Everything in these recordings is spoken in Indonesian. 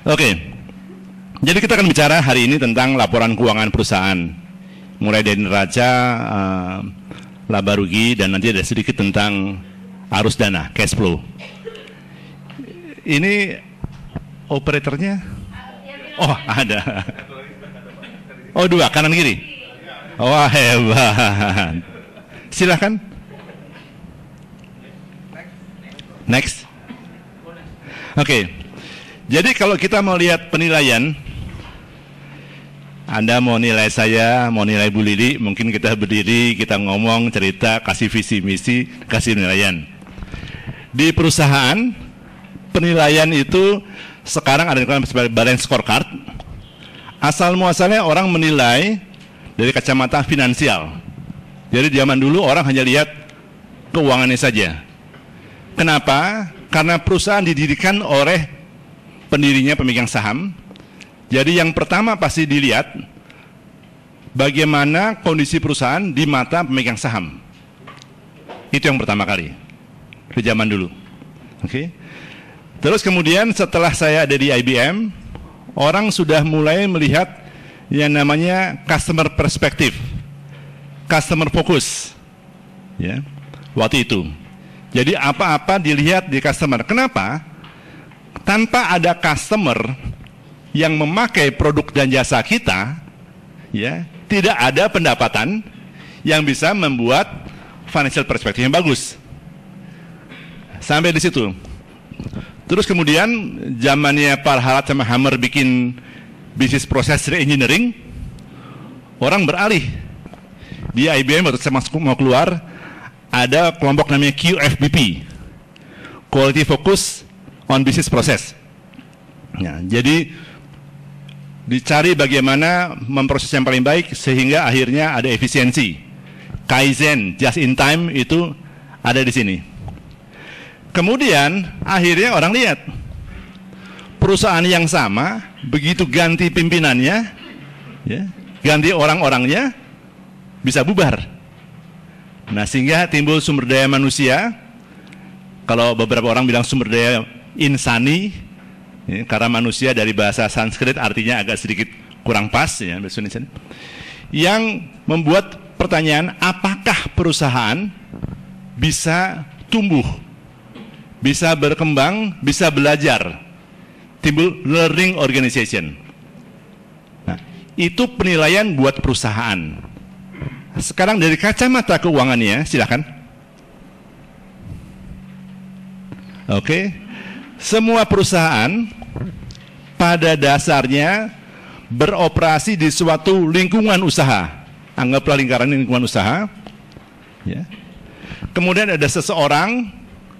Oke, jadi kita akan bicara hari ini tentang laporan keuangan perusahaan, mulai dari neraca, laba rugi, dan nanti ada sedikit tentang arus dana, cash flow. Ini operatornya? Oh, ada. Oh, dua, kanan kiri. Wah, hebat. Silahkan. Next. Oke. Jadi kalau kita mau lihat penilaian, Anda mau nilai saya, mau nilai Bu Lili, mungkin kita berdiri, kita ngomong, cerita, kasih visi misi, kasih penilaian. Di perusahaan, penilaian itu sekarang ada yang sebagai balance scorecard. Asal muasalnya orang menilai dari kacamata finansial. Jadi zaman dulu orang hanya lihat keuangannya saja. Kenapa? Karena perusahaan didirikan oleh pendirinya pemegang saham. Jadi yang pertama pasti dilihat bagaimana kondisi perusahaan di mata pemegang saham. Itu yang pertama kali di zaman dulu. Oke. Terus kemudian setelah saya ada di IBM, orang sudah mulai melihat yang namanya customer perspective, customer focus, ya, waktu itu. Jadi apa-apa dilihat di customer. Kenapa? Tanpa ada customer yang memakai produk dan jasa kita, ya, tidak ada pendapatan yang bisa membuat financial perspective yang bagus. Sampai di situ. Terus kemudian zamannya Pak Harald sama Hammer bikin bisnis proses re-engineering, orang beralih. Di IBM waktu saya mau keluar, ada kelompok namanya QFBP, Quality Focus on Business Process. Nah, jadi dicari bagaimana memproses yang paling baik sehingga akhirnya ada efisiensi. Kaizen, just in time itu ada di sini. Kemudian akhirnya orang lihat perusahaan yang sama begitu ganti pimpinannya, ya, ganti orang-orangnya bisa bubar. Nah, sehingga timbul sumber daya manusia. Kalau beberapa orang bilang sumber daya insani, ya, karena manusia dari bahasa Sanskrit artinya agak sedikit kurang pas, ya, yang membuat pertanyaan apakah perusahaan bisa tumbuh, bisa berkembang, bisa belajar, timbul learning organization. Nah, itu penilaian buat perusahaan. Sekarang dari kacamata keuangannya, silakan. Oke, semua perusahaan pada dasarnya beroperasi di suatu lingkungan usaha. Anggaplah lingkungan usaha. Ya. Kemudian ada seseorang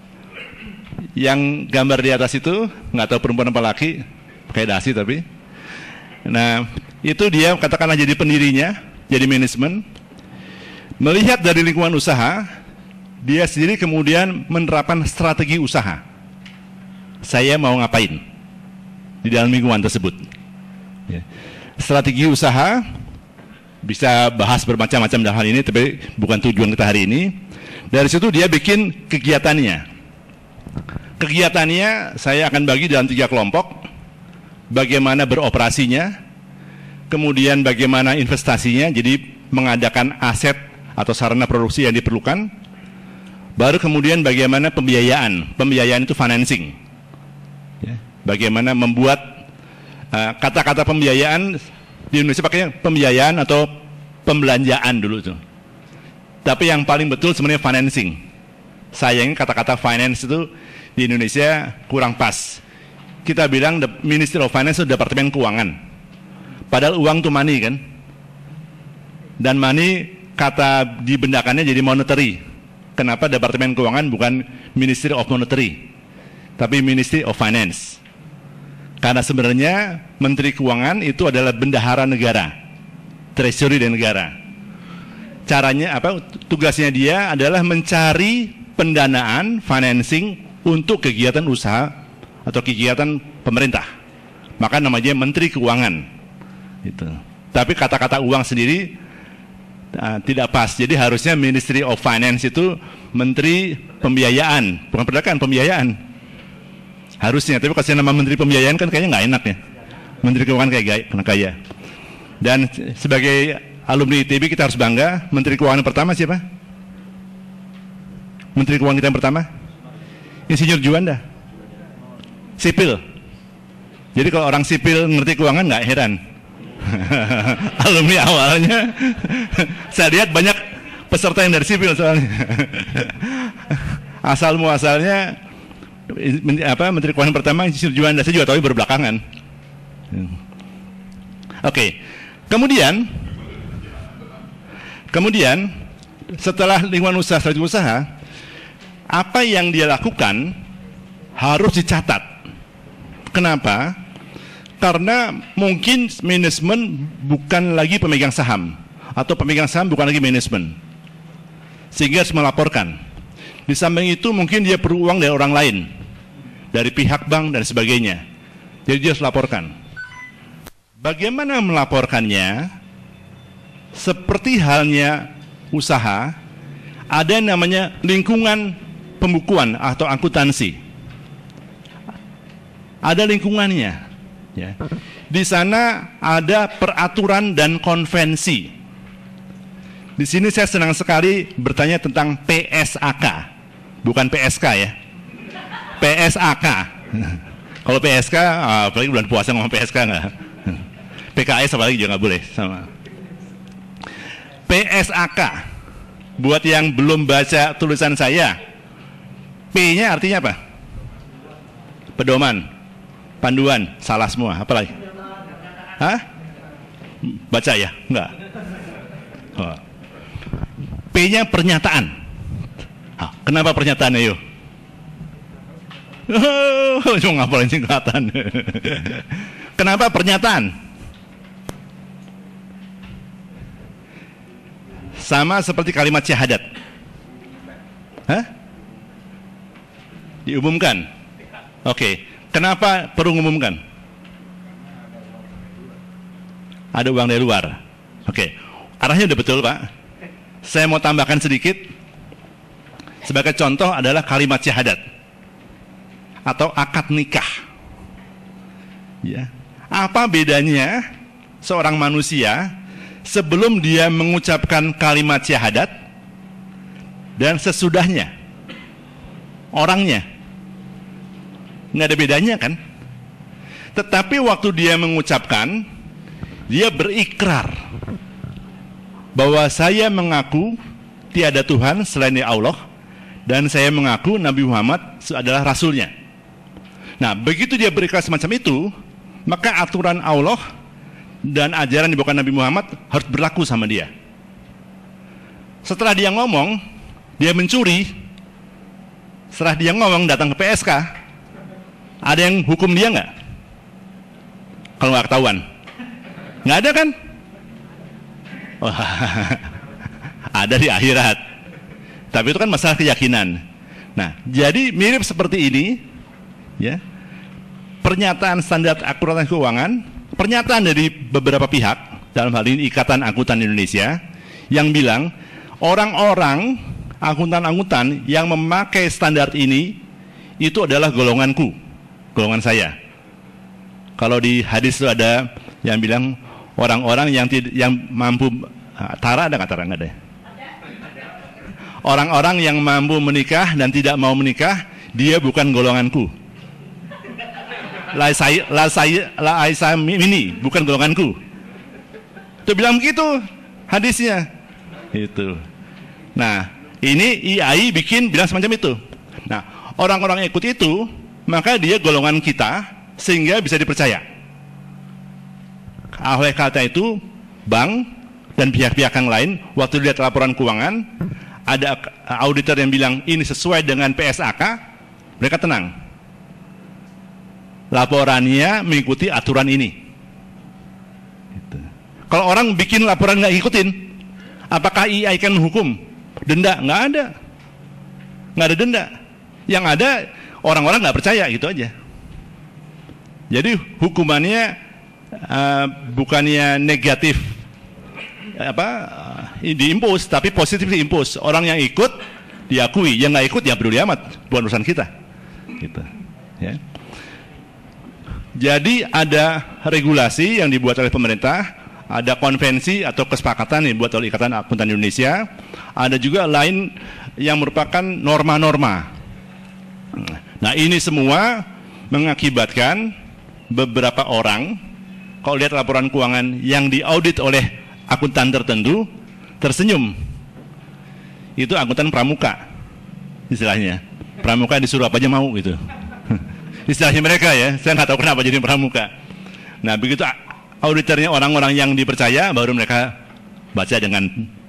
yang gambar di atas itu, nggak tahu perempuan apa laki, pakai dasi tapi. Nah, itu dia katakanlah jadi pendirinya, jadi manajemen. Melihat dari lingkungan usaha, dia sendiri kemudian menerapkan strategi usaha. Saya mau ngapain di dalam lingkungan tersebut. Ya. Strategi usaha bisa bahas bermacam-macam dalam hal ini, tapi bukan tujuan kita hari ini. Dari situ dia bikin kegiatannya. Kegiatannya saya akan bagi dalam 3 kelompok. Bagaimana beroperasinya, kemudian bagaimana investasinya, jadi mengadakan aset atau sarana produksi yang diperlukan. Baru kemudian bagaimana pembiayaan. Pembiayaan itu financing. Ya. Bagaimana membuat kata-kata pembiayaan di Indonesia pakainya pembiayaan atau pembelanjaan dulu itu. Tapi yang paling betul sebenarnya financing. Sayangnya kata-kata finance itu di Indonesia kurang pas. Kita bilang Ministry of Finance itu Departemen Keuangan. Padahal uang itu money kan. Dan money kata dibendakannya jadi monetary. Kenapa Departemen Keuangan bukan Ministry of Monetary, tapi Ministry of Finance? Karena sebenarnya Menteri Keuangan itu adalah bendahara negara, treasury dan negara. Caranya apa? Tugasnya dia adalah mencari pendanaan, financing untuk kegiatan usaha atau kegiatan pemerintah. Maka namanya Menteri Keuangan. Gitu. Tapi kata-kata uang sendiri tidak pas. Jadi harusnya Ministry of Finance itu Menteri Pembiayaan, bukan perdagangan, pembiayaan. Harusnya, tapi kalau nama Menteri Pembiayaan kan kayaknya nggak enak ya. Menteri Keuangan kayak kaya. Dan sebagai alumni ITB kita harus bangga. Menteri Keuangan pertama siapa? Menteri Keuangan kita yang pertama? Insinyur Juanda. Sipil. Jadi kalau orang sipil ngerti keuangan nggak heran. Alumni awalnya saya lihat banyak peserta yang dari sipil soalnya. Asal muasalnya Menteri Keuangan pertama Insinyur Juanda, saya juga tahu berbelakangan. Oke. Kemudian setelah lingkungan usaha, strategi usaha, apa yang dia lakukan harus dicatat. Kenapa? Karena mungkin manajemen bukan lagi pemegang saham, atau pemegang saham bukan lagi manajemen, sehingga harus melaporkan. Di samping itu mungkin dia perlu uang dari orang lain, dari pihak bank dan sebagainya. Jadi dia harus laporkan. Bagaimana melaporkannya? Seperti halnya usaha, ada yang namanya lingkungan pembukuan atau akuntansi. Ada lingkungannya. Ya. Di sana ada peraturan dan konvensi. Di sini saya senang sekali bertanya tentang PSAK, bukan PSK ya. PSAK. Kalau PSK, apalagi bulan puasa ngomong PSK nggak. PKS apalagi juga nggak boleh sama. PSAK. Buat yang belum baca tulisan saya, P-nya artinya apa? Pedoman, panduan, salah semua. Apalagi? Hah? Baca ya? Enggak. Oh. P-nya pernyataan. Kenapa pernyataannya yuk? Cuma ngapalin singkatan. Kenapa pernyataan? Sama seperti kalimat syahadat. Hah? Diumumkan. Oke. Kenapa perlu mengumumkan? Ada uang dari luar. Oke. Arahnya udah betul, Pak. Saya mau tambahkan sedikit. Sebagai contoh adalah kalimat syahadat atau akad nikah. Ya. Apa bedanya seorang manusia sebelum dia mengucapkan kalimat syahadat dan sesudahnya? Orangnya nggak ada bedanya kan? Tetapi waktu dia mengucapkan, dia berikrar bahwa saya mengaku tiada Tuhan selain Allah dan saya mengaku Nabi Muhammad adalah Rasulnya. Nah, begitu dia berikrar semacam itu, maka aturan Allah dan ajaran dibawakan Nabi Muhammad harus berlaku sama dia. Setelah dia ngomong, dia mencuri. Setelah dia ngomong datang ke PSK, ada yang hukum dia nggak? Kalau nggak ketahuan, nggak ada kan? Oh, ada di akhirat. Tapi itu kan masalah keyakinan. Nah, jadi mirip seperti ini, ya. Pernyataan standar akuntansi keuangan. Pernyataan dari beberapa pihak, dalam hal ini Ikatan Akuntan Indonesia, yang bilang orang-orang akuntan-akuntan yang memakai standar ini itu adalah golonganku, golongan saya. Kalau di hadis itu ada yang bilang orang-orang yang mampu tara, ada nggak tara? Nggak ada. Orang-orang yang mampu menikah dan tidak mau menikah, dia bukan golonganku. La saya ini bukan golonganku. Itu bilang begitu hadisnya. Itu. Nah, ini IAI bilang semacam itu. Nah, orang-orang yang ikut itu, maka dia golongan kita sehingga bisa dipercaya. Oleh kata itu, bank dan pihak-pihak yang lain waktu lihat laporan keuangan, ada auditor yang bilang ini sesuai dengan PSAK, mereka tenang. Laporannya mengikuti aturan ini. Gitu. Kalau orang bikin laporan nggak ikutin, apakah IAI akan menghukum? Denda? Nggak ada. Nggak ada denda. Yang ada orang-orang nggak percaya, gitu aja. Jadi hukumannya bukannya negatif, diimpus, tapi positif diimpus. Orang yang ikut diakui, yang nggak ikut ya peduli amat, bukan urusan kita. Gitu. Ya. Jadi ada regulasi yang dibuat oleh pemerintah, ada konvensi atau kesepakatan yang dibuat oleh Ikatan Akuntan Indonesia, ada juga lain yang merupakan norma-norma. Nah, ini semua mengakibatkan beberapa orang, kalau lihat laporan keuangan yang diaudit oleh akuntan tertentu, tersenyum. Itu akuntan pramuka, istilahnya. Pramuka disuruh apa aja mau gitu. Istilahnya mereka ya, saya nggak tahu kenapa jadi pramuka. Nah, begitu auditornya orang-orang yang dipercaya, baru mereka baca dengan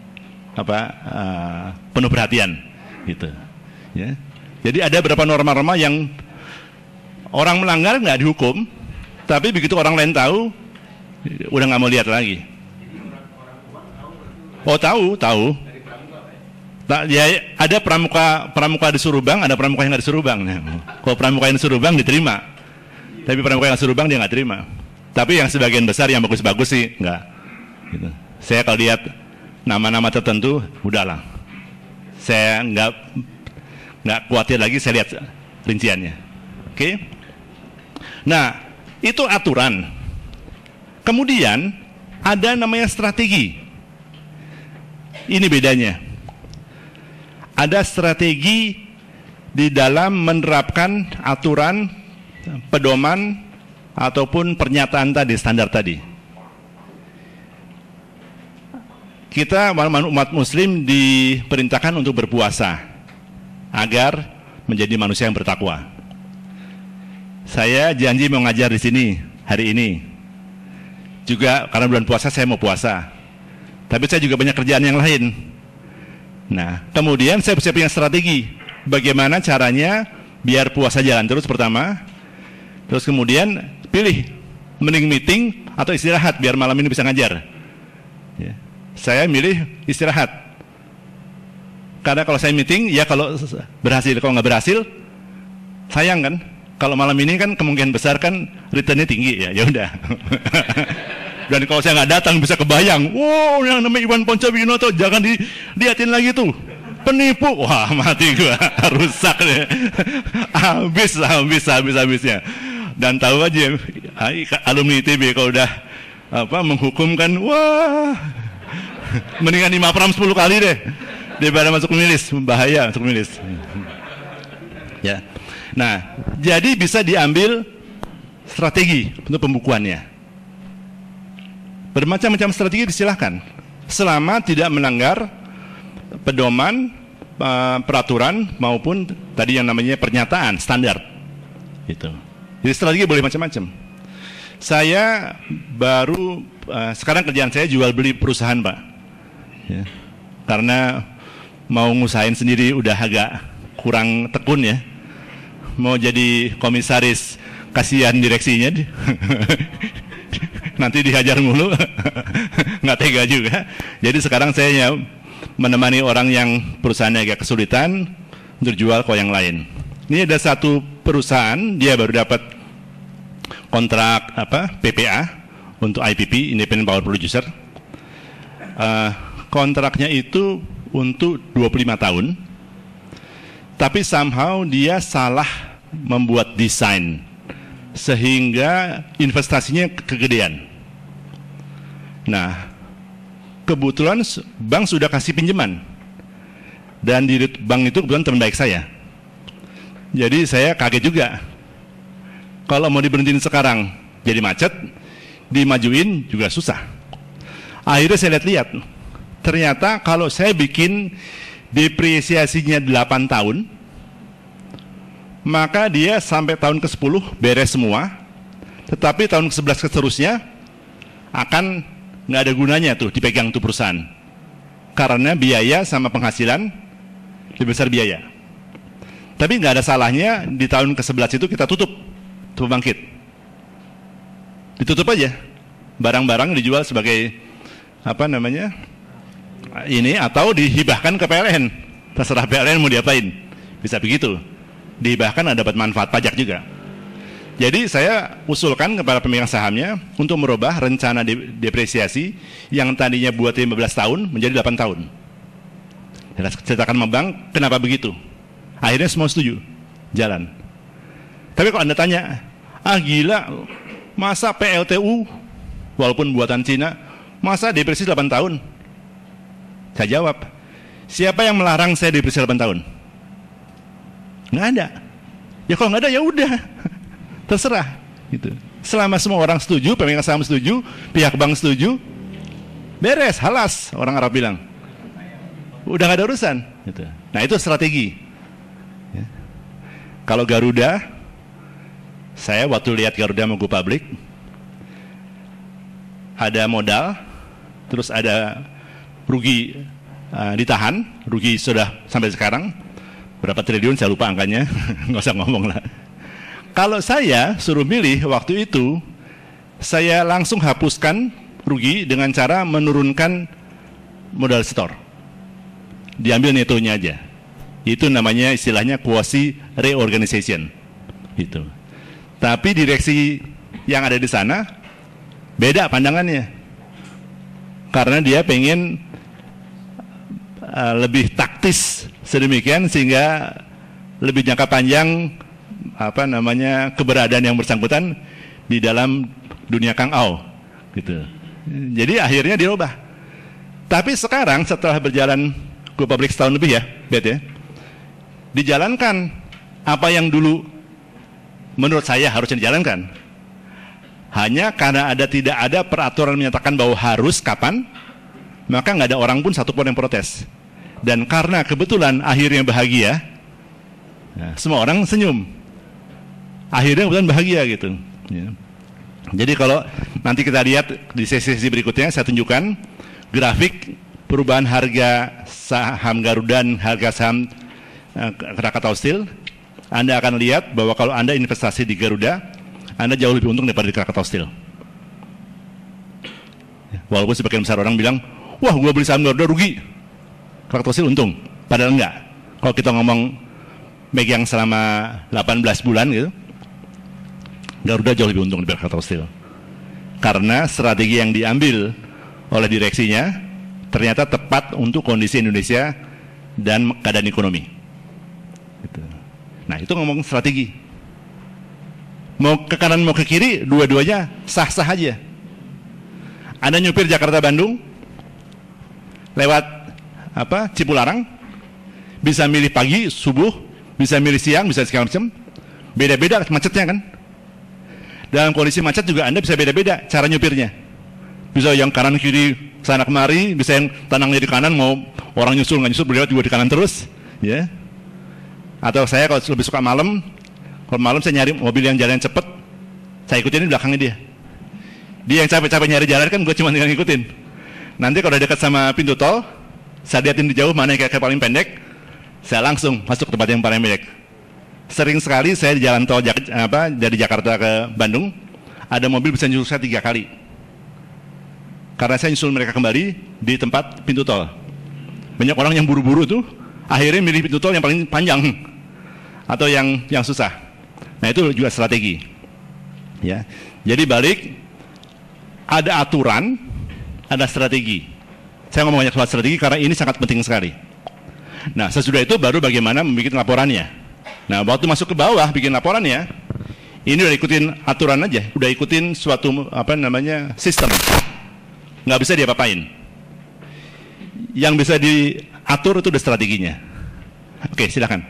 penuh perhatian, gitu. Ya. Jadi ada beberapa norma-norma yang orang melanggar nggak dihukum, tapi begitu orang lain tahu, udah nggak mau lihat lagi. Oh, tahu. Ya, ada pramuka disuruh bank, ada pramuka yang nggak disuruh bank. Kalau pramuka yang disuruh bank diterima, tapi pramuka yang disuruh bank dia nggak terima. Tapi yang sebagian besar yang bagus-bagus sih nggak. Gitu. Saya kalau lihat nama-nama tertentu, udahlah. Saya nggak khawatir lagi. Saya lihat rinciannya. Oke? Nah, itu aturan. Kemudian ada namanya strategi. Ini bedanya. Ada strategi di dalam menerapkan aturan, pedoman, ataupun pernyataan tadi, standar tadi. Kita umat muslim diperintahkan untuk berpuasa agar menjadi manusia yang bertakwa. Saya janji mau ngajar di sini hari ini. Juga karena bulan puasa saya mau puasa. Tapi saya juga banyak kerjaan yang lain. Nah, kemudian saya punya strategi bagaimana caranya biar puasa jalan terus pertama. Terus kemudian pilih mending meeting atau istirahat biar malam ini bisa ngajar. Ya. Saya milih istirahat. Karena kalau saya meeting, ya kalau berhasil, kalau nggak berhasil, sayang kan. Kalau malam ini kan kemungkinan besar kan returnnya tinggi ya udah. Dan kalau saya nggak datang bisa kebayang, wow, yang namanya Iwan Poncobinoto jangan dilihatin lagi tuh, penipu, wah mati gua, rusak deh, habisnya. Dan tahu aja alumni ITB kalau udah menghukum kan, wah, mendingan 5 pram 10 kali deh daripada masuk milis, bahaya masuk milis. Ya, nah jadi bisa diambil strategi untuk pembukuannya. Bermacam-macam strategi disilahkan selama tidak melanggar pedoman, peraturan maupun tadi yang namanya pernyataan standar gitu. Jadi strategi boleh macam-macam. Saya baru sekarang kerjaan saya jual beli perusahaan, Pak ya. Karena mau ngusahain sendiri udah agak kurang tekun ya. Mau jadi komisaris kasihan direksinya nanti dihajar mulu, nggak tega juga. Jadi sekarang saya menemani orang yang perusahaannya agak kesulitan untuk jual ke yang lain. Ini ada satu perusahaan, dia baru dapat kontrak PPA untuk IPP, Independent Power Producer. Kontraknya itu untuk 25 tahun, tapi somehow dia salah membuat desain sehingga investasinya kegedean. Nah, kebetulan bank sudah kasih pinjaman, dan di bank itu kebetulan teman baik saya. Jadi saya kaget juga. Kalau mau diberhentiin sekarang jadi macet, dimajuin juga susah. Akhirnya saya lihat-lihat, ternyata kalau saya bikin depresiasinya 8 tahun, maka dia sampai tahun ke-10 beres semua, tetapi tahun ke-11 seterusnya akan nggak ada gunanya tuh dipegang tuh perusahaan, karena biaya sama penghasilan lebih besar biaya. Tapi nggak ada salahnya di tahun ke-11 itu kita tutup tuh pembangkit, ditutup aja, barang-barang dijual sebagai ini, atau dihibahkan ke PLN, terserah PLN mau diapain, bisa begitu. Dihibahkan ada dapat manfaat pajak juga. Jadi saya usulkan kepada pemegang sahamnya untuk merubah rencana depresiasi yang tadinya buat 15 tahun menjadi 8 tahun. Ceritakan sama bank kenapa begitu. Akhirnya semua setuju, jalan. Tapi kalau Anda tanya, Ah gila, masa PLTU, walaupun buatan Cina, masa depresi 8 tahun? Saya jawab, siapa yang melarang saya depresi 8 tahun? Nggak ada. Ya kalau nggak ada ya udah, terserah. Gitu. Selama semua orang setuju, pemegang saham setuju, pihak bank setuju, beres, halas, orang Arab bilang. Udah nggak ada urusan. Gitu. Nah itu strategi. Ya. Kalau Garuda, saya waktu lihat Garuda mau go public, ada modal, terus ada rugi ditahan, rugi sudah sampai sekarang, berapa triliun saya lupa angkanya, nggak usah ngomong lah. Kalau saya suruh milih waktu itu, saya langsung hapuskan rugi dengan cara menurunkan modal setor. Diambil netonya aja. Itu namanya istilahnya quasi reorganization. Gitu. Tapi direksi yang ada di sana beda pandangannya. Karena dia pengen lebih taktis sedemikian sehingga lebih jangka panjang keberadaan yang bersangkutan di dalam dunia Kang Au gitu. Jadi akhirnya dirubah. Tapi sekarang setelah berjalan go public setahun lebih ya, Bet ya, dijalankan apa yang dulu menurut saya harusnya dijalankan. Hanya karena tidak ada peraturan menyatakan bahwa harus kapan, maka nggak ada orang pun satupun yang protes. Dan karena kebetulan akhirnya bahagia, nah, semua orang senyum. Akhirnya kebetulan bahagia gitu. Ya. Jadi kalau nanti kita lihat di sesi berikutnya, saya tunjukkan grafik perubahan harga saham Garuda dan harga saham Krakatau Steel. Anda akan lihat bahwa kalau Anda investasi di Garuda, Anda jauh lebih untung daripada di Krakatau Steel. Walaupun sebagian besar orang bilang, wah gua beli saham Garuda rugi, Krakatau Steel untung. Padahal enggak. Kalau kita ngomong megang selama 18 bulan gitu, Garuda jauh lebih untung daripada Krakatau Steel. Karena strategi yang diambil oleh direksinya ternyata tepat untuk kondisi Indonesia dan keadaan ekonomi. Gitu. Nah itu ngomong strategi. Mau ke kanan mau ke kiri, dua-duanya sah-sah aja. Anda nyupir Jakarta Bandung lewat Cipularang, bisa milih pagi, subuh, bisa milih siang, bisa segala macam. Beda-beda macetnya kan. Dalam kondisi macet juga Anda bisa beda-beda cara nyupirnya. Bisa yang kanan kiri sana kemari, bisa yang tanangnya di kanan, mau orang nyusul nggak nyusul berlewat juga di kanan terus, ya. Atau saya kalau lebih suka malam, kalau malam saya nyari mobil yang jalan cepat, saya ikutin di belakangnya dia. Dia yang capek-capek nyari jalan kan, gue cuma tinggal ngikutin. Nanti kalau udah dekat sama pintu tol, saya liatin di jauh mana yang kayak paling pendek, saya langsung masuk ke tempat yang paling pendek. Sering sekali saya di jalan tol dari Jakarta ke Bandung, ada mobil bisa nyusul saya 3 kali. Karena saya nyusul mereka kembali di tempat pintu tol. Banyak orang yang buru-buru tuh, akhirnya milih pintu tol yang paling panjang atau yang susah. Nah itu juga strategi. Ya, jadi balik, ada aturan, ada strategi. Saya ngomong banyak soal strategi karena ini sangat penting sekali. Nah sesudah itu baru bagaimana membuat laporannya. Nah waktu masuk ke bawah bikin laporannya, ini udah ikutin aturan aja, udah ikutin suatu sistem. Nggak bisa diapa-apain. Yang bisa diatur itu udah strateginya. Oke, silakan.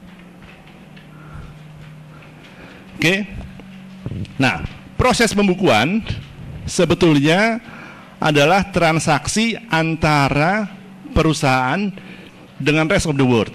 Oke. Nah, proses pembukuan sebetulnya adalah transaksi antara perusahaan dengan rest of the world.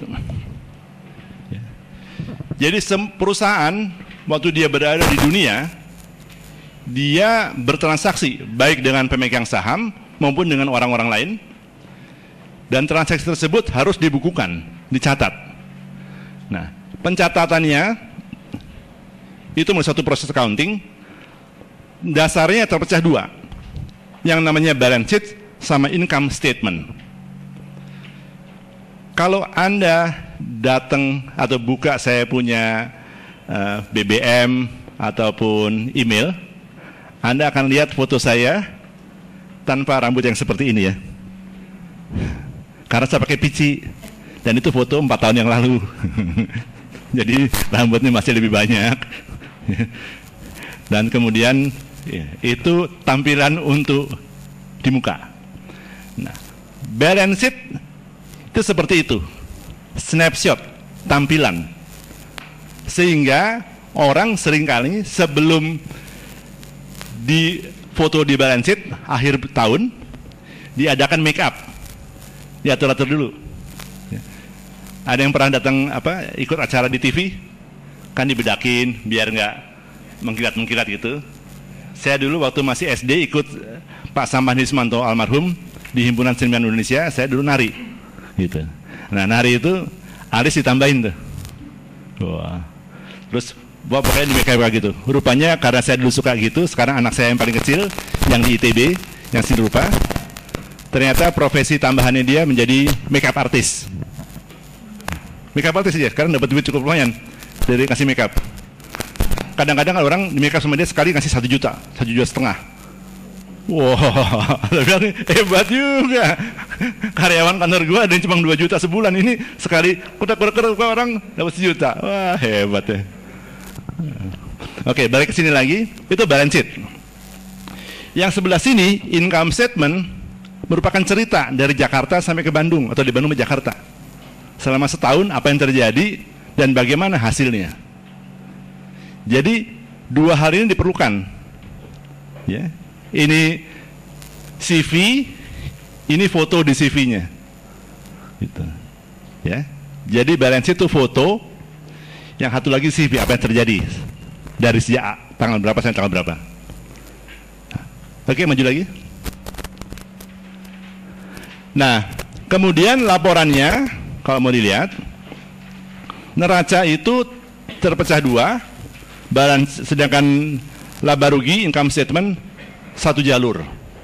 Jadi perusahaan waktu dia berada di dunia, dia bertransaksi baik dengan pemegang saham maupun dengan orang-orang lain, dan transaksi tersebut harus dibukukan, dicatat. Nah, pencatatannya itu melalui satu proses accounting. Dasarnya terpecah 2, yang namanya balance sheet sama income statement. Kalau Anda datang atau buka saya punya BBM ataupun email, Anda akan lihat foto saya tanpa rambut yang seperti ini ya. Karena saya pakai pici, dan itu foto 4 tahun yang lalu. Jadi rambutnya masih lebih banyak. Dan kemudian ya, itu tampilan untuk di muka. Nah, balance sheet itu seperti itu, snapshot, tampilan. Sehingga orang seringkali sebelum di foto di balance sheet akhir tahun diadakan make up, diatur-atur dulu. Ada yang pernah datang ikut acara di TV, kan dibedakin biar nggak mengkilat-mengkilat gitu. Saya dulu waktu masih SD ikut Pak Sampah Nismanto almarhum di Himpunan Seniman Indonesia, saya dulu nari gitu. Nah, nari itu alis ditambahin tuh. Wah. Terus pokoknya di make up gitu. Rupanya karena saya dulu suka gitu, sekarang anak saya yang paling kecil yang di ITB, yang sini rupa, ternyata profesi tambahannya dia menjadi make up artist. Make up artist aja, sekarang dapat duit cukup lumayan dari kasih make up. Kadang-kadang orang di make up sama dia sekali ngasih 1 juta, 1,5 juta. Wah, wow, hebat juga. Karyawan kantor gua ada yang cuma 2 juta sebulan, ini sekali kutak-kutak orang dapat 1 juta. Wah, hebat ya. Oke, balik ke sini lagi, itu balance sheet. Yang sebelah sini, income statement, merupakan cerita dari Jakarta sampai ke Bandung, atau di Bandung ke Jakarta. Selama setahun, apa yang terjadi, dan bagaimana hasilnya. Jadi, 2 hal ini diperlukan. Ya. Ini CV, ini foto di CV-nya. Gitu. Ya. Jadi, balance sheet itu foto, yang satu lagi CV, apa yang terjadi. Dari sejak tanggal berapa sampai tanggal berapa. Oke, maju lagi. Nah, kemudian laporannya, kalau mau dilihat, neraca itu terpecah 2, sedangkan laba rugi income statement 1 jalur.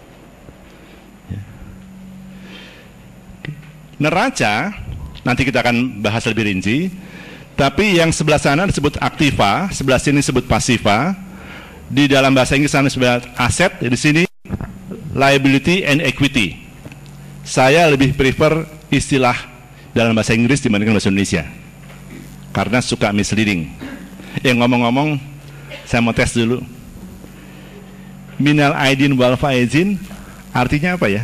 Neraca, nanti kita akan bahas lebih rinci, tapi yang sebelah sana disebut aktiva, sebelah sini disebut pasiva. Di dalam bahasa Inggris sana disebut aset, di sini liability and equity. Saya lebih prefer istilah dalam bahasa Inggris dibandingkan bahasa Indonesia, karena suka misleading. Ngomong-ngomong, saya mau tes dulu. Minal aidin wal faizin artinya apa ya?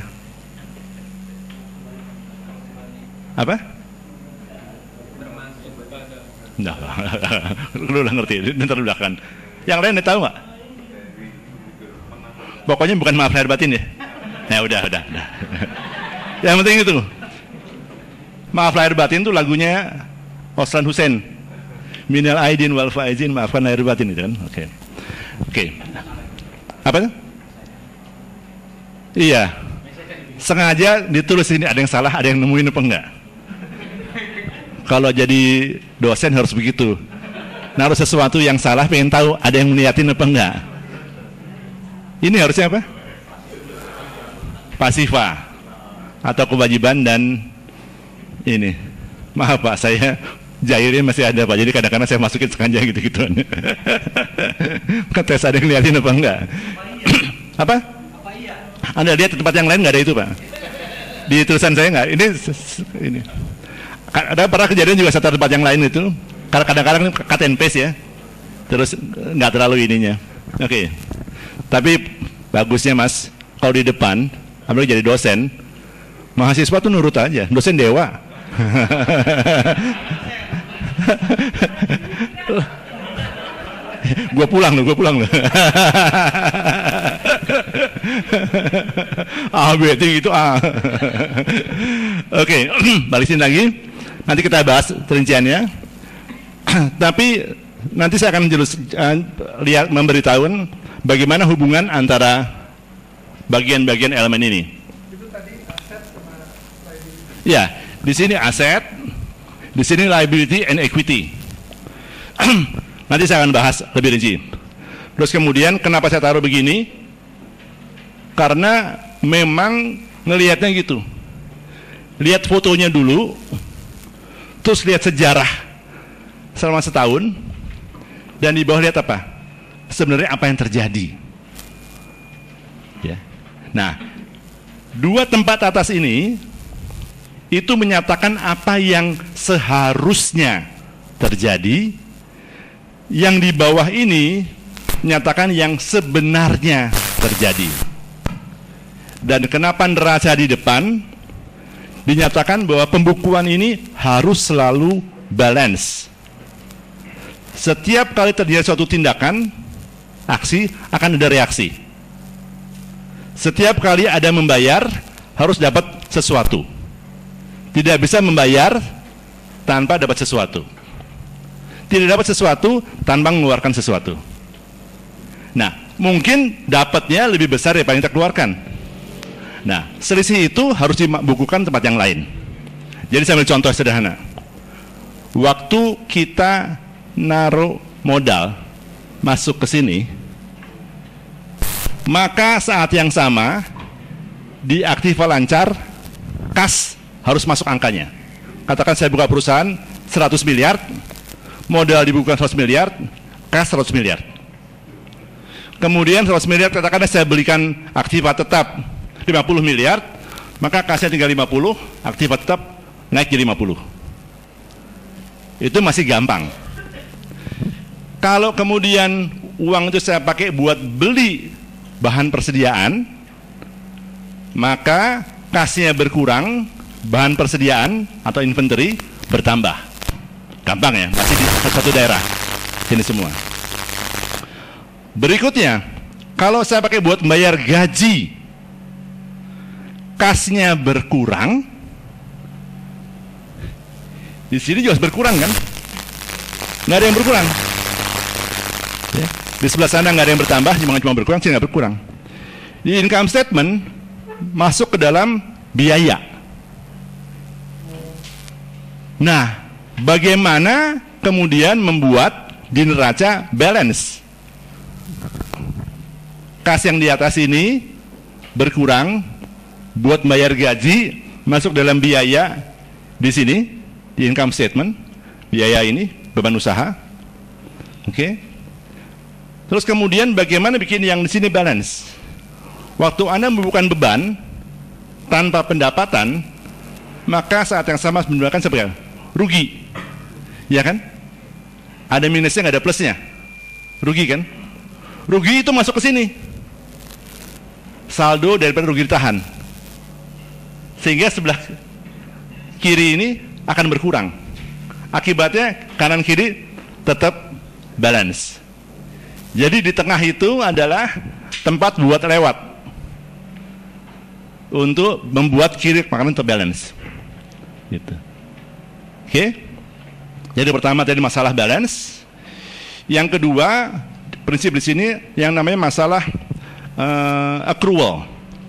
Apa? Nah, lu udah ngerti, ntar udah kan. Yang lain tahu nggak? Pokoknya bukan maaf lahir batin ya. Ya udah. Yang penting itu. Maaf lahir batin itu lagunya Oslan Hussein. Minal aidin wal faizin, maafkan lahir batin itu kan. Oke. Apa itu? Iya. Sengaja ditulis ini, ada yang salah, ada yang nemuin apa enggak? Kalau jadi dosen harus begitu. Naruh sesuatu yang salah, pengen tahu ada yang niatin apa enggak. Ini harusnya apa? Pasifa atau kewajiban, dan ini. Maaf Pak, saya jairnya masih ada Pak. Jadi kadang-kadang saya masukin sengaja gitu-gituan. Tes ada yang niatin apa enggak? Apa? Anda lihat di tempat yang lain nggak ada itu Pak? Di tulisan saya nggak. Ini. Ada pernah kejadian juga satu tempat yang lain itu. Kadang-kadang cut and paste ya. Terus nggak terlalu ininya. Oke. Tapi bagusnya Mas, kalau di depan, apalagi jadi dosen, mahasiswa tuh nurut aja. Dosen dewa. Gue pulang loh. Berarti gitu Oke, balik sini lagi. Nanti kita bahas perinciannya. Tapi nanti saya akan memberitahukan bagaimana hubungan antara bagian-bagian elemen ini. Itu tadi aset sama liability. Ya, di sini aset, di sini liability and equity. Nanti saya akan bahas lebih rinci. Terus kemudian kenapa saya taruh begini? Karena memang ngelihatnya gitu. Lihat fotonya dulu, terus lihat sejarah selama setahun, dan di bawah lihat apa? Sebenarnya apa yang terjadi. Ya. Nah, 2 tempat atas ini itu menyatakan apa yang seharusnya terjadi. Yang di bawah ini menyatakan yang sebenarnya terjadi. Dan kenapa neraca di depan? Dinyatakan bahwa pembukuan ini harus selalu balance. Setiap kali terjadi suatu tindakan, aksi, akan ada reaksi. Setiap kali ada membayar, harus dapat sesuatu. Tidak bisa membayar tanpa dapat sesuatu. Tidak dapat sesuatu tanpa mengeluarkan sesuatu. Nah, mungkin dapatnya lebih besar daripada yang kita keluarkan. Nah, selisih itu harus dibukukan tempat yang lain. Jadi saya ambil contoh sederhana. Waktu kita naruh modal masuk ke sini, maka saat yang sama di aktiva lancar, kas harus masuk angkanya. Katakan saya buka perusahaan 100 miliar, modal dibukukan 100 miliar, kas 100 miliar. Kemudian 100 miliar katakan saya belikan aktiva tetap 50 miliar, maka kasnya tinggal 50, aktiva tetap naik jadi 50. Itu masih gampang. Kalau kemudian uang itu saya pakai buat beli bahan persediaan, maka kasnya berkurang, bahan persediaan atau inventory bertambah. Gampang ya, masih di satu daerah. Ini semua. Berikutnya, kalau saya pakai buat membayar gaji, kasnya berkurang, di sini juga berkurang kan? Nggak ada yang berkurang. Ya. Di sebelah sana nggak ada yang bertambah, cuma berkurang, sini nggak berkurang. Di income statement masuk ke dalam biaya. Nah, bagaimana kemudian membuat di neraca balance? Kas yang di atas ini berkurang buat bayar gaji, masuk dalam biaya di sini, di income statement, biaya ini, beban usaha. Oke. Terus kemudian bagaimana bikin yang di sini balance? Waktu Anda membukukan beban tanpa pendapatan, maka saat yang sama menggunakan sebagai rugi. Ya kan? Ada minusnya, nggak ada plusnya. Rugi kan? Rugi itu masuk ke sini. Saldo daripada rugi ditahan. Sehingga sebelah kiri ini akan berkurang. Akibatnya kanan kiri tetap balance. Jadi di tengah itu adalah tempat buat lewat untuk membuat kiri kanan terbalance. Gitu. Oke. Jadi pertama tadi masalah balance. Yang kedua, prinsip di sini yang namanya masalah accrual.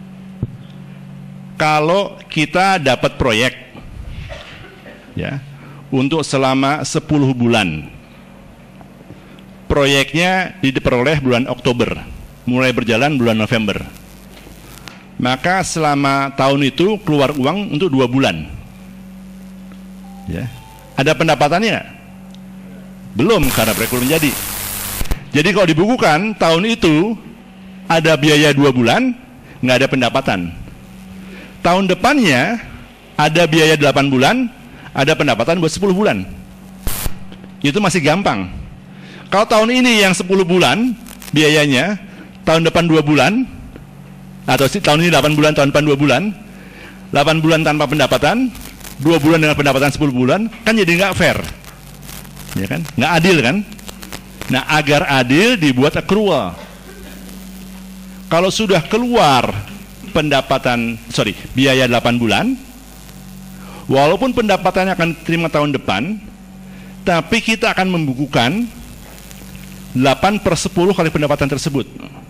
Kalau kita dapat proyek ya untuk selama 10 bulan, proyeknya diperoleh bulan Oktober, mulai berjalan bulan November, maka selama tahun itu keluar uang untuk 2 bulan ya. Ada pendapatannya nggak? Belum, karena proyek belum jadi. Jadi kalau dibukukan tahun itu ada biaya 2 bulan, nggak ada pendapatan. Tahun depannya ada biaya 8 bulan, ada pendapatan buat 10 bulan. Itu masih gampang. Kalau tahun ini yang 10 bulan biayanya, tahun depan 2 bulan, atau tahun ini 8 bulan, tahun depan 2 bulan, 8 bulan tanpa pendapatan, 2 bulan dengan pendapatan 10 bulan, kan jadi nggak fair. Ya kan? Nggak adil kan? Nah, agar adil dibuat accrual. Kalau sudah keluar biaya 8 bulan, walaupun pendapatannya akan terima tahun depan, tapi kita akan membukukan 8/10 kali pendapatan tersebut.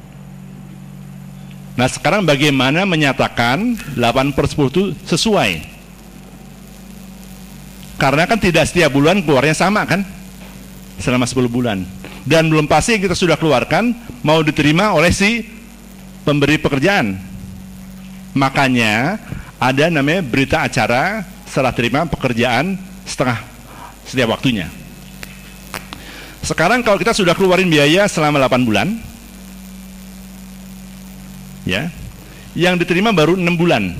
Nah, sekarang bagaimana menyatakan 8/10 itu sesuai? Karena kan tidak setiap bulan keluarnya sama kan, selama 10 bulan. Dan belum pasti yang kita sudah keluarkan mau diterima oleh si pemberi pekerjaan. Makanya ada namanya berita acara serah terima pekerjaan setiap waktunya. Sekarang kalau kita sudah keluarin biaya selama 8 bulan, ya, yang diterima baru 6 bulan.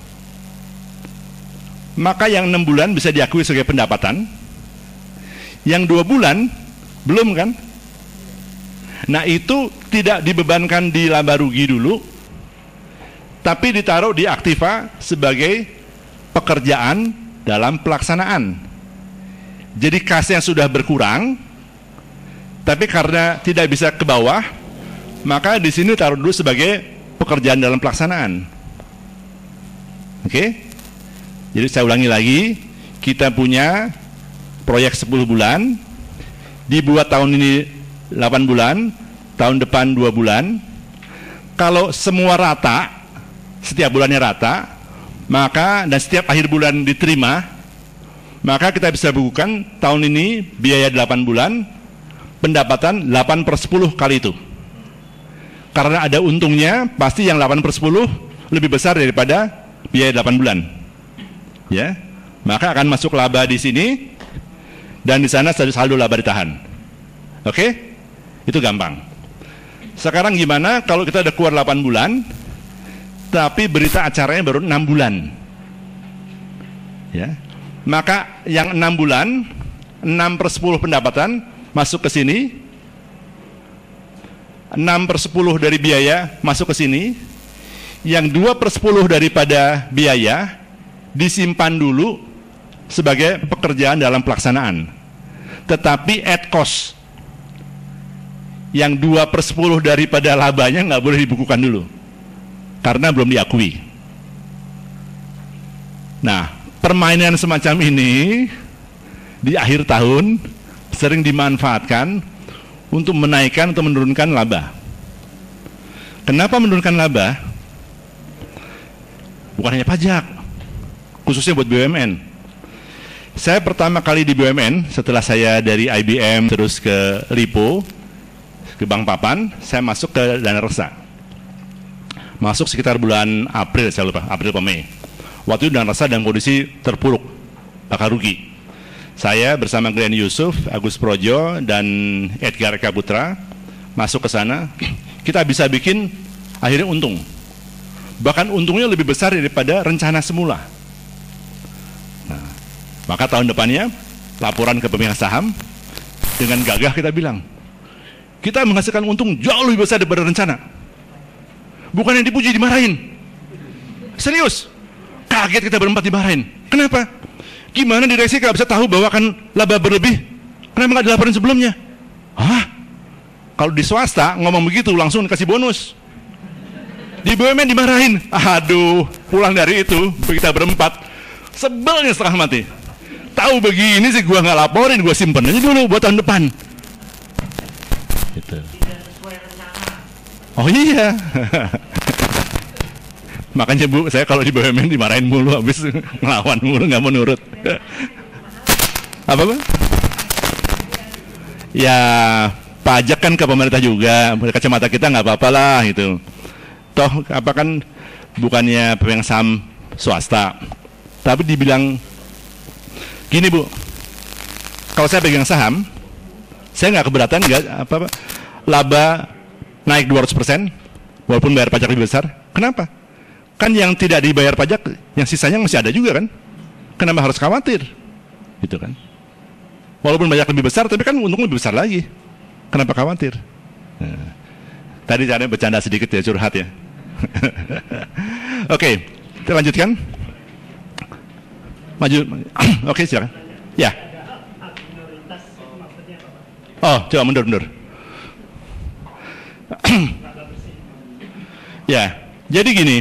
Maka yang 6 bulan bisa diakui sebagai pendapatan, yang 2 bulan belum kan? Nah, itu tidak dibebankan di laba rugi dulu, tapi ditaruh di aktiva sebagai pekerjaan dalam pelaksanaan. Jadi kas yang sudah berkurang, tapi karena tidak bisa ke bawah, maka di sini taruh dulu sebagai pekerjaan dalam pelaksanaan. Oke? Jadi saya ulangi lagi, kita punya proyek 10 bulan, dibuat tahun ini 8 bulan, tahun depan 2 bulan. Kalau semua rata, setiap bulannya rata, maka dan setiap akhir bulan diterima, maka kita bisa bukukan tahun ini biaya 8 bulan, pendapatan 8/10 kali itu. Karena ada untungnya, pasti yang 8/10 lebih besar daripada biaya 8 bulan. Ya, maka akan masuk laba di sini, dan di sana saldo laba ditahan. Oke? Itu gampang. Sekarang gimana kalau kita udah keluar 8 bulan, tapi berita acaranya baru 6 bulan? Ya. Maka yang 6 bulan, 6/10 pendapatan masuk ke sini, 6/10 dari biaya masuk ke sini, yang 2/10 daripada biaya disimpan dulu sebagai pekerjaan dalam pelaksanaan, tetapi at cost. Yang 2/10 daripada labanya nggak boleh dibukukan dulu, karena belum diakui. Nah, permainan semacam ini di akhir tahun sering dimanfaatkan untuk menaikkan atau menurunkan laba. Kenapa menurunkan laba? Bukan hanya pajak, khususnya buat BUMN. Saya pertama kali di BUMN setelah saya dari IBM terus ke Lipo, ke Bank Papan, saya masuk ke Dana Reksa. Masuk sekitar bulan April, saya lupa, April atau Mei. Waktu itu Dana Reksa dalam kondisi terpuruk, bakal rugi. Saya bersama Glenn Yusuf, Agus Projo, dan Edgar Kaputra masuk ke sana. Kita bisa bikin akhirnya untung. Bahkan untungnya lebih besar daripada rencana semula. Nah, maka tahun depannya laporan ke pemegang saham, dengan gagah kita bilang, kita menghasilkan untung jauh lebih besar daripada rencana. Bukan yang dipuji, dimarahin. Serius, kaget kita berempat dimarahin. Kenapa? Gimana direksi kalau bisa tahu bahwa akan laba berlebih? Kenapa nggak dilaporin sebelumnya? Hah? Kalau di swasta ngomong begitu langsung dikasih bonus. Di BUMN dimarahin. Aduh, pulang dari itu kita berempat sebelnya setengah mati. Tahu begini sih gua nggak laporin, gua simpen aja dulu buat tahun depan. Gitu. Oh iya. Makanya Bu, saya kalau di BUMN dimarahin mulu, habis ngelawan mulu, nggak mau nurut. Apa Bu? Ya pajak kan ke pemerintah juga, kacamata kita nggak apa-apa lah gitu. Toh apa kan bukannya pemegang saham swasta, tapi dibilang gini Bu, kalau saya pegang saham, saya nggak keberatan nggak apa laba naik 200%, walaupun bayar pajak lebih besar. Kenapa? Kan yang tidak dibayar pajak, yang sisanya masih ada juga kan? Kenapa harus khawatir? Gitu kan? Walaupun pajak lebih besar, tapi kan untung lebih besar lagi. Kenapa khawatir? Nah, tadi caranya bercanda sedikit ya, curhat ya. Oke, kita lanjutkan. Maju. Oke, silakan. Ya. Oh, coba mundur. Ya, jadi gini.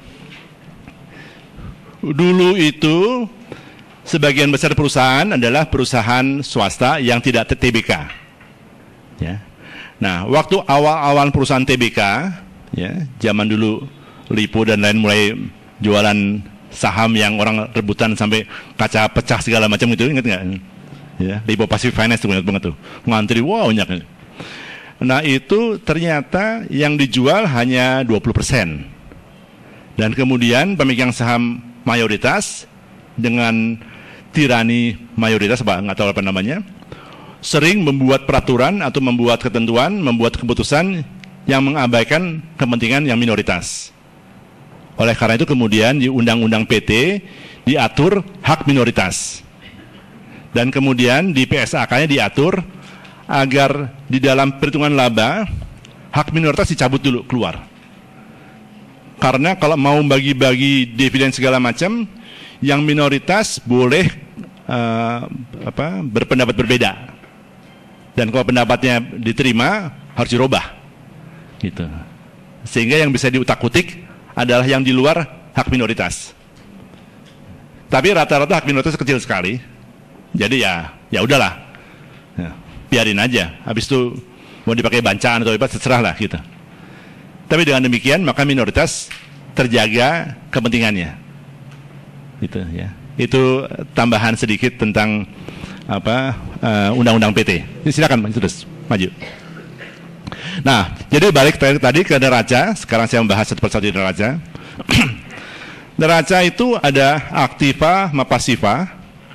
Dulu itu sebagian besar perusahaan adalah perusahaan swasta yang tidak TBK. Ya. Nah, waktu awal-awal perusahaan TBK, ya, zaman dulu Lipo dan lain mulai jualan saham yang orang rebutan sampai kaca pecah segala macam gitu, ingat nggak? Ya, Lipo Pacific Finance tuh ingat banget tuh, ngantri wow banyak. Nah itu ternyata yang dijual hanya 20%, dan kemudian pemegang saham mayoritas dengan tirani mayoritas, nggak tahu apa namanya, sering membuat peraturan atau membuat ketentuan, membuat keputusan yang mengabaikan kepentingan yang minoritas. Oleh karena itu kemudian di Undang-Undang PT diatur hak minoritas. Dan kemudian di PSAK-nya diatur agar di dalam perhitungan laba hak minoritas dicabut dulu keluar. Karena kalau mau bagi-bagi dividen segala macam, yang minoritas boleh berpendapat berbeda. Dan kalau pendapatnya diterima harus dirubah. Gitu. Sehingga yang bisa diutak-utik adalah yang di luar hak minoritas. Tapi rata-rata hak minoritas kecil sekali. Jadi ya udahlah. Ya, biarin aja. Habis itu mau dipakai bancaan atau apa terserah lah gitu. Tapi dengan demikian maka minoritas terjaga kepentingannya. Gitu ya. Itu tambahan sedikit tentang undang-undang PT. Silakan terus maju. Nah, jadi balik tadi ke neraca. Sekarang saya membahas satu persatu neraca. Neraca itu ada aktiva sama pasiva.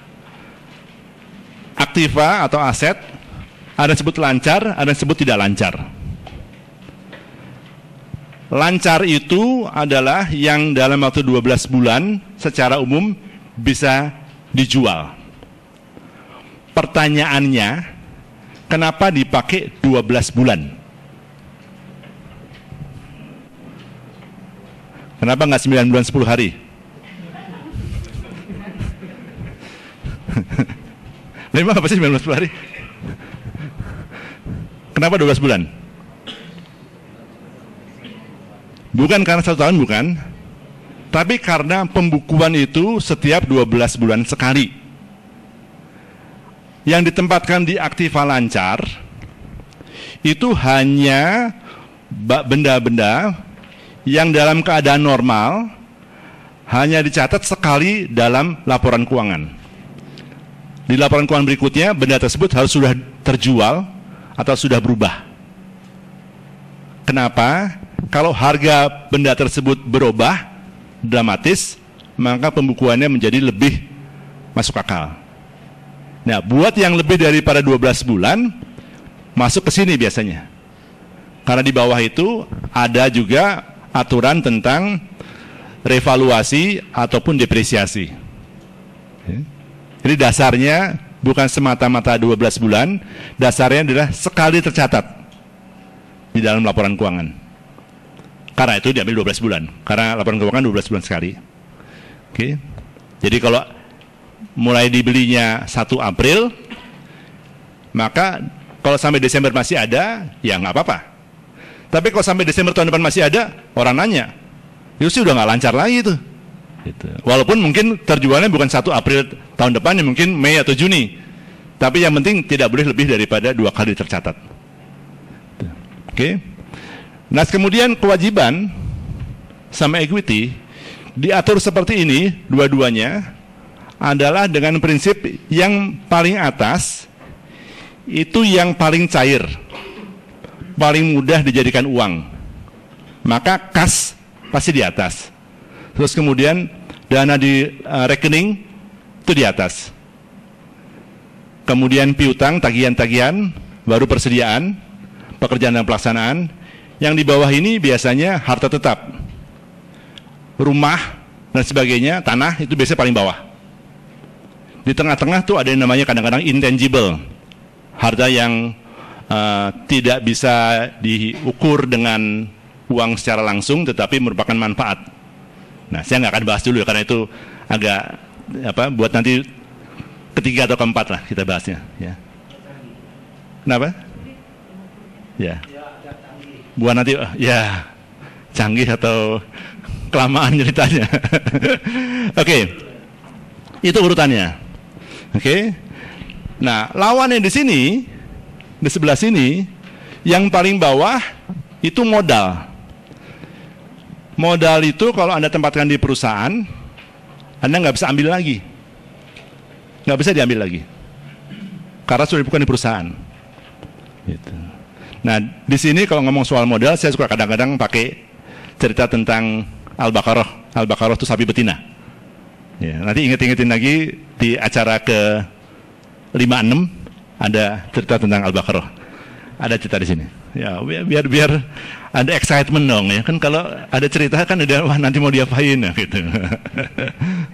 Aktiva atau aset, ada yang disebut lancar, ada yang disebut tidak lancar. Lancar itu adalah yang dalam waktu 12 bulan secara umum bisa dijual. Pertanyaannya, kenapa dipakai 12 bulan? Kenapa nggak 9 bulan 10 hari? Memang apa sih 9 bulan 10 hari? Kenapa 12 bulan? Bukan karena 1 tahun, bukan. Tapi karena pembukuan itu setiap 12 bulan sekali. Yang ditempatkan di aktiva lancar, itu hanya benda-benda yang dalam keadaan normal hanya dicatat sekali dalam laporan keuangan. Di laporan keuangan berikutnya, benda tersebut harus sudah terjual atau sudah berubah. Kenapa? Kalau harga benda tersebut berubah dramatis, maka pembukuannya menjadi lebih masuk akal. Nah, buat yang lebih daripada 12 bulan, masuk ke sini biasanya. Karena di bawah itu ada juga aturan tentang revaluasi ataupun depresiasi. Jadi dasarnya bukan semata-mata 12 bulan, dasarnya adalah sekali tercatat di dalam laporan keuangan. Karena itu diambil 12 bulan, karena laporan keuangan 12 bulan sekali. Oke. Jadi kalau mulai dibelinya 1 April, maka kalau sampai Desember masih ada, ya nggak apa-apa. Tapi kalau sampai Desember tahun depan masih ada, orang nanya, itu sih udah nggak lancar lagi tuh. Gitu. Walaupun mungkin terjualnya bukan 1 April tahun depan, ya mungkin Mei atau Juni. Tapi yang penting tidak boleh lebih daripada 2 kali tercatat. Oke. Nah, kemudian kewajiban sama equity diatur seperti ini, dua-duanya adalah dengan prinsip yang paling atas itu yang paling cair, paling mudah dijadikan uang. Maka kas pasti di atas. Terus kemudian dana di rekening itu di atas. Kemudian piutang, tagihan-tagihan, baru persediaan, pekerjaan dan pelaksanaan. Yang di bawah ini biasanya harta tetap, rumah dan sebagainya, tanah itu biasanya paling bawah. Di tengah-tengah tuh ada yang namanya kadang-kadang intangible, harta yang tidak bisa diukur dengan uang secara langsung, tetapi merupakan manfaat. Nah, saya nggak akan bahas dulu ya, karena itu agak buat nanti ketiga atau keempat lah kita bahasnya. Ya. Kenapa? Ya. Buat nanti ya canggih atau kelamaan ceritanya. Oke. Itu urutannya. Oke. Nah, lawannya di sini, di sebelah sini, yang paling bawah itu modal. Modal itu kalau Anda tempatkan di perusahaan, Anda nggak bisa ambil lagi. Nggak bisa diambil lagi. Karena sudah bukan di perusahaan. Gitu. Nah, di sini kalau ngomong soal modal, saya suka kadang-kadang pakai cerita tentang Al-Baqarah. Al-Baqarah itu sapi betina. Ya, nanti inget-ingetin lagi di acara ke 56 ada cerita tentang Al-Baqarah. Ada cerita di sini. Ya, biar ada excitement dong ya. Kan kalau ada cerita kan udah wah nanti mau diapain ya gitu.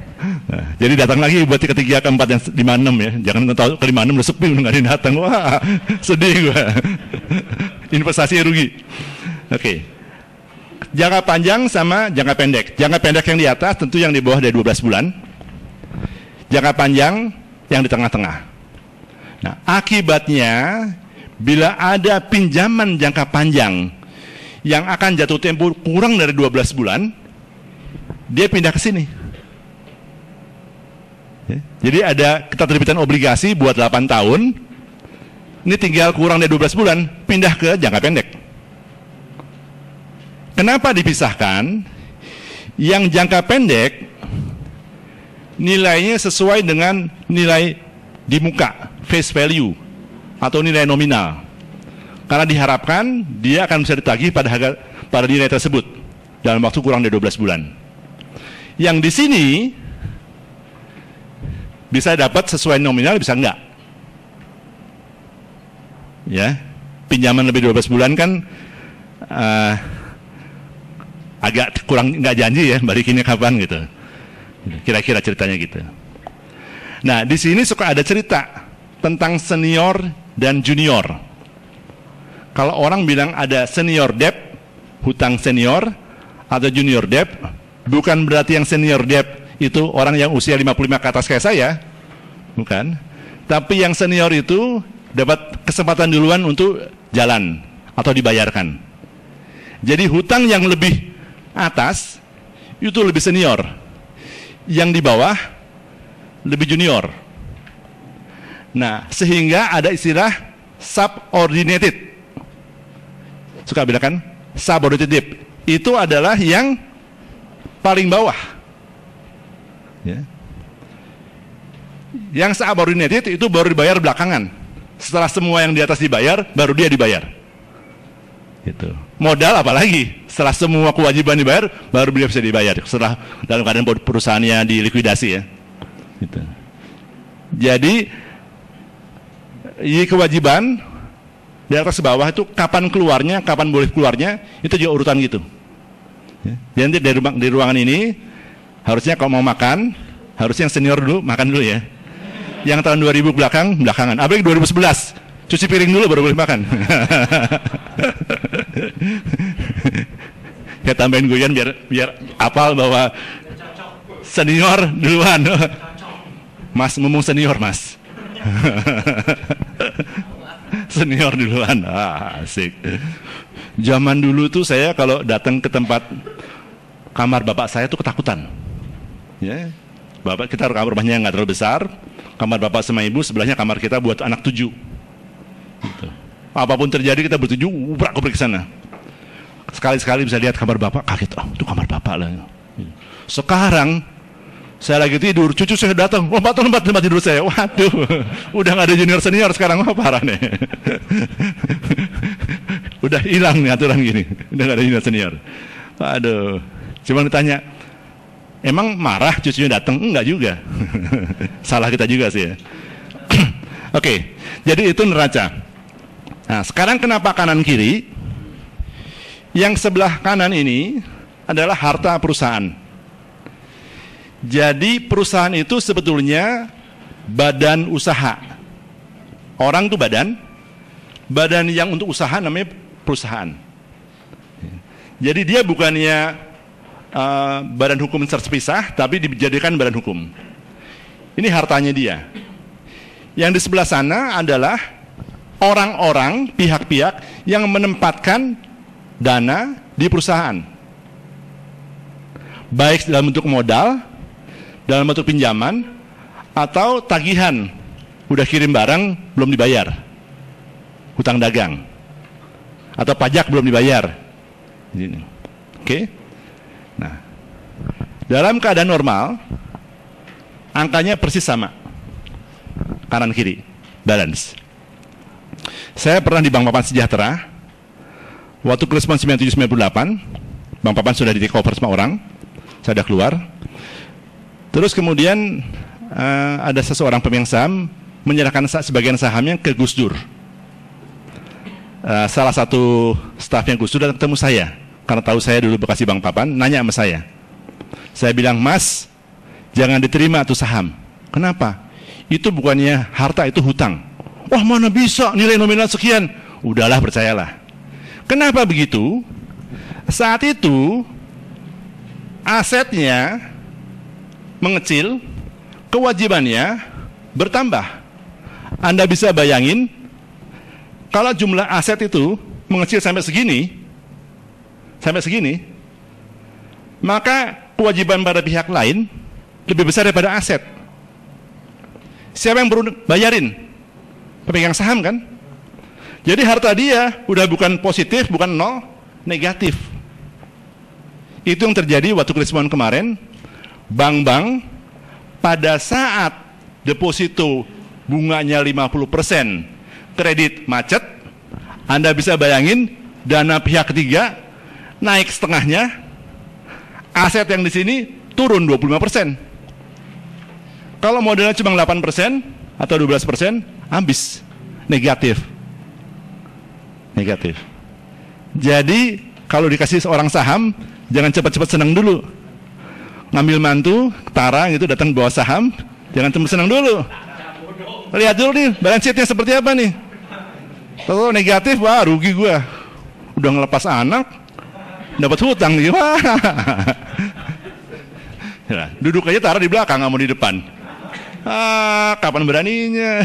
Nah, jadi datang lagi buat ketiga, keempat, yang 56 ya. Jangan tahu ke 56 udah sepi, udah nggak ada yang datang. Wah, sedih gua. Investasi rugi. Oke. Jangka panjang sama jangka pendek. Jangka pendek yang di atas tentu yang di bawah dari 12 bulan. Jangka panjang yang di tengah-tengah. Nah, akibatnya bila ada pinjaman jangka panjang yang akan jatuh tempo kurang dari 12 bulan, dia pindah ke sini. Ya. Jadi ada kita terbitan obligasi buat 8 tahun, ini tinggal kurang dari 12 bulan, pindah ke jangka pendek. Kenapa dipisahkan? Yang jangka pendek, nilainya sesuai dengan nilai di muka, face value, atau nilai nominal. Karena diharapkan dia akan bisa ditagih pada nilai tersebut dalam waktu kurang dari 12 bulan. Yang di sini bisa dapat sesuai nominal, bisa enggak. Ya, pinjaman lebih 12 bulan kan agak kurang, nggak janji ya, balikinnya kapan gitu. Kira-kira ceritanya gitu. Nah, di sini suka ada cerita tentang senior dan junior. Kalau orang bilang ada senior debt, hutang senior, atau junior debt, bukan berarti yang senior debt itu orang yang usia 55 ke atas kayak saya, bukan. Tapi yang senior itu dapat kesempatan duluan untuk jalan atau dibayarkan. Jadi hutang yang lebih atas itu lebih senior, yang di bawah lebih junior. Nah, sehingga ada istilah subordinated. Suka bedakan? Subordinated debt itu adalah yang paling bawah. Ya. Yang subordinated itu baru dibayar belakangan. Setelah semua yang di atas dibayar, baru dia dibayar. Gitu. Modal apalagi? Setelah semua kewajiban dibayar, baru dia bisa dibayar. Setelah dalam keadaan perusahaannya dilikuidasi ya. Gitu. Jadi kewajiban di atas bawah itu kapan keluarnya, kapan boleh keluarnya, itu juga urutan gitu. Ya. Jadi di ruangan ini harusnya kalau mau makan, harusnya yang senior dulu makan dulu ya. Yang tahun 2000 belakangan. Apalagi 2011, cuci piring dulu baru boleh makan. Ya tambahin guyon biar apal bahwa senior duluan. Mas, ngomong senior mas. Senior duluan, asik. Zaman dulu tuh saya kalau datang ke tempat kamar bapak saya tuh ketakutan. Ya, bapak kita kamar rumahnya nggak terlalu besar. Kamar bapak sama ibu, sebelahnya kamar kita buat anak 7. Gitu. Apapun terjadi kita bertuju, ubrak ke sana. Sekali-sekali bisa lihat kamar bapak, kaget, oh itu kamar bapak lah. Sekarang saya lagi tidur, cucu saya datang, lompat tempat tidur saya. Waduh, udah nggak ada junior senior sekarang, wah parah nih. Udah hilang nih aturan gini, udah nggak ada junior senior. Aduh, cuma ditanya, emang marah cucunya datang? Enggak juga. Salah kita juga sih ya. Oke, jadi itu neraca. Nah, sekarang kenapa kanan kiri? Yang sebelah kanan ini adalah harta perusahaan. Jadi perusahaan itu sebetulnya badan usaha. Orang itu badan yang untuk usaha namanya perusahaan. Jadi dia bukannya badan hukum terpisah, tapi dijadikan badan hukum. Ini hartanya dia. Yang di sebelah sana adalah orang-orang, pihak-pihak yang menempatkan dana di perusahaan. Baik dalam bentuk modal, dalam bentuk pinjaman, atau tagihan. Udah kirim barang, belum dibayar. Hutang dagang. Atau pajak belum dibayar. Oke? Nah, dalam keadaan normal, angkanya persis sama. Kanan kiri, balance. Saya pernah di Bank Papan Sejahtera. Waktu krisis 97-98, Bank Papan sudah di take over sama orang. Saya sudah keluar. Terus kemudian ada seseorang pemegang saham menyerahkan sebagian sahamnya ke Gus Dur. Salah satu stafnya Gus Dur datang ketemu saya. Karena tahu saya dulu bekas di Bank Papan, nanya sama saya. Saya bilang, Mas, jangan diterima tuh saham. Kenapa? Itu bukannya harta, itu hutang. Wah, mana bisa nilai nominal sekian? Udahlah, percayalah. Kenapa begitu? Saat itu asetnya mengecil, kewajibannya bertambah. Anda bisa bayangin kalau jumlah aset itu mengecil sampai segini, maka kewajiban pada pihak lain lebih besar daripada aset. Siapa yang perlu bayarin? Pemegang saham kan? Jadi harta dia udah bukan positif, bukan nol, negatif. Itu yang terjadi waktu krisis kemarin. Bank-bank pada saat deposito bunganya 50%, kredit macet, Anda bisa bayangin dana pihak ketiga naik setengahnya, aset yang di sini turun 25%. Kalau modalnya cuma 8% atau 12%, habis, negatif. Jadi kalau dikasih seorang saham, jangan cepat-cepat senang dulu. Ngambil mantu, tara gitu, datang bawa saham, jangan cuma senang dulu. Lihat dulu nih, balance sheet-nya seperti apa nih. Kalau negatif, wah rugi gua. Udah ngelepas anak, dapat hutang nih, wah. Nah, duduk aja taruh di belakang, nggak mau di depan. Kapan beraninya?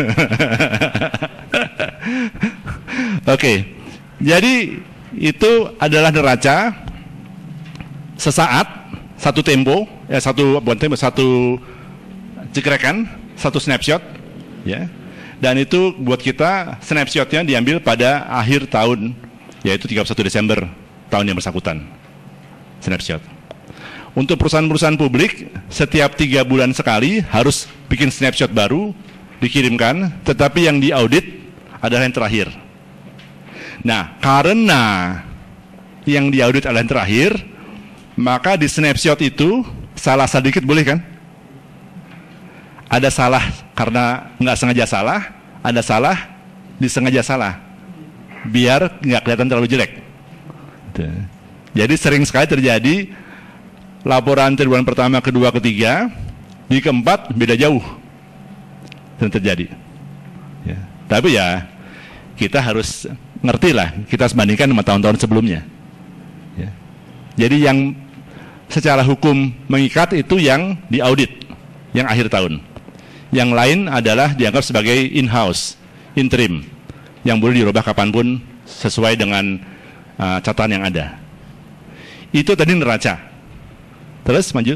Oke, jadi itu adalah neraca sesaat, satu tempo, satu cekrekan, satu snapshot, ya. Dan itu buat kita snapshotnya diambil pada akhir tahun, yaitu 31 Desember tahun yang bersangkutan. Snapshot. Untuk perusahaan-perusahaan publik, setiap 3 bulan sekali harus bikin snapshot baru, dikirimkan, tetapi yang diaudit adalah yang terakhir. Nah, karena yang diaudit adalah yang terakhir, maka di snapshot itu salah sedikit boleh kan? Ada salah karena nggak sengaja salah, ada salah disengaja salah, biar nggak kelihatan terlalu jelek. Jadi sering sekali terjadi laporan triwulan pertama, kedua, ketiga, di keempat beda jauh dan terjadi. Ya. Tapi ya kita harus ngerti lah, kita harus bandingkan sama tahun-tahun sebelumnya. Ya. Jadi yang secara hukum mengikat itu yang diaudit, yang akhir tahun. Yang lain adalah dianggap sebagai in-house, interim, yang boleh dirubah kapanpun sesuai dengan catatan yang ada. Itu tadi neraca. Terus maju.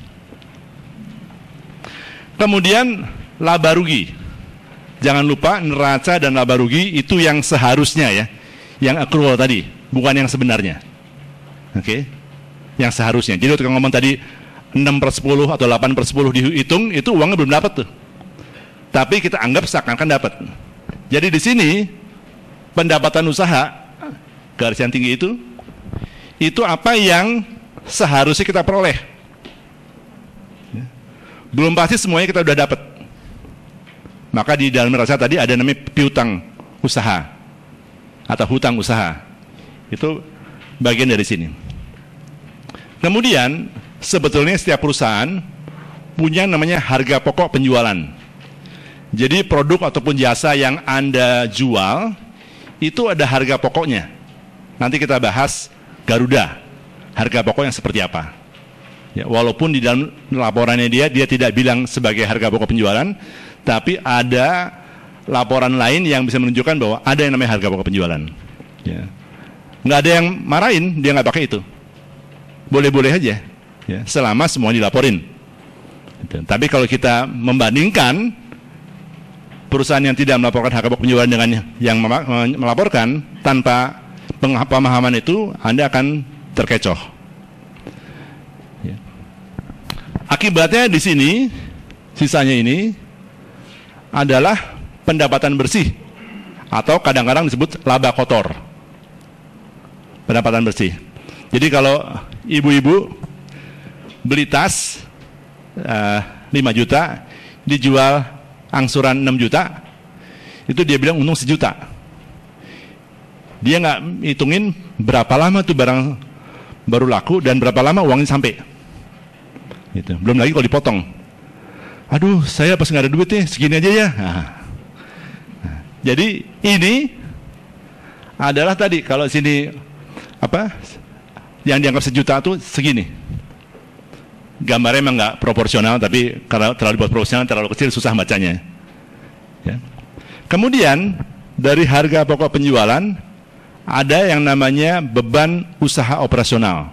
Kemudian laba rugi. Jangan lupa neraca dan laba rugi itu yang seharusnya ya, yang accrual tadi, bukan yang sebenarnya. Oke? Yang seharusnya. Jadi waktu ngomong tadi 6/10 atau 8/10 dihitung, itu uangnya belum dapat tuh. Tapi kita anggap seakan-akan dapat. Jadi di sini pendapatan usaha garis yang tinggi itu apa yang seharusnya kita peroleh. Belum pasti semuanya kita udah dapat. Maka di dalam neraca tadi ada namanya piutang usaha atau hutang usaha. Itu bagian dari sini. Kemudian sebetulnya setiap perusahaan punya namanya harga pokok penjualan. Jadi produk ataupun jasa yang Anda jual itu ada harga pokoknya. Nanti kita bahas Garuda, harga pokok yang seperti apa. Ya, walaupun di dalam laporannya dia tidak bilang sebagai harga pokok penjualan, tapi ada laporan lain yang bisa menunjukkan bahwa ada yang namanya harga pokok penjualan. Ya. Nggak ada yang marahin, dia nggak pakai itu. Boleh-boleh aja, ya, selama semua dilaporin. Tapi kalau kita membandingkan perusahaan yang tidak melaporkan harga pokok penjualan dengan yang melaporkan, tanpa pemahaman itu, Anda akan terkecoh. Ya. Akibatnya di sini, sisanya ini adalah pendapatan bersih atau kadang-kadang disebut laba kotor. Pendapatan bersih. Jadi kalau ibu-ibu beli tas 5 juta, dijual angsuran 6 juta, itu dia bilang untung 1 juta. Dia nggak hitungin berapa lama tuh barang baru laku dan berapa lama uangnya sampai. Gitu. Belum lagi kalau dipotong. Aduh, saya pas nggak ada duit nih, segini aja ya. Jadi ini adalah tadi kalau sini apa yang dianggap sejuta tuh segini. Gambarnya memang nggak proporsional, tapi kalau terlalu dibuat proporsional terlalu kecil susah bacanya. Ya. Kemudian dari harga pokok penjualan ada yang namanya beban usaha operasional.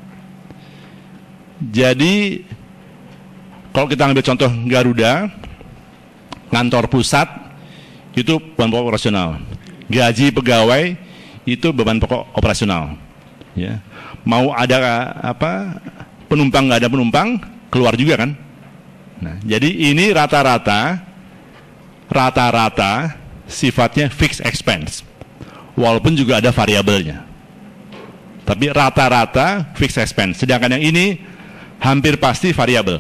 Jadi kalau kita ambil contoh Garuda, kantor pusat itu beban pokok operasional. Gaji pegawai itu beban pokok operasional. Ya. Mau ada apa penumpang nggak ada penumpang keluar juga kan. Nah, jadi ini rata-rata sifatnya fixed expense, walaupun juga ada variabelnya. Tapi rata-rata fixed expense. Sedangkan yang ini hampir pasti variabel.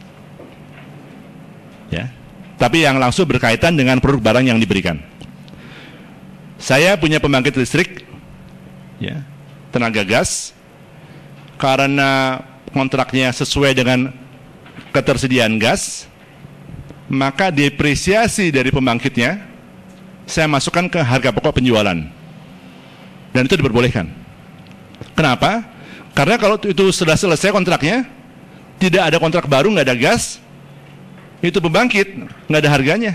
Ya. Tapi yang langsung berkaitan dengan produk barang yang diberikan. Saya punya pembangkit listrik, ya, tenaga gas, karena kontraknya sesuai dengan ketersediaan gas, maka depresiasi dari pembangkitnya saya masukkan ke harga pokok penjualan. Dan itu diperbolehkan. Kenapa? Karena kalau itu sudah selesai kontraknya, tidak ada kontrak baru, nggak ada gas, itu pembangkit, nggak ada harganya.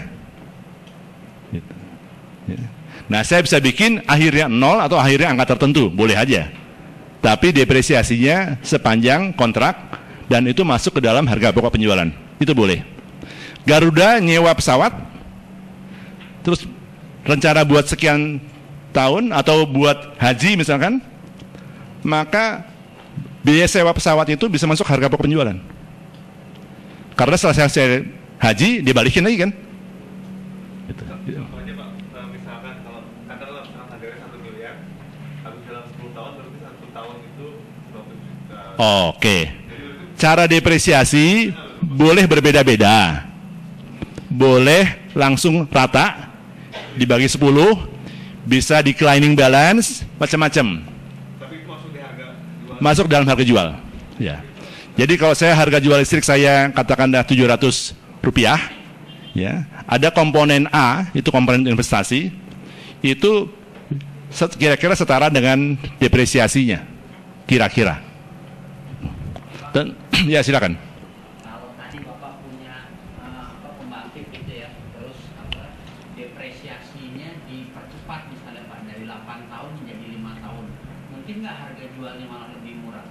Nah, saya bisa bikin akhirnya 0 atau akhirnya angka tertentu, boleh aja. Tapi depresiasinya sepanjang kontrak, dan itu masuk ke dalam harga pokok penjualan. Itu boleh. Garuda nyewa pesawat, terus rencana buat sekian tahun, atau buat haji misalkan, maka biaya sewa pesawat itu bisa masuk harga pokok penjualan. Karena setelah saya haji, dibalikin lagi kan. Gitu. Contohnya Pak, misalkan kalau katakanlah harganya 1 miliar, habis dalam 10 tahun berarti 1 tahun itu 20 juta. Oke. Cara depresiasi boleh berbeda-beda. Boleh langsung rata, dibagi 10, bisa declining balance, macam-macam. Tapi itu masuk di harga jual. Masuk dalam harga jual. Ya. Jadi kalau saya harga jual listrik saya katakanlah Rp700, ya, ada komponen A, itu komponen investasi, itu kira-kira setara dengan depresiasinya, kira-kira. Dan ya silakan. Kalau tadi Bapak punya pembangkit gitu ya, terus depresiasinya dipercepat misalnya Pak dari 8 tahun menjadi 5 tahun, mungkin nggak harga jualnya malah lebih murah?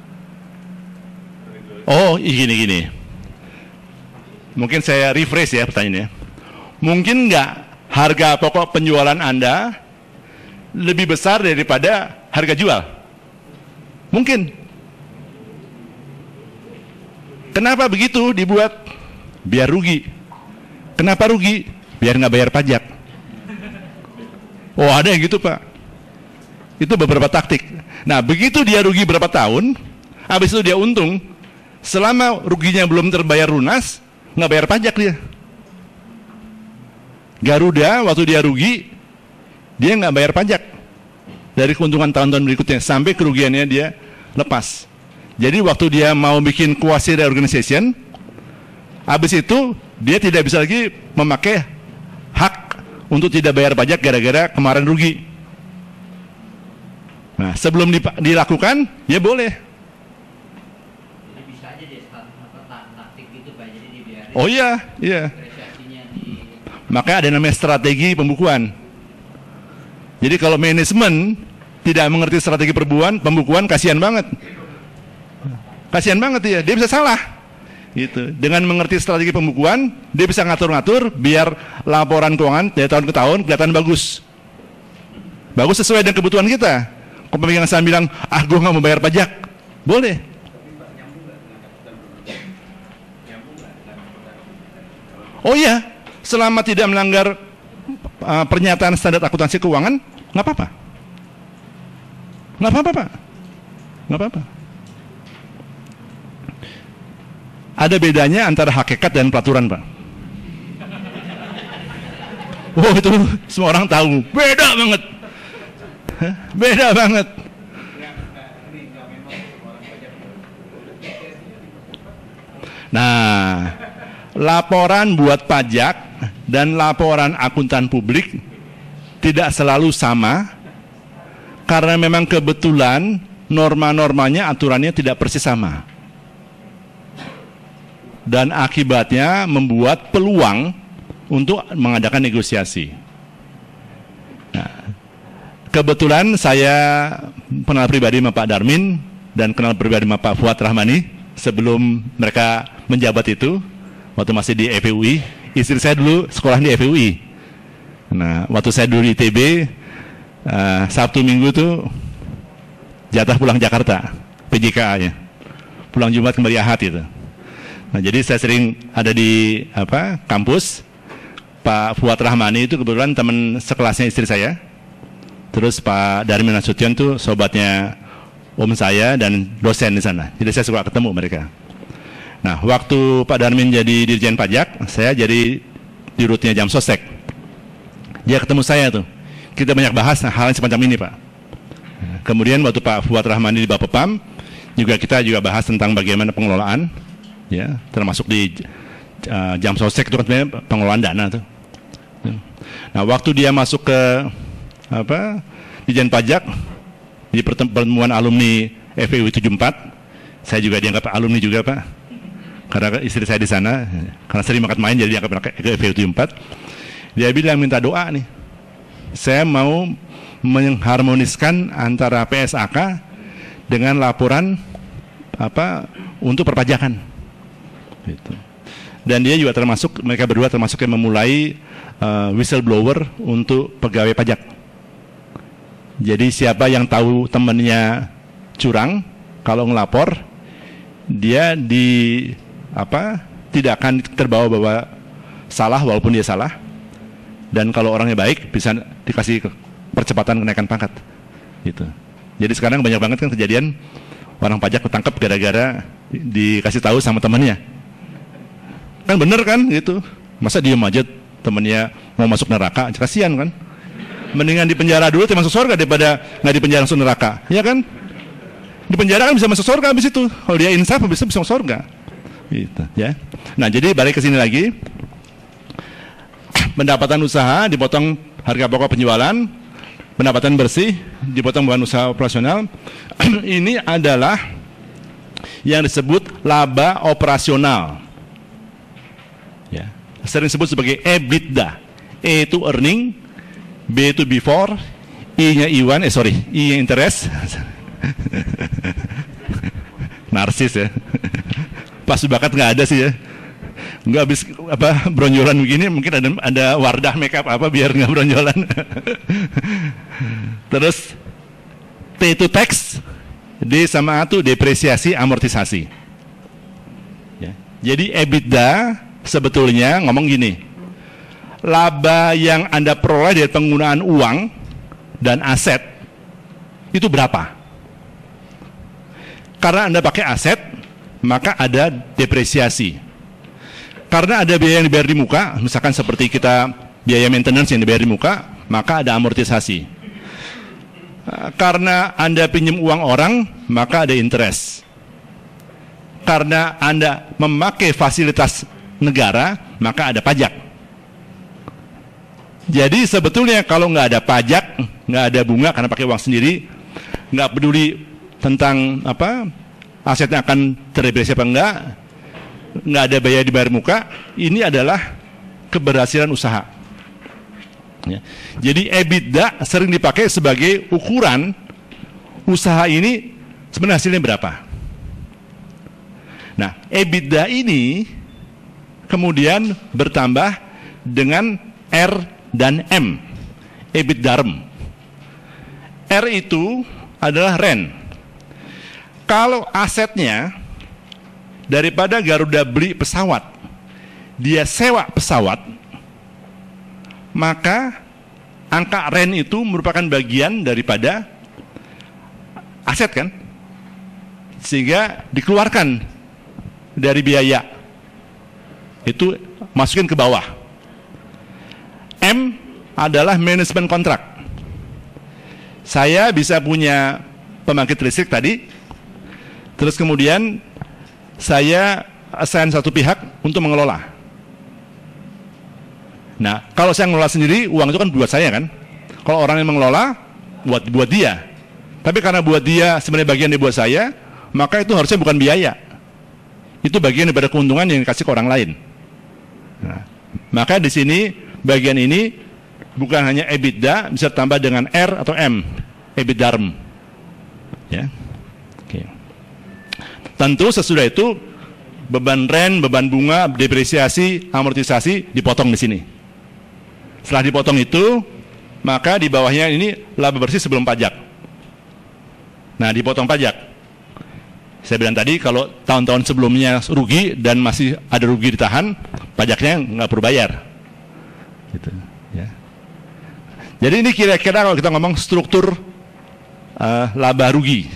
Oh, gini. Mungkin saya rephrase ya pertanyaannya. Mungkin nggak harga pokok penjualan Anda lebih besar daripada harga jual? Mungkin. Kenapa begitu dibuat? Biar rugi. Kenapa rugi? Biar nggak bayar pajak. Oh, ada yang gitu Pak. Itu beberapa taktik. Nah, begitu dia rugi berapa tahun, habis itu dia untung, selama ruginya belum terbayar lunas, nggak bayar pajak dia. Garuda waktu dia rugi, dia nggak bayar pajak dari keuntungan tahun-tahun berikutnya sampai kerugiannya dia lepas. Jadi waktu dia mau bikin quasi reorganization, habis itu dia tidak bisa lagi memakai hak untuk tidak bayar pajak gara-gara kemarin rugi. Nah, sebelum dilakukan, ya boleh. Jadi bisa aja dia taktik gitu Pak, jadi dibiarin. Oh iya. Depresiasinya di. Makanya ada namanya strategi pembukuan. Jadi kalau manajemen tidak mengerti strategi pembukuan, kasihan banget. Kasihan banget dia bisa salah. Gitu. Dengan mengerti strategi pembukuan, dia bisa ngatur-ngatur biar laporan keuangan dari tahun ke tahun kelihatan bagus. Bagus sesuai dengan kebutuhan kita. Kalau pemegang saham bilang, gue nggak mau bayar pajak, boleh. Oh iya, selama tidak melanggar pernyataan standar akuntansi keuangan, nggak apa-apa. Nggak apa-apa, Pak. Nggak apa-apa. Ada bedanya antara hakikat dan peraturan, Pak. Oh, itu semua orang tahu. Beda banget. Beda banget. Nah, laporan buat pajak dan laporan akuntan publik tidak selalu sama karena memang kebetulan norma-normanya, aturannya tidak persis sama. Dan akibatnya membuat peluang untuk mengadakan negosiasi. Nah, kebetulan saya kenal pribadi sama Pak Darmin dan kenal pribadi sama Pak Fuad Rahmani sebelum mereka menjabat itu, waktu masih di FUI. Istri saya dulu sekolah di FUI. Nah, waktu saya dulu di ITB, Sabtu Minggu tuh jatah pulang Jakarta, PJKA-nya. Pulang Jumat kembali Ahad gitu. Nah, jadi saya sering ada di kampus. Pak Fuad Rahmani itu kebetulan teman sekelasnya istri saya. Terus Pak Darmin Nasution tuh sobatnya om saya dan dosen di sana. Jadi saya suka ketemu mereka. Nah, waktu Pak Darmin jadi Dirjen Pajak, saya jadi dirutnya Jamsostek. Dia ketemu saya tuh. Kita banyak bahas hal yang semacam ini, Pak. Kemudian waktu Pak Fuad Rahmani di Bapepam, kita juga bahas tentang bagaimana pengelolaan, ya, termasuk di Jamsostek itu kan sebenarnya pengelolaan dana tuh. Nah, waktu dia masuk ke Dirjen Pajak di pertemuan alumni FEU 74, saya juga dianggap alumni juga, Pak. Karena istri saya di sana, karena sering main jadi dianggap ke FEU 74. Dia bilang minta doa nih. Saya mau mengharmoniskan antara PSAK dengan laporan untuk perpajakan. Gitu. Dan dia juga termasuk, mereka berdua termasuk yang memulai whistleblower untuk pegawai pajak. Jadi siapa yang tahu temannya curang, kalau ngelapor, dia tidak akan terbawa salah walaupun dia salah. Dan kalau orangnya baik, bisa dikasih percepatan kenaikan pangkat. Gitu. Jadi sekarang banyak banget kan kejadian orang pajak ketangkep gara-gara dikasih tahu sama temannya. Kan bener kan gitu. Masa diem aja temennya mau masuk neraka, kasihan kan. Mendingan di penjara dulu masuk surga daripada nggak di penjara langsung neraka, ya kan? Di penjara kan bisa masuk surga habis itu. Kalau dia insaf bisa masuk surga. Gitu, ya. Nah, jadi balik ke sini lagi. Pendapatan usaha dipotong harga pokok penjualan, pendapatan bersih dipotong beban usaha operasional. Ini adalah yang disebut laba operasional. Ya, sering disebut sebagai EBITDA. E itu earning, B itu before, I-nya Iwan, I-nya interest. Narsis ya. Pas bakat nggak ada sih ya. Nggak habis bronjolan begini, mungkin ada Wardah makeup biar nggak bronjolan. Terus T itu tax, D sama A itu depresiasi amortisasi. Ya. Jadi EBITDA sebetulnya ngomong gini, laba yang Anda peroleh dari penggunaan uang dan aset itu berapa? Karena Anda pakai aset, maka ada depresiasi. Karena ada biaya yang dibayar di muka, misalkan seperti kita biaya maintenance yang dibayar di muka, maka ada amortisasi. Karena Anda pinjam uang orang, maka ada interest. Karena Anda memakai fasilitas negara, maka ada pajak. Jadi sebetulnya kalau nggak ada pajak, nggak ada bunga karena pakai uang sendiri, nggak peduli tentang asetnya akan terdepresiasi apa nggak ada biaya dibayar muka, ini adalah keberhasilan usaha. Ya. Jadi EBITDA sering dipakai sebagai ukuran usaha ini sebenarnya hasilnya berapa. Nah, EBITDA ini kemudian bertambah dengan R dan M, EBITDARM. R itu adalah rent. Kalau asetnya daripada Garuda beli pesawat, dia sewa pesawat, maka angka rent itu merupakan bagian daripada aset kan, sehingga dikeluarkan dari biaya itu masukin ke bawah. M adalah manajemen kontrak. Saya bisa punya pembangkit listrik tadi, terus kemudian saya assign satu pihak untuk mengelola. Nah, kalau saya mengelola sendiri, uang itu kan buat saya kan. Kalau orang yang mengelola, buat dia. Tapi karena buat dia sebenarnya bagian dari buat saya, maka itu harusnya bukan biaya. Itu bagian daripada keuntungan yang dikasih ke orang lain. Nah, maka di sini bagian ini bukan hanya EBITDA, bisa tambah dengan R atau M, EBITDARM. Ya. Oke. Tentu sesudah itu beban rent, beban bunga, depresiasi, amortisasi dipotong di sini. Setelah dipotong itu, maka di bawahnya ini laba bersih sebelum pajak. Nah, dipotong pajak. Saya bilang tadi kalau tahun-tahun sebelumnya rugi dan masih ada rugi ditahan, pajaknya nggak perlu bayar. Gitu, ya. Jadi ini kira-kira kalau kita ngomong struktur laba rugi.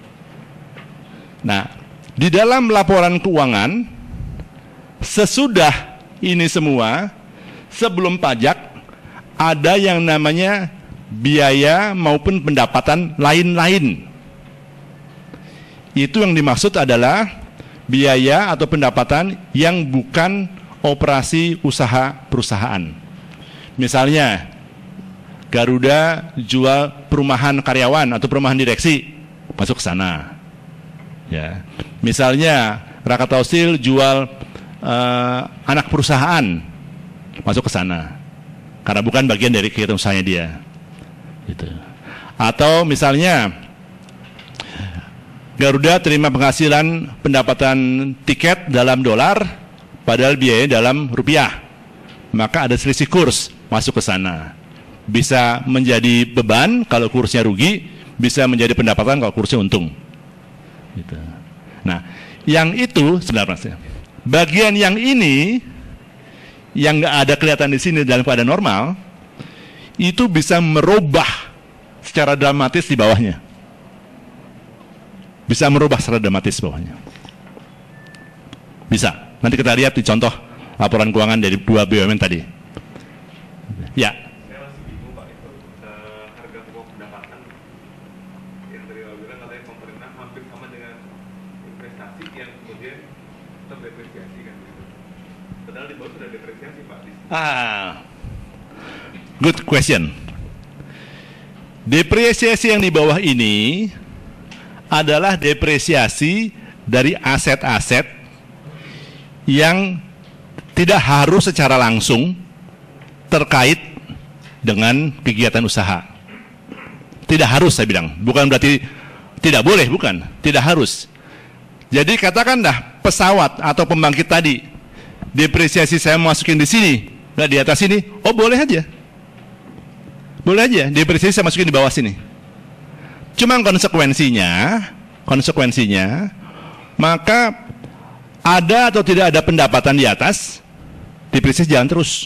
Nah, di dalam laporan keuangan, sesudah ini semua, sebelum pajak, ada yang namanya biaya maupun pendapatan lain-lain. Itu yang dimaksud adalah biaya atau pendapatan yang bukan operasi usaha perusahaan. Misalnya, Garuda jual perumahan karyawan atau perumahan direksi, masuk ke sana. Ya. Misalnya, Rakatau Steel jual anak perusahaan, masuk ke sana. Karena bukan bagian dari kegiatan usahanya dia. Gitu. Atau misalnya, Garuda terima penghasilan pendapatan tiket dalam dolar, padahal biayanya dalam rupiah. Maka ada selisih kurs, masuk ke sana. Bisa menjadi beban kalau kursnya rugi, bisa menjadi pendapatan kalau kursnya untung. Gitu. Nah, yang itu sebenarnya bagian yang ini yang nggak ada kelihatan di sini dalam keadaan normal, itu bisa merubah secara dramatis di bawahnya. Bisa merubah secara dramatis bawahnya. Bisa. Nanti kita lihat di contoh laporan keuangan dari 2 BUMN tadi. Ya. Saya masih bingung Pak, itu harga pokok pendapatan yang tadi Pak bilang katanya pemerintah hampir sama dengan investasi yang kemudian terdepresiasi kan gitu. Padahal di bawah sudah depresiasi Pak. Good question. Depresiasi yang di bawah ini adalah depresiasi dari aset-aset yang tidak harus secara langsung terkait dengan kegiatan usaha. Tidak harus, saya bilang. Bukan berarti tidak boleh, bukan. Tidak harus. Jadi katakanlah pesawat atau pembangkit tadi, depresiasi saya masukin di sini, nggak di atas sini, oh boleh aja. Boleh aja, depresiasi saya masukin di bawah sini. Cuma konsekuensinya, maka ada atau tidak ada pendapatan di atas, depresiasi jalan terus.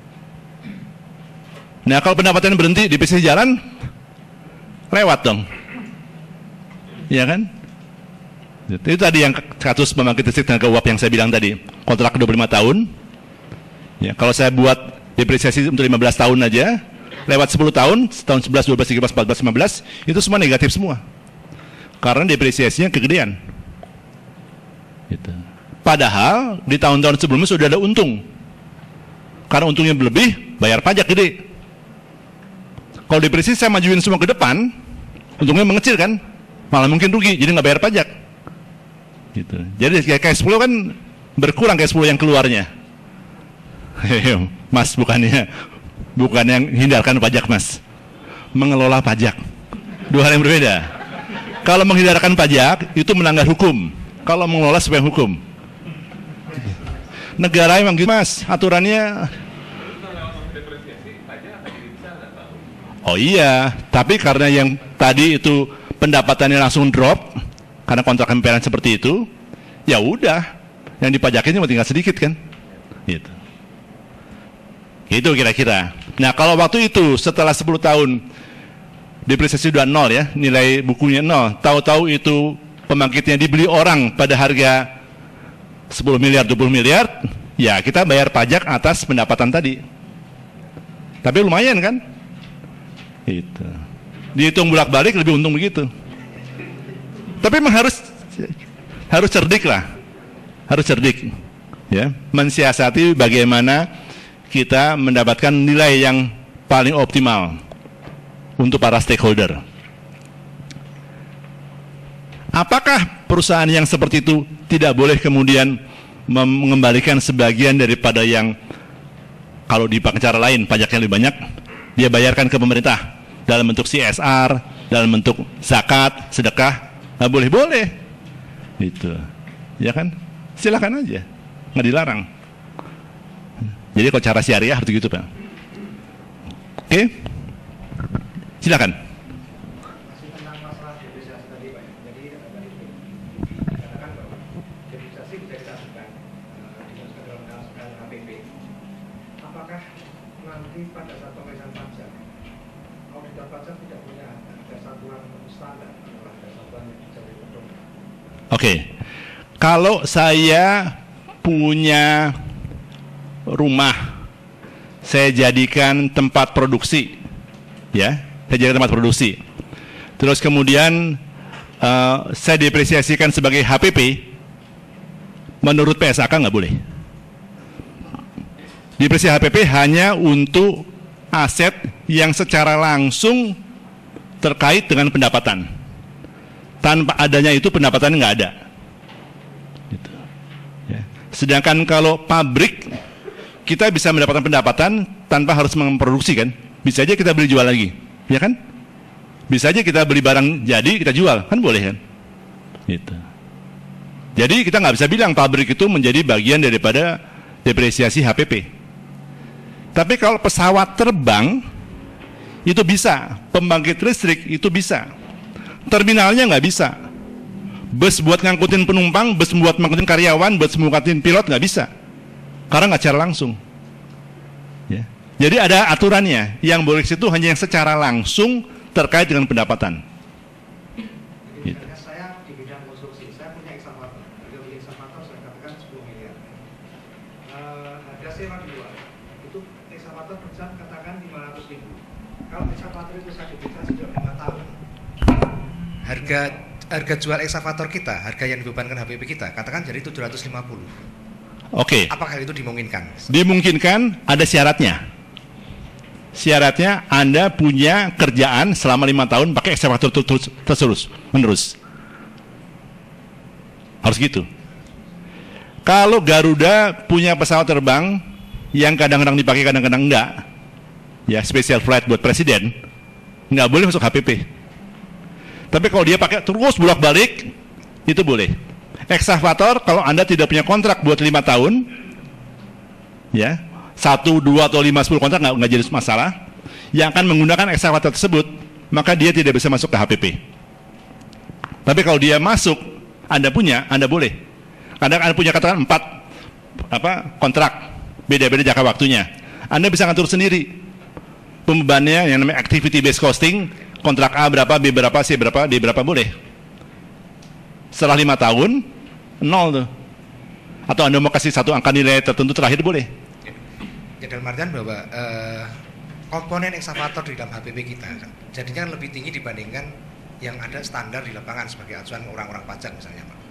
Nah, kalau pendapatan berhenti, depresiasi jalan, lewat dong. Iya kan? Itu tadi yang kasus pembangkit listrik tenaga uap yang saya bilang tadi, kontrak 25 tahun. Ya, kalau saya buat depresiasi untuk 15 tahun aja, lewat 10 tahun, tahun 11, 12, 13, 14, 15, itu semua negatif semua. Karena depresiasinya kegedean. Gitu. Padahal di tahun-tahun sebelumnya sudah ada untung. Karena untungnya berlebih, bayar pajak gede. Kalau depresiasi saya majuin semua ke depan, untungnya mengecil kan, malah mungkin rugi, jadi nggak bayar pajak. Gitu. Jadi kayak 10 kan berkurang kayak 10 yang keluarnya. Mas, bukan yang hindarkan pajak, Mas. Mengelola pajak. Dua hal yang berbeda. Kalau menghindarkan pajak, itu melanggar hukum. Kalau mengelola sesuai hukum. Negara memang gitu, Mas. Aturannya. Oh iya, tapi karena yang tadi itu pendapatannya langsung drop, karena kontrak emperan seperti itu, ya udah, yang dipajakin cuma tinggal sedikit kan. Gitu. Itu kira-kira. Nah, kalau waktu itu setelah 10 tahun depresiasi sudah 0 ya, nilai bukunya 0, tahu-tahu itu pembangkitnya dibeli orang pada harga 10 miliar, 20 miliar, ya kita bayar pajak atas pendapatan tadi. Tapi lumayan kan? Itu. Dihitung bolak-balik lebih untung begitu. Tapi memang harus cerdik lah. harus cerdik, ya, mensiasati bagaimana kita mendapatkan nilai yang paling optimal untuk para stakeholder. Apakah perusahaan yang seperti itu tidak boleh kemudian mengembalikan sebagian daripada yang kalau dipakai cara lain pajaknya lebih banyak, dia bayarkan ke pemerintah dalam bentuk CSR, dalam bentuk zakat, sedekah? Nah, boleh, gitu, ya kan? Silakan aja, nggak dilarang. Jadi kalau cara syariah harus gitu, Pak. Oke, silakan. Masih tentang masalah depresiasi tadi, Pak. Jadi dikatakan bahwa depresiasi bisa dilakukan dimasukkan dalam undang HPP. Apakah nanti pada saat pemeriksaan pajak, auditor pajak tidak punya harga satuan standar atau harga satuan yang bisa dipedoman? Oke, kalau saya punya rumah, saya jadikan tempat produksi, ya, saya jadikan tempat produksi. Terus kemudian saya depresiasikan sebagai HPP, menurut PSAK nggak boleh. Depresiasi HPP hanya untuk aset yang secara langsung terkait dengan pendapatan. Tanpa adanya itu pendapatan nggak ada. Gitu. Ya. Sedangkan kalau pabrik, kita bisa mendapatkan pendapatan tanpa harus memproduksi, kan? Bisa aja kita beli jual lagi, ya kan? Bisa aja kita beli barang jadi kita jual, kan boleh, kan? Gitu. Jadi kita nggak bisa bilang pabrik itu menjadi bagian daripada depresiasi HPP. Tapi kalau pesawat terbang itu bisa, pembangkit listrik itu bisa, terminalnya nggak bisa. Bus buat ngangkutin penumpang, bus buat ngangkutin karyawan, bus ngangkutin pilot nggak bisa. Karena nggak secara langsung, ya. Jadi ada aturannya, yang boleh situ hanya yang secara langsung terkait dengan pendapatan. Jadi misalnya saya di bidang konstruksi, saya punya eksavator. Harga beli eksavator saya katakan 10 miliar. Harga sewa di luar, itu eksavator per jam katakan 500.000. Kalau eksavator itu saya diberikan sejauh 5 tahun, harga jual eksavator kita, harga yang dibebankan HPP kita, katakan jadi 750. Oke. Apakah itu dimungkinkan? Dimungkinkan, ada syaratnya. Syaratnya Anda punya kerjaan selama 5 tahun pakai eksavator terus-menerus. Harus gitu. Kalau Garuda punya pesawat terbang yang kadang-kadang dipakai, kadang-kadang enggak, ya, special flight buat presiden, nggak boleh masuk HPP. Tapi kalau dia pakai terus bolak-balik, itu boleh. Eksavator, kalau Anda tidak punya kontrak buat 5 tahun, ya, 1, 2, atau 5, 10 kontrak nggak jadi masalah, yang akan menggunakan eksavator tersebut, maka dia tidak bisa masuk ke HPP. Tapi kalau dia masuk, Anda punya, Anda boleh. Karena Anda punya katakan 4 kontrak, beda-beda jangka waktunya. Anda bisa ngatur sendiri pembebanannya, yang namanya activity based costing, kontrak A berapa, B berapa, C berapa, D berapa, boleh. Setelah 5 tahun, 0 tuh. Atau Anda mau kasih satu angka nilai tertentu terakhir, boleh. Ya, dalam artian bahwa komponen eksavator di dalam HPP kita jadinya lebih tinggi dibandingkan yang ada standar di lapangan sebagai acuan orang-orang pajak misalnya, Pak.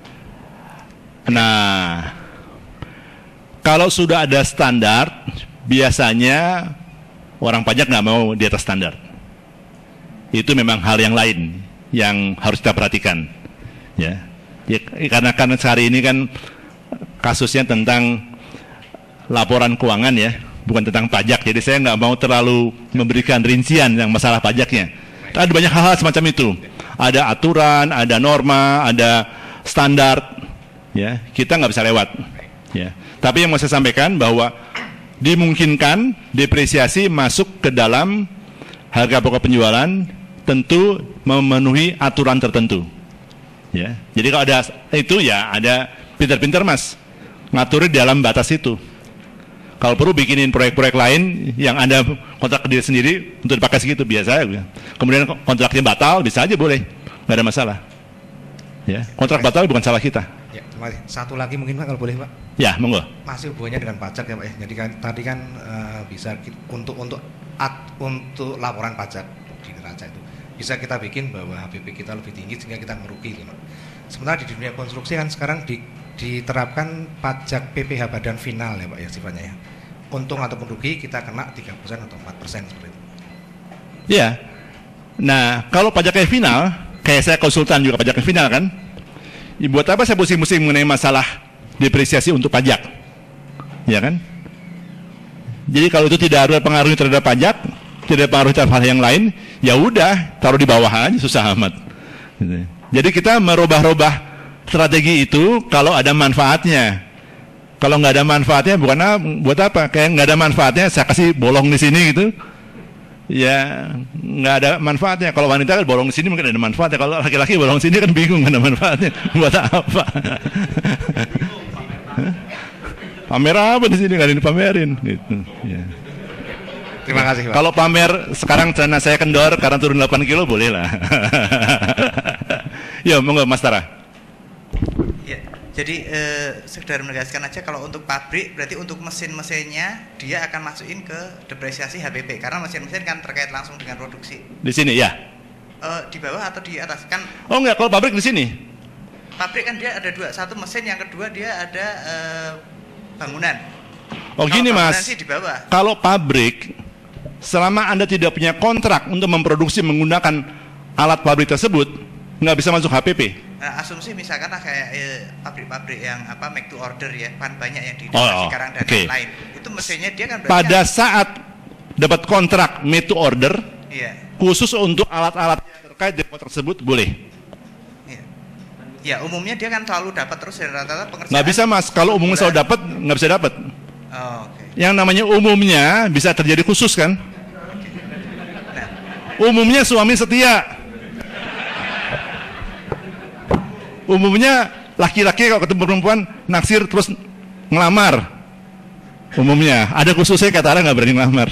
Nah, kalau sudah ada standar, biasanya orang pajak nggak mau di atas standar. Itu memang hal yang lain yang harus kita perhatikan, ya. Ya, karena sehari ini kan kasusnya tentang laporan keuangan, ya, bukan tentang pajak. Jadi saya nggak mau terlalu memberikan rincian yang masalah pajaknya. Ada banyak hal-hal semacam itu. Ada aturan, ada norma, ada standar, ya. Kita nggak bisa lewat, ya. Tapi yang mau saya sampaikan bahwa dimungkinkan depresiasi masuk ke dalam harga pokok penjualan, tentu memenuhi aturan tertentu. Ya, jadi kalau ada itu, ya ada pinter-pinter Mas ngatur di dalam batas itu. Kalau perlu bikinin proyek-proyek lain yang Anda kontrak ke diri sendiri untuk dipakai segitu, biasa. Kemudian kontraknya batal, bisa aja, boleh, nggak ada masalah. Ya, kontrak batal bukan salah kita. Ya, terima kasih. Satu lagi mungkin Pak, kalau boleh Pak. Ya, monggo. Masih hubungannya dengan pajak ya Pak ya. Jadi kan tadi kan bisa untuk laporan pajak di neraca itu bisa kita bikin bahwa HPP kita lebih tinggi sehingga kita merugi gitu, Pak. Sementara di dunia konstruksi kan sekarang diterapkan pajak PPh badan final ya Pak ya sifatnya ya. Untung ataupun rugi kita kena 3% atau 4% seperti itu. Iya. Nah, kalau pajaknya final, kayak saya konsultan juga pajaknya final kan. Ya, buat apa saya pusing-pusing mengenai masalah depresiasi untuk pajak? Ya kan? Jadi kalau itu tidak ada pengaruh terhadap pajak, tidak ada pengaruh terhadap hal yang lain, ya udah taruh di bawah aja, susah amat. Gitu. Jadi kita merubah-rubah strategi itu kalau ada manfaatnya. Kalau nggak ada manfaatnya, buat apa? Kayak nggak ada manfaatnya, saya kasih bolong di sini gitu. Ya nggak ada manfaatnya. Kalau wanita kan bolong di sini mungkin ada manfaatnya. Kalau laki-laki bolong di sini kan bingung nggak ada manfaatnya. Buat apa? Pamer apa di sini, nggak ada yang dipamerin. Gitu. Ya. Terima kasih Pak. Kalau pamer sekarang celana saya kendor karena turun 8 kilo boleh lah. Ya monggo Mas Tara. Ya, jadi sekedar menegaskan aja kalau untuk pabrik berarti untuk mesin-mesinnya dia akan masukin ke depresiasi HPP karena mesin-mesin kan terkait langsung dengan produksi. Di sini ya. Di bawah atau di atas kan? Oh enggak, kalau pabrik di sini. Pabrik kan dia ada dua, satu mesin, yang kedua dia ada bangunan. Oh gini Mas. Sih di bawah. Kalau pabrik, selama Anda tidak punya kontrak untuk memproduksi menggunakan alat pabrik tersebut, nggak bisa masuk HPP. Nah, asumsi misalkan kayak pabrik-pabrik yang make to order ya, kan banyak yang di sekarang dan lain. Itu mesinnya dia kan pada saat dapat kontrak made to order, iya. Khusus untuk alat-alat yang terkait depo tersebut boleh. Iya. Ya umumnya dia kan selalu dapat terus dan rata-rata pengerjaan. Nggak bisa Mas, kalau umumnya selalu dapat, nggak bisa dapat. Oh, okay. Yang namanya umumnya bisa terjadi khusus kan? Nah. Umumnya suami setia. Umumnya laki-laki kalau ketemu perempuan naksir terus ngelamar. Umumnya ada khususnya kata orang nggak berani ngelamar.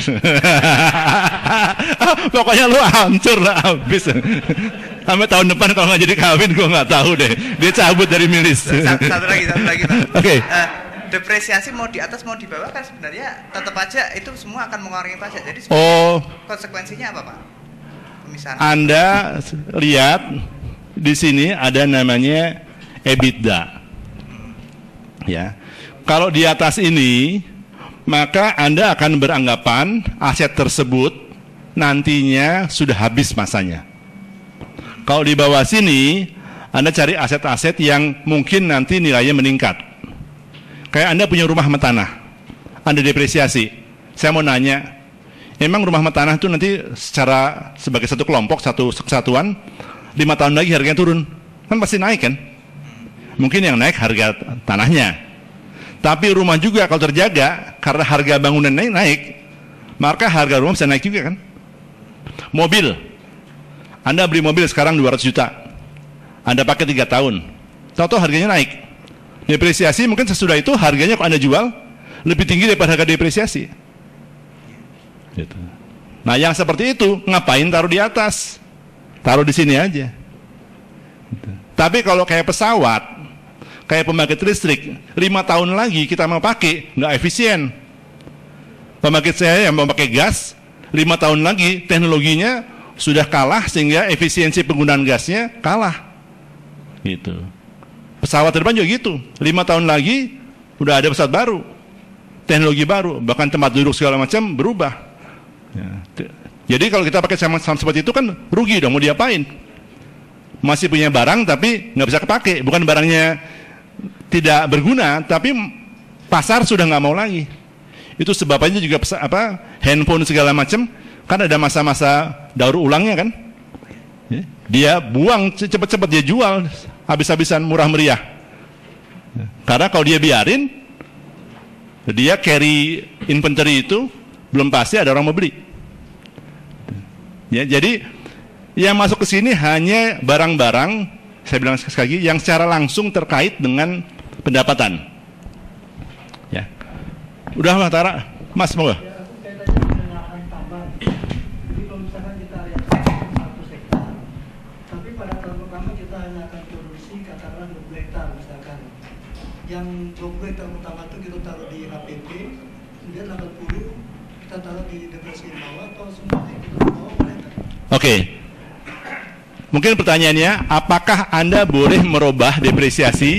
Pokoknya lu hancur lah habis. Sampai tahun depan kalau nggak jadi kawin gue nggak tahu deh. Dia cabut dari milis. Satu lagi Pak. Oke. Depresiasi mau di atas mau di bawah kan sebenarnya tetap aja itu semua akan mengurangi pajak. Jadi konsekuensinya apa Pak? Misalnya. Anda lihat di sini ada namanya EBITDA. Ya. Kalau di atas ini, maka Anda akan beranggapan aset tersebut nantinya sudah habis masanya. Kalau di bawah sini, Anda cari aset-aset yang mungkin nanti nilainya meningkat. Kayak Anda punya rumah tanah, Anda depresiasi. Saya mau nanya, emang rumah tanah itu nanti sebagai satu kelompok, satu kesatuan, 5 tahun lagi harganya turun, kan pasti naik kan? Mungkin yang naik harga tanahnya, tapi rumah juga kalau terjaga karena harga bangunan naik, maka harga rumah bisa naik juga kan? Mobil, Anda beli mobil sekarang 200 juta, Anda pakai 3 tahun, tahu-tahu harganya naik, depresiasi mungkin sesudah itu harganya kalau Anda jual lebih tinggi daripada harga depresiasi. Gitu. Nah yang seperti itu ngapain taruh di atas? Taruh di sini aja. Tapi kalau kayak pesawat, kayak pembangkit listrik, 5 tahun lagi kita mau pakai, nggak efisien. Pembangkit saya yang mau pakai gas, 5 tahun lagi teknologinya sudah kalah sehingga efisiensi penggunaan gasnya kalah. Gitu. Pesawat terbang juga gitu. 5 tahun lagi udah ada pesawat baru, teknologi baru, bahkan tempat duduk segala macam berubah. Ya. Jadi kalau kita pakai sama seperti itu kan rugi dong, mau diapain? Masih punya barang tapi nggak bisa kepake, bukan barangnya tidak berguna, tapi pasar sudah nggak mau lagi. Itu sebabnya juga handphone segala macam kan ada masa-masa daur ulangnya kan? Dia buang cepet-cepet, dia jual habis-habisan murah meriah. Karena kalau dia biarin, dia carry inventory itu belum pasti ada orang mau beli. Ya, jadi yang masuk ke sini hanya barang-barang, saya bilang sekali lagi, yang secara langsung terkait dengan pendapatan. Ya, udah Mas Tara, Mas mau nggak? Tapi pada tahun pertama kita hanya akan produksi katakanlah 20 hektar misalkan. Yang 20 hektar pertama itu kita taruh di HPP, kemudian 80 kita taruh di depresi bawah atau semuanya kita bawa boleh kan? Oke. Mungkin pertanyaannya, apakah Anda boleh merubah depresiasi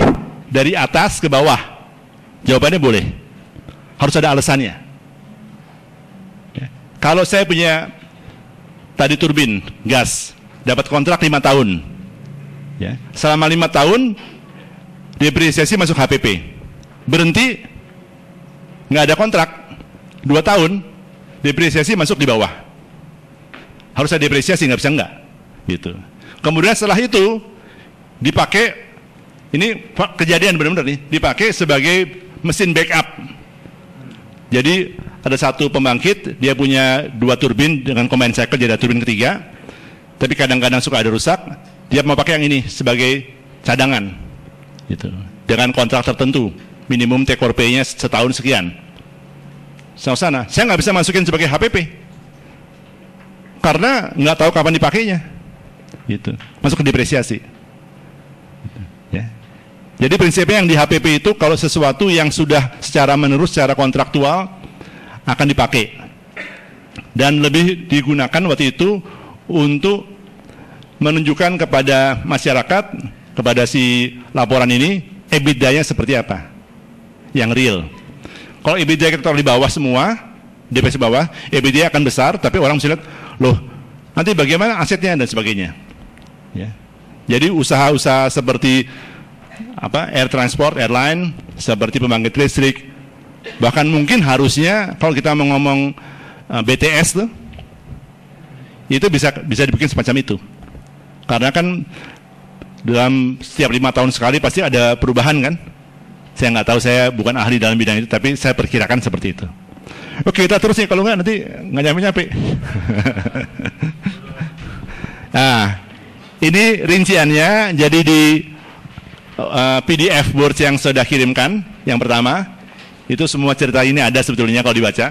dari atas ke bawah? Jawabannya boleh. Harus ada alasannya. Ya. Kalau saya punya tadi turbin gas, dapat kontrak 5 tahun. Ya. Selama 5 tahun depresiasi masuk HPP. Berhenti, nggak ada kontrak, 2 tahun depresiasi masuk di bawah. Harus ada depresiasi, nggak bisa nggak. Gitu. Kemudian setelah itu dipakai, ini kejadian benar-benar nih, dipakai sebagai mesin backup. Jadi ada satu pembangkit, dia punya 2 turbin dengan combined cycle, jadi ada turbin ketiga, tapi kadang-kadang suka ada rusak, dia mau pakai yang ini sebagai cadangan, gitu. Dengan kontrak tertentu, minimum take or pay-nya setahun sekian. Sana, saya nggak bisa masukin sebagai HPP, karena nggak tahu kapan dipakainya, gitu. Masuk ke depresiasi. Gitu. Ya. Jadi prinsipnya yang di HPP itu kalau sesuatu yang sudah secara menerus, secara kontraktual akan dipakai dan lebih digunakan waktu itu untuk menunjukkan kepada masyarakat, kepada si laporan ini EBITDA-nya seperti apa yang real. Kalau EBITDA kita taruh di bawah semua, DPS bawah, EBITDA akan besar, tapi orang mesti lihat, loh nanti bagaimana asetnya dan sebagainya. Ya. Jadi usaha-usaha seperti air transport, airline, seperti pembangkit listrik, bahkan mungkin harusnya kalau kita mau ngomong BTS tuh, itu bisa dibikin semacam itu. Karena kan dalam setiap 5 tahun sekali pasti ada perubahan kan. Saya nggak tahu, saya bukan ahli dalam bidang itu, tapi saya perkirakan seperti itu. Oke, kita terus nih, kalau nggak nanti nggak nyampe-nyampe. Nah, ini rinciannya. Jadi di PDF Word yang sudah kirimkan, yang pertama, itu semua cerita ini ada sebetulnya kalau dibaca.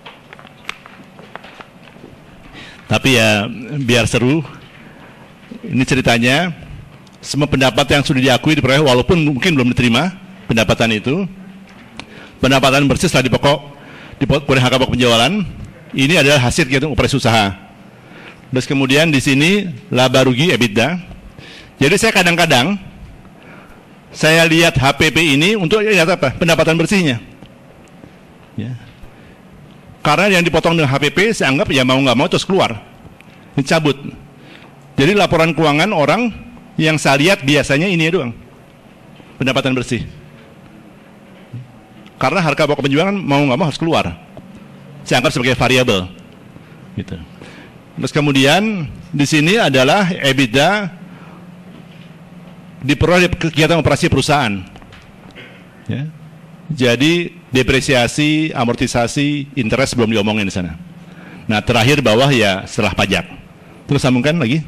Tapi ya biar seru, ini ceritanya, semua pendapat yang sudah diakui diperoleh walaupun mungkin belum diterima pendapatan itu. Pendapatan bersih setelah oleh hak pokok penjualan, ini adalah hasil kegiatan operasi usaha. Terus kemudian di sini laba rugi EBITDA. Jadi saya kadang-kadang saya lihat HPP ini untuk lihat apa? Pendapatan bersihnya. Ya. Karena yang dipotong dengan HPP saya anggap ya mau nggak mau terus keluar, dicabut. Jadi laporan keuangan orang yang saya lihat biasanya ini doang, pendapatan bersih. Karena harga pokok penjualan mau nggak mau harus keluar, saya anggap sebagai variabel. Gitu. Terus kemudian di sini adalah EBITDA diperoleh kegiatan operasi perusahaan. Ya. Jadi depresiasi, amortisasi, interest belum diomongin di sana. Nah terakhir bawah ya setelah pajak. Terus sambungkan lagi.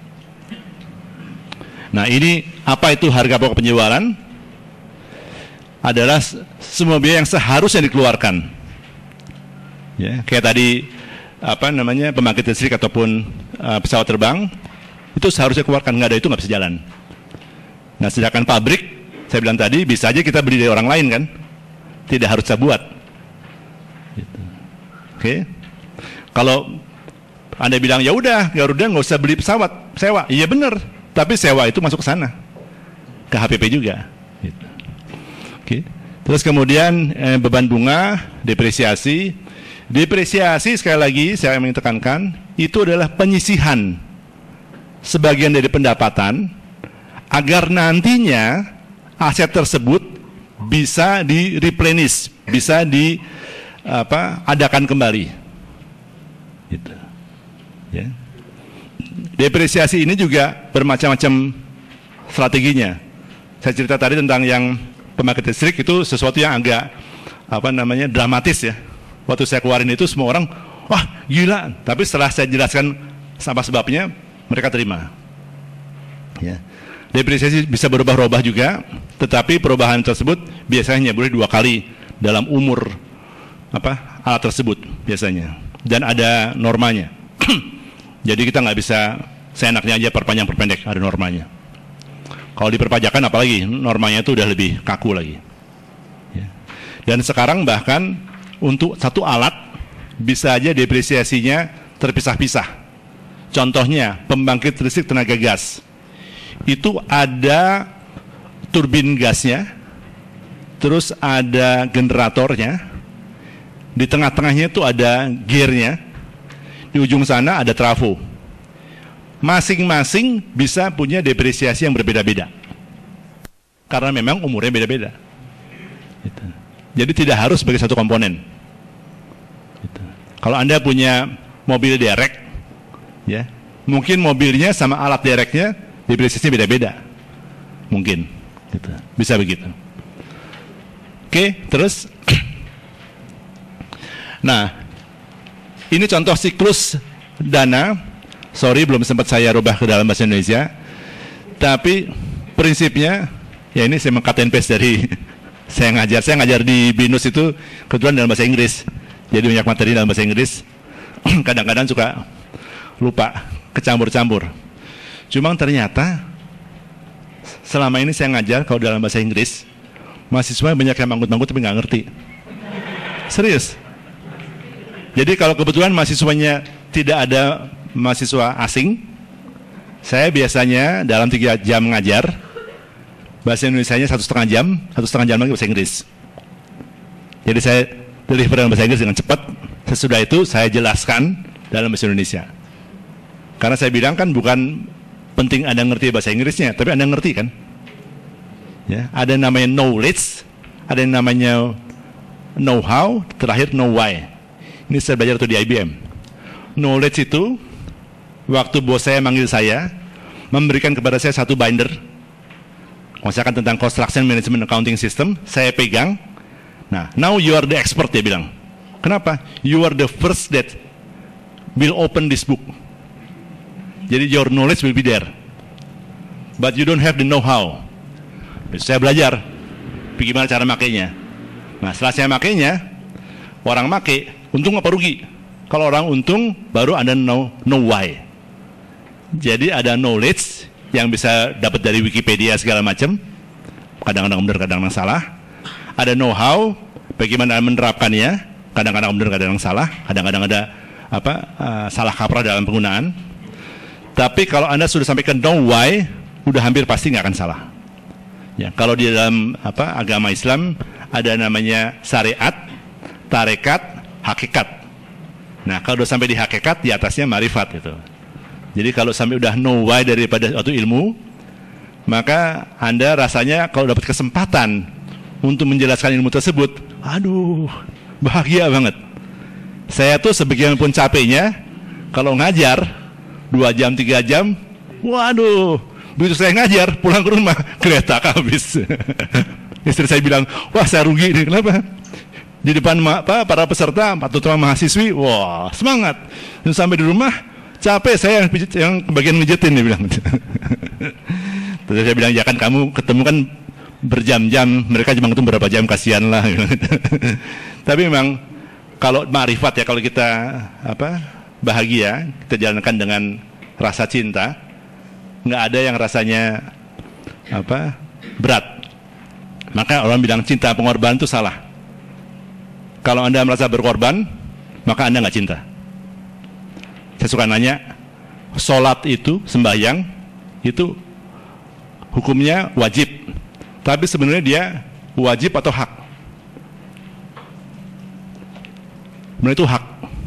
Nah ini apa itu harga pokok penjualan? Adalah semua biaya yang seharusnya dikeluarkan. Ya, kayak tadi pembangkit listrik ataupun pesawat terbang itu seharusnya keluarkan, nggak ada itu nggak bisa jalan. Nah sedangkan pabrik, saya bilang tadi bisa aja kita beli dari orang lain kan, tidak harus saya buat. Gitu. Oke. Kalau Anda bilang ya udah Garuda nggak usah beli pesawat, sewa, iya benar. Tapi sewa itu masuk ke sana, ke HPP juga. Gitu. Oke. Terus kemudian beban bunga, depresiasi. Depresiasi sekali lagi saya ingin tekankan itu adalah penyisihan sebagian dari pendapatan agar nantinya aset tersebut bisa di-replenish, bisa adakan kembali. Gitu. Ya. Depresiasi ini juga bermacam-macam strateginya. Saya cerita tadi tentang yang pembangkit listrik itu sesuatu yang agak dramatis ya. Waktu saya keluarin itu semua orang, wah gila. Tapi setelah saya jelaskan sama sebabnya, mereka terima. Ya. Depresiasi bisa berubah-ubah juga, tetapi perubahan tersebut biasanya boleh 2 kali dalam umur alat tersebut biasanya, dan ada normanya. Jadi kita nggak bisa seenaknya aja perpanjang perpendek, ada normanya. Kalau di perpajakan apalagi normanya itu udah lebih kaku lagi. Ya. Dan sekarang bahkan untuk satu alat bisa aja depresiasinya terpisah-pisah. Contohnya pembangkit listrik tenaga gas. Itu ada turbin gasnya, terus ada generatornya, di tengah-tengahnya itu ada gearnya, di ujung sana ada trafo. Masing-masing bisa punya depresiasi yang berbeda-beda, karena memang umurnya beda-beda. Gitu. Jadi tidak harus sebagai satu komponen. Gitu. Kalau Anda punya mobil derek, ya, mungkin mobilnya sama alat dereknya depresiasinya beda-beda, mungkin. Gitu. Bisa begitu. Oke, terus, nah, ini contoh siklus dana. Sorry, belum sempat saya rubah ke dalam bahasa Indonesia. Tapi prinsipnya, ya ini saya meng-cut and paste dari saya ngajar di BINUS itu kebetulan dalam bahasa Inggris. Jadi banyak materi dalam bahasa Inggris. Kadang-kadang suka lupa, kecampur-campur. Cuma ternyata selama ini saya ngajar kalau dalam bahasa Inggris, mahasiswa banyak yang manggut-manggut tapi nggak ngerti. Serius. Jadi kalau kebetulan mahasiswanya tidak ada mahasiswa asing, saya biasanya dalam 3 jam ngajar, bahasa Indonesianya 1,5 jam, 1,5 jam lagi bahasa Inggris. Jadi saya deliver dalam bahasa Inggris dengan cepat, sesudah itu saya jelaskan dalam bahasa Indonesia. Karena saya bilang kan bukan penting Anda ngerti bahasa Inggrisnya, tapi Anda ngerti kan? Ya, ada yang namanya knowledge, ada yang namanya know-how, terakhir know why. Ini saya belajar tuh di IBM. Knowledge itu waktu bos saya manggil saya, memberikan kepada saya satu binder, misalkan tentang construction management accounting system, saya pegang. Nah, now you are the expert, dia bilang. Kenapa? You are the first that will open this book. Jadi your knowledge will be there, but you don't have the know-how. Saya belajar bagaimana cara makainya. Nah, setelah saya makainya, orang make, untung apa rugi? Kalau orang untung, baru Anda know why. Jadi ada knowledge yang bisa dapat dari Wikipedia segala macam, kadang-kadang benar, kadang-kadang salah. Ada know-how, bagaimana menerapkannya, kadang-kadang benar, kadang-kadang salah. Kadang-kadang ada salah kaprah dalam penggunaan. Tapi kalau Anda sudah sampai ke know why, udah hampir pasti nggak akan salah. Ya, kalau di dalam agama Islam ada namanya syariat, tarekat, hakikat. Nah, kalau udah sampai di hakikat, di atasnya marifat itu. Jadi kalau sampai udah know why daripada suatu ilmu, maka Anda rasanya kalau dapat kesempatan untuk menjelaskan ilmu tersebut, aduh, bahagia banget. Saya tuh sebagaimanapun capeknya, kalau ngajar 2 jam, 3 jam, waduh, begitu saya ngajar, pulang ke rumah, geletak habis. Istri saya bilang, wah saya rugi nih, kenapa? Di depan para peserta, terutama mahasiswi, wah semangat. Dan sampai di rumah, capek, saya yang bagian ngejetin, dia bilang. Terus saya bilang, ya kan kamu ketemu kan berjam-jam, mereka cuma ketemu berapa jam, kasihan lah. Tapi memang kalau ma'rifat ya, kalau kita bahagia, kita jalankan dengan rasa cinta, nggak ada yang rasanya berat. Maka orang bilang cinta pengorbanan itu salah. Kalau Anda merasa berkorban, maka Anda nggak cinta. Saya suka nanya, sholat itu, sembahyang, itu hukumnya wajib. Tapi sebenarnya dia wajib atau hak? Sebenarnya itu hak.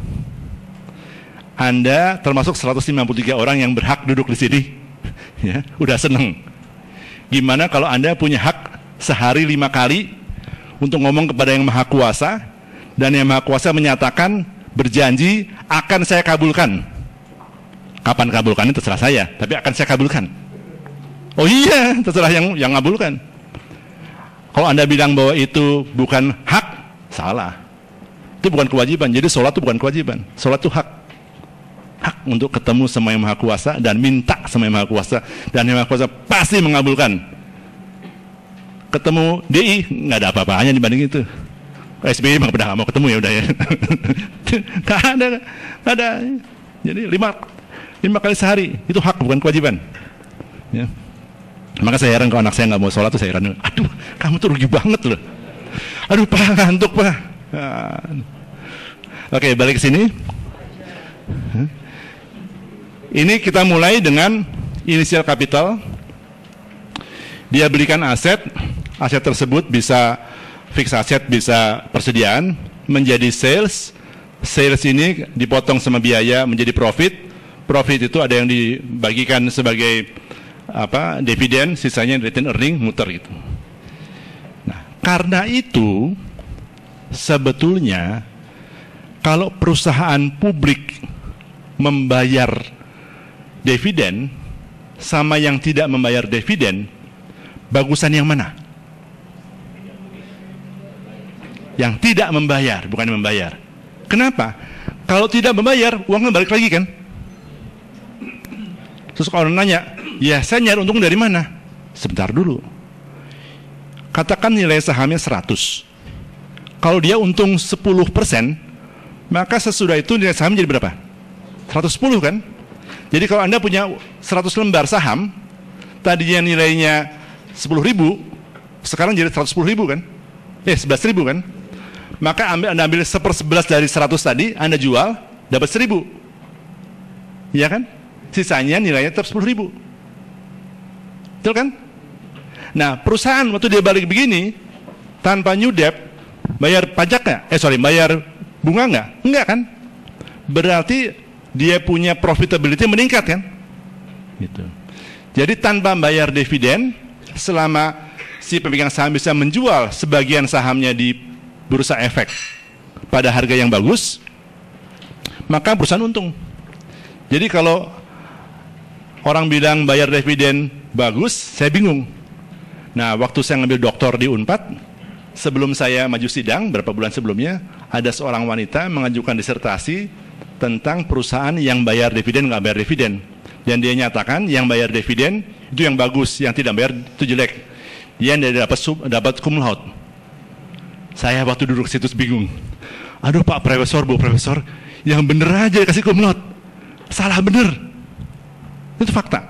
Anda termasuk 153 orang yang berhak duduk di sini. Ya, udah seneng. Gimana kalau Anda punya hak sehari 5 kali untuk ngomong kepada yang Maha Kuasa, dan yang Maha Kuasa menyatakan, berjanji akan saya kabulkan. Kapan kabulkan itu terserah saya, tapi akan saya kabulkan. Oh iya, terserah yang ngabulkan. Kalau Anda bilang bahwa itu bukan hak, salah. Itu bukan kewajiban. Jadi sholat itu bukan kewajiban. Sholat itu hak. Hak untuk ketemu sama yang Maha Kuasa dan minta sama yang Maha Kuasa, dan yang Maha Kuasa pasti mengabulkan. Ketemu DI nggak ada apa-apanya dibanding itu. SBY mah udah nggak mau ketemu ya udah ya. Nggak ada. Jadi 5 kali sehari itu hak, bukan kewajiban. Ya. Maka saya heran kalau anak saya nggak mau sholat tuh, saya heran. Aduh, kamu tuh rugi banget loh. Aduh, Pak, ngantuk Pak. Oke, balik ke sini. Ini kita mulai dengan inisial kapital. Dia belikan aset, aset tersebut bisa fix aset, bisa persediaan, menjadi sales. Sales ini dipotong sama biaya menjadi profit. Profit itu ada yang dibagikan sebagai dividen, sisanya return earning, muter gitu. Nah, karena itu sebetulnya kalau perusahaan publik membayar dividen sama yang tidak membayar dividen, bagusan yang mana? Yang tidak membayar, bukan membayar. Kenapa? Kalau tidak membayar, uangnya balik lagi kan? Terus kalau orang nanya, ya saya nyari untung dari mana? Sebentar dulu. Katakan nilai sahamnya 100. Kalau dia untung 10%, maka sesudah itu nilai saham jadi berapa? 110 kan? Jadi kalau Anda punya 100 lembar saham, tadinya nilainya 10.000, sekarang jadi 110.000 kan? 11.000 kan? Maka Anda ambil 1/11 dari 100 tadi, Anda jual, dapat 1.000. Iya kan? Sisanya nilainya tetap 10.000. Betul kan? Nah, perusahaan waktu dia balik begini, tanpa new debt, bayar pajak nggak? Bayar bunga nggak? Enggak kan? Berarti dia punya profitability meningkat kan? Gitu. Jadi tanpa bayar dividen, selama si pemegang saham bisa menjual sebagian sahamnya di bursa efek pada harga yang bagus, maka perusahaan untung. Jadi kalau orang bilang bayar dividen bagus, saya bingung. Nah, waktu saya ngambil doktor di Unpad, sebelum saya maju sidang, berapa bulan sebelumnya, ada seorang wanita mengajukan disertasi tentang perusahaan yang bayar dividen, nggak bayar dividen. Dan dia nyatakan yang bayar dividen itu yang bagus, yang tidak bayar itu jelek. Dia dapat cum laude. Saya waktu duduk situ bingung. Aduh Pak Profesor, Bu Profesor, yang bener aja kasih cum laude. Salah bener. Itu fakta.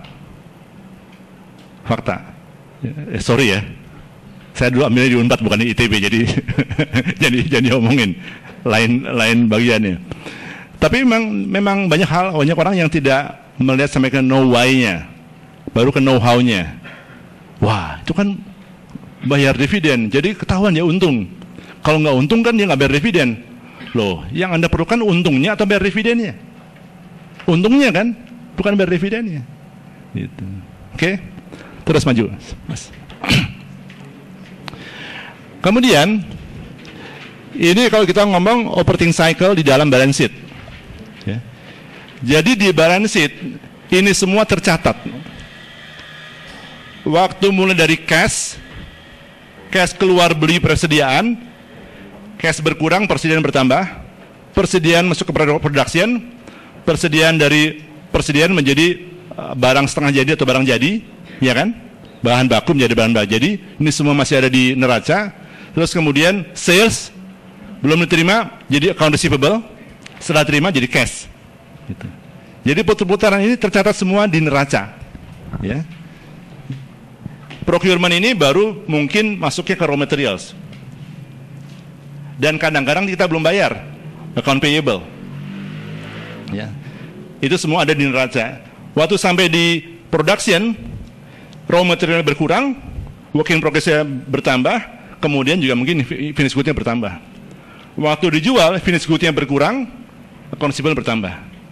Fakta. Sorry ya. Saya dulu ambilnya di Unpad bukan di ITB, jadi jadi omongin lain bagiannya. Tapi memang banyak orang yang tidak melihat sampai ke know why-nya, baru ke know how-nya. Wah, itu kan bayar dividen, jadi ketahuan dia untung. Kalau nggak untung kan dia nggak bayar dividen. Loh, yang Anda perlukan untungnya atau bayar dividennya? Untungnya kan, bukan bayar dividennya. Gitu. Oke, terus maju, Mas. Kemudian, ini kalau kita ngomong operating cycle di dalam balance sheet. Ya. Jadi di balance sheet, ini semua tercatat. Waktu mulai dari cash keluar beli persediaan, cash berkurang, persediaan bertambah, persediaan masuk ke production, persediaan dari persediaan menjadi barang setengah jadi atau barang jadi, ya kan? Bahan baku menjadi bahan baku jadi, ini semua masih ada di neraca. Terus kemudian sales belum diterima jadi account receivable, setelah terima jadi cash. Gitu. Jadi putar-putaran ini tercatat semua di neraca. Ya. Procurement ini baru mungkin masuknya ke raw materials. Dan kadang-kadang kita belum bayar account payable. Ya. Itu semua ada di neraca. Waktu sampai di production, raw material berkurang, work in progress-nya bertambah, kemudian juga mungkin finish good-nya bertambah. Waktu dijual, finish good-nya berkurang, account receivable bertambah.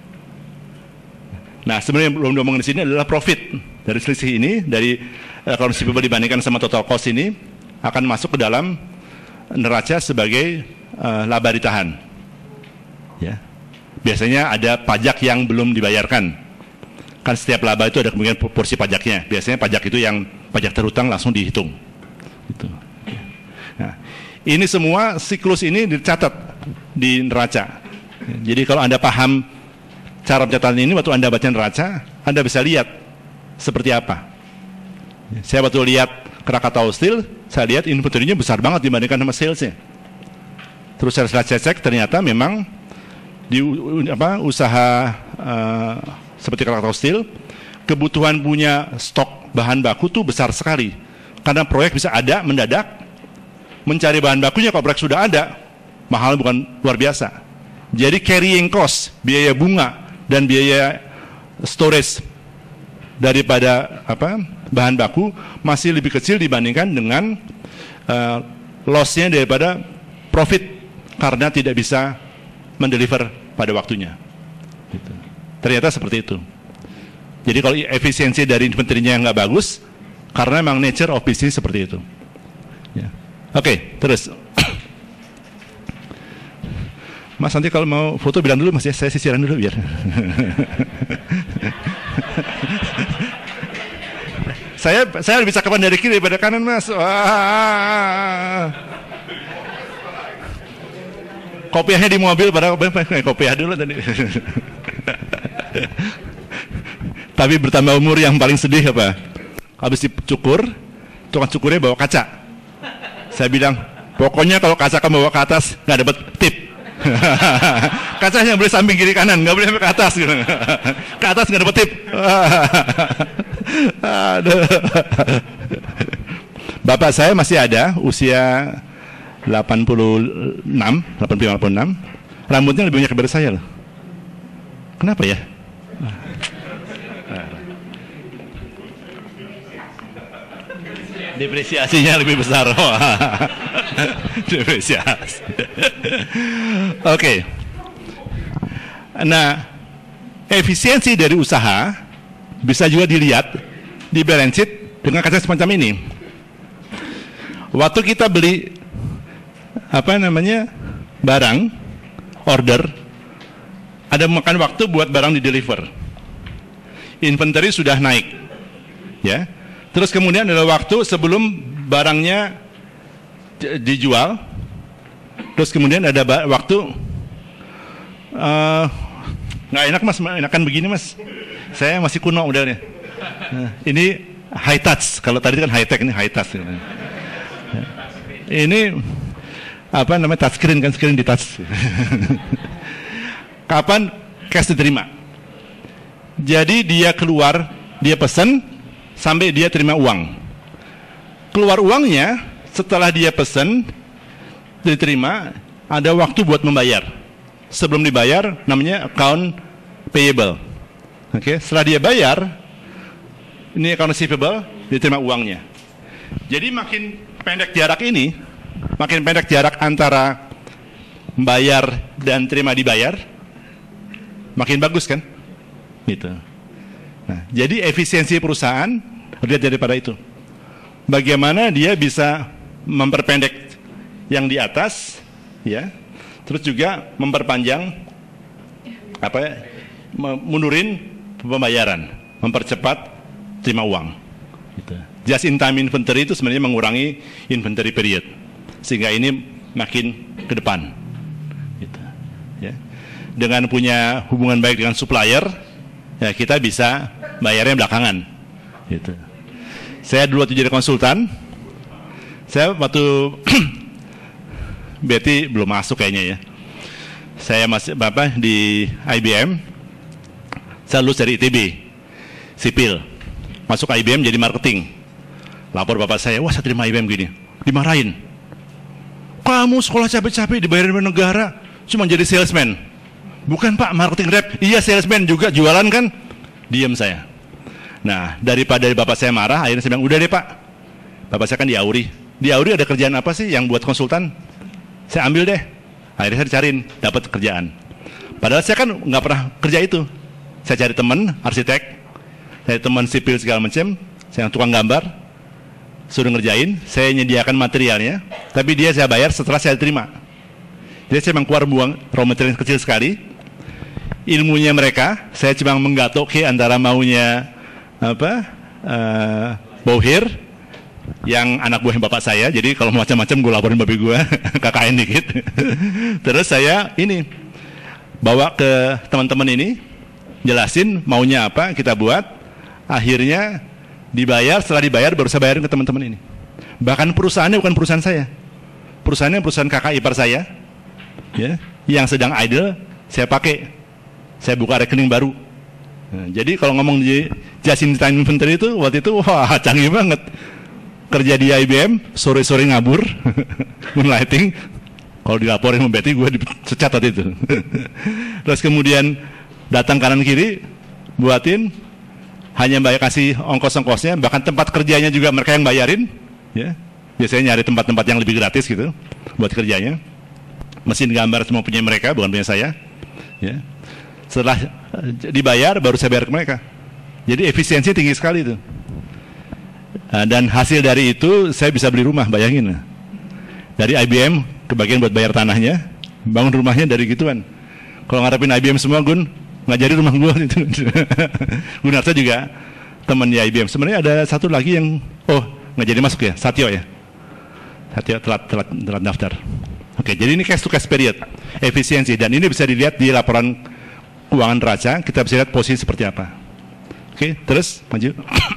Nah, sebenarnya belum diomongin di sini adalah profit dari selisih ini, dari account receivable dibandingkan sama total cost ini, akan masuk ke dalam neraca sebagai laba ditahan. Ya. Biasanya ada pajak yang belum dibayarkan. Kan setiap laba itu ada kemungkinan porsi pajaknya. Biasanya pajak itu yang pajak terhutang langsung dihitung. Gitu. Nah, ini semua siklus ini dicatat di neraca. Jadi kalau Anda paham cara pencatatan ini, waktu Anda baca neraca, Anda bisa lihat seperti apa. Saya waktu lihat Krakatau Steel, saya lihat inventory-nya besar banget dibandingkan sama sales-nya. Terus saya cek, ternyata memang di usaha seperti Krakatau Steel, kebutuhan punya stok bahan baku tuh besar sekali. Karena proyek bisa ada mendadak, mencari bahan bakunya kalau proyek sudah ada, mahal bukan luar biasa. Jadi carrying cost, biaya bunga dan biaya storage daripada bahan baku masih lebih kecil dibandingkan dengan loss-nya daripada profit karena tidak bisa mendeliver pada waktunya. Gitu. Ternyata seperti itu. Jadi kalau efisiensi dari inventory-nya nggak bagus, karena memang nature of business seperti itu. Ya. Oke, terus. Mas nanti kalau mau foto bilang dulu Mas ya, saya sisiran dulu biar. saya lebih cakapan dari kiri daripada kanan Mas. Wah. Kopiahnya di mobil, padahal kopiah dulu tadi. Tapi bertambah umur yang paling sedih apa? Habis dicukur, tukang cukurnya bawa kaca. Saya bilang, pokoknya kalau kaca kamu bawa ke atas, nggak dapat tip. Kacanya boleh samping kiri kanan, nggak boleh sampai ke atas. Gitu. Ke atas nggak dapat tip. Aduh. Bapak saya masih ada, usia 86. Rambutnya lebih banyak daripada saya loh. Kenapa ya? Depresiasinya lebih besar. Depresiasi. Oke. Nah, efisiensi dari usaha bisa juga dilihat di balance sheet dengan kaca semacam ini. Waktu kita beli barang, order, ada memakan waktu buat barang di deliver. Inventory sudah naik, ya. Terus kemudian ada waktu sebelum barangnya dijual. Terus kemudian ada waktu nggak enak Mas, enakan begini Mas. Saya masih kuno modelnya. Ini high touch. Kalau tadi kan high tech, ini high touch. Ini touchscreen kan, screen di touch. Kapan cash diterima? Jadi dia keluar, dia pesan sampai dia terima uang. Keluar uangnya setelah dia pesan diterima, ada waktu buat membayar. Sebelum dibayar namanya account payable. Oke, setelah dia bayar, ini account receivable, diterima uangnya. Jadi makin pendek jarak ini, makin pendek jarak antara bayar dan terima dibayar, makin bagus kan? Gitu. Nah, jadi efisiensi perusahaan lihat daripada itu. Bagaimana dia bisa memperpendek yang di atas, ya, terus juga memperpanjang mundurin pembayaran, mempercepat terima uang. Gitu. Just in time inventory itu sebenarnya mengurangi inventory period, sehingga ini makin ke depan. Gitu. Ya. Dengan punya hubungan baik dengan supplier, ya kita bisa bayarnya belakangan. Gitu. Saya dulu waktu jadi konsultan, saya waktu Betty belum masuk kayaknya ya. Saya masih di IBM, saya lulus dari ITB, sipil, masuk IBM jadi marketing. Lapor bapak saya, wah saya terima IBM gini, dimarahin. Kamu sekolah capek-capek dibayarin oleh negara, cuma jadi salesman. Bukan Pak, marketing rep. Iya salesman juga, jualan kan? Diam saya. Nah, daripada bapak saya marah, akhirnya saya bilang, udah deh Pak. Bapak saya kan di Auri. Di Auri ada kerjaan apa sih yang buat konsultan? Saya ambil deh. Akhirnya saya dicariin, dapat kerjaan. Padahal saya kan nggak pernah kerja itu. Saya cari teman, arsitek, cari teman sipil segala macam, saya tukang gambar, suruh ngerjain, saya nyediakan materialnya, tapi dia saya bayar setelah saya terima. Jadi saya memang keluar buang raw material kecil sekali. Ilmunya mereka, saya cuma menggatok antara maunya Bauhir yang anak buah bapak saya. Jadi kalau macam-macam gue laporin babi gue KKN dikit. Terus saya ini bawa ke teman-teman ini, jelasin maunya apa, kita buat. Akhirnya dibayar, setelah dibayar baru saya bayarin ke teman-teman ini. Bahkan perusahaannya bukan perusahaan saya, perusahaannya perusahaan kakak ipar saya, ya, yang sedang idle. Saya pakai, saya buka rekening baru. Nah, jadi kalau ngomong di just in time inventory itu waktu itu wah canggih banget. Kerja di IBM, sore-sore ngabur, moonlighting. Kalau dilaporin sama Betty, gue dicecat waktu itu. Terus kemudian datang kanan kiri, buatin, hanya bayar kasih ongkos-ongkosnya, bahkan tempat kerjanya juga mereka yang bayarin, ya. Biasanya nyari tempat-tempat yang lebih gratis gitu buat kerjanya. Mesin gambar semua punya mereka, bukan punya saya. Ya. Setelah dibayar, baru saya bayar ke mereka. Jadi efisiensi tinggi sekali itu. Dan hasil dari itu saya bisa beli rumah, bayangin. Dari IBM kebagian buat bayar tanahnya, bangun rumahnya dari gituan. Kalau ngarepin IBM semua, Gun, nggak jadi rumah gua itu. Gunarsa juga temannya IBM. Sebenarnya ada satu lagi yang nggak jadi masuk ya, Satyo ya. Satyo telat daftar. Oke, jadi ini cash to cash period, efisiensi, dan ini bisa dilihat di laporan keuangan neraca. Kita bisa lihat posisi seperti apa. Oke, terus maju.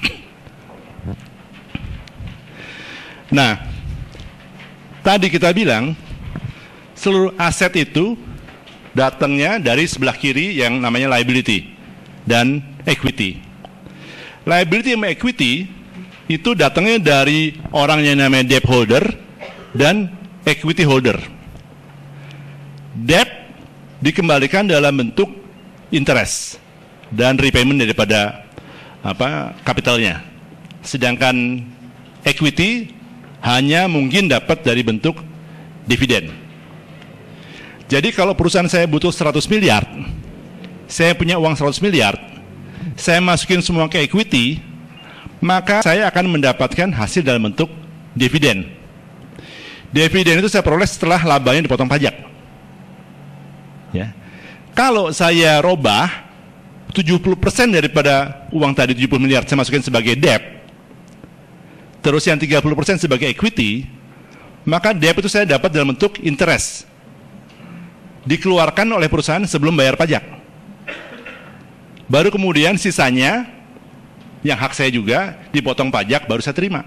Nah, tadi kita bilang seluruh aset itu datangnya dari sebelah kiri yang namanya liability dan equity. Liability sama equity itu datangnya dari orang yang namanya debt holder dan equity holder. Debt dikembalikan dalam bentuk interest dan repayment daripada kapitalnya. Sedangkan equity hanya mungkin dapat dari bentuk dividen. Jadi kalau perusahaan saya butuh 100 miliar, saya punya uang 100 miliar, saya masukin semua ke equity, maka saya akan mendapatkan hasil dalam bentuk dividen. Dividen itu saya peroleh setelah labanya dipotong pajak. Ya. Kalau saya robah 70% daripada uang tadi 70 miliar saya masukin sebagai debt, terus yang 30% sebagai equity, maka debt itu saya dapat dalam bentuk interest, dikeluarkan oleh perusahaan sebelum bayar pajak. Baru kemudian sisanya yang hak saya juga dipotong pajak, baru saya terima.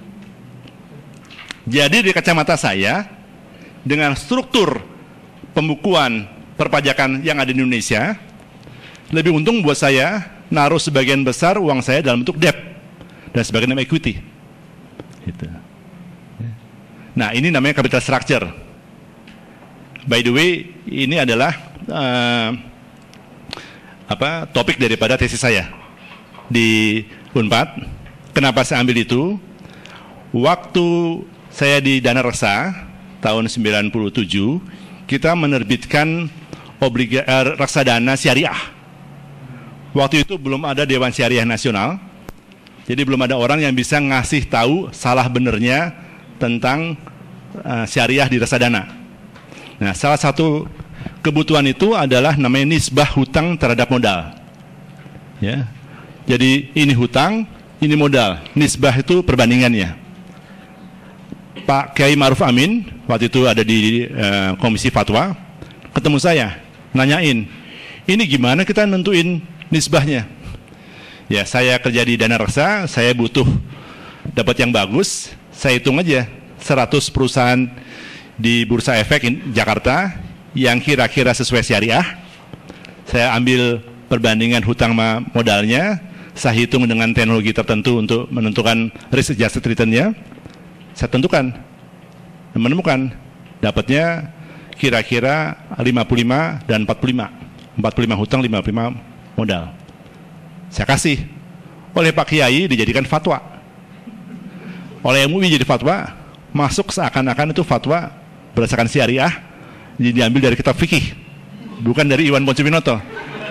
Jadi di kacamata saya, dengan struktur pembukuan perpajakan yang ada di Indonesia, lebih untung buat saya naruh sebagian besar uang saya dalam bentuk debt dan sebagian dalam equity. Gitu. Nah, ini namanya capital structure. By the way, ini adalah topik daripada tesis saya di Unpad. Kenapa saya ambil itu? Waktu saya di Dana Reksa tahun 97, kita menerbitkan reksadana syariah. Waktu itu belum ada Dewan Syariah Nasional, jadi belum ada orang yang bisa ngasih tahu salah benernya tentang syariah di reksadana. Nah, salah satu kebutuhan itu adalah namanya nisbah hutang terhadap modal. Ya. Jadi ini hutang, ini modal. Nisbah itu perbandingannya. Pak Kiai Ma'ruf Amin waktu itu ada di Komisi Fatwa, ketemu saya, nanyain, ini gimana kita nentuin nisbahnya? Ya, saya kerja di Dana Reksa, saya butuh dapat yang bagus, saya hitung aja 100 perusahaan di Bursa Efek Jakarta yang kira-kira sesuai syariah. Saya ambil perbandingan hutang sama modalnya, saya hitung dengan teknologi tertentu untuk menentukan risk adjusted return-nya. Saya tentukan, menemukan dapatnya kira-kira 55 dan 45. 45 hutang, 55 modal. Saya kasih. Oleh Pak Kiai dijadikan fatwa. Oleh MUI jadi fatwa, masuk seakan-akan itu fatwa berdasarkan syariah, diambil dari kitab fikih, bukan dari Iwan Poncominoto.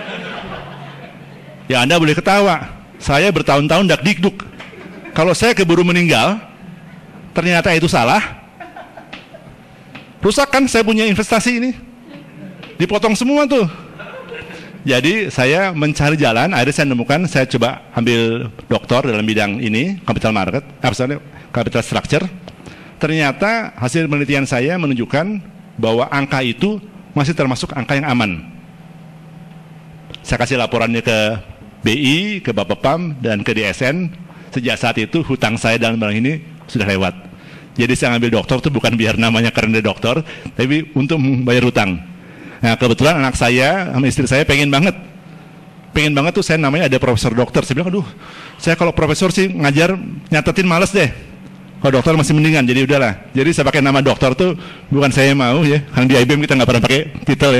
Ya, Anda boleh ketawa, saya bertahun-tahun dakdikduk. Kalau saya keburu meninggal, ternyata itu salah, rusak kan saya punya investasi ini, dipotong semua tuh. Jadi saya mencari jalan, akhirnya saya menemukan, saya coba ambil doktor dalam bidang ini, capital market, capital structure. Ternyata hasil penelitian saya menunjukkan bahwa angka itu masih termasuk angka yang aman. Saya kasih laporannya ke BI, ke Bapepam, dan ke DSN. Sejak saat itu hutang saya dalam barang ini sudah lewat. Jadi saya ngambil doktor itu bukan biar namanya keren dari doktor, tapi untuk membayar hutang. Nah, kebetulan anak saya sama istri saya pengen banget tuh, saya namanya ada profesor dokter. Saya bilang, aduh, saya kalau profesor sih ngajar nyatetin males deh. Kalau dokter masih mendingan, jadi udahlah. Jadi saya pakai nama dokter tuh bukan saya mau ya, karena di IBM kita nggak pernah pakai titel ya.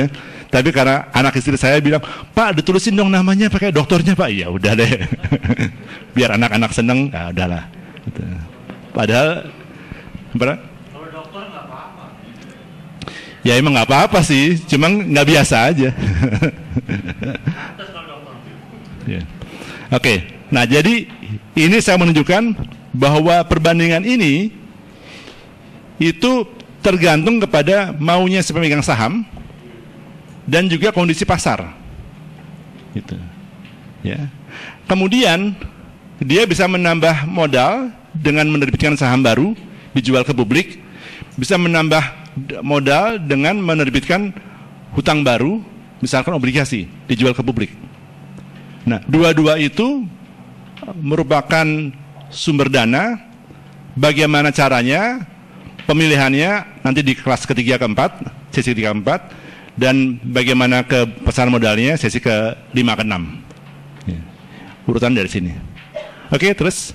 Tapi karena anak istri saya bilang, Pak ditulisin dong namanya pakai dokternya Pak. Ya udah deh, biar anak-anak seneng, ya udahlah. Gitu. Padahal, Kalau dokter nggak apa-apa. ya emang nggak apa-apa sih, cuma nggak biasa aja. Atas kalau dokter. Ya. Oke, nah jadi ini saya menunjukkan bahwa perbandingan ini itu tergantung kepada maunya si pemegang saham dan juga kondisi pasar. Gitu. Ya. Kemudian dia bisa menambah modal dengan menerbitkan saham baru dijual ke publik, bisa menambah modal dengan menerbitkan hutang baru, misalkan obligasi dijual ke publik. Nah, dua-dua itu merupakan sumber dana. Bagaimana caranya, pemilihannya nanti di kelas ketiga keempat, sesi ketiga keempat, dan bagaimana ke pasar modalnya sesi ke 5 ke 6. Ya. Urutan dari sini. Oke, terus.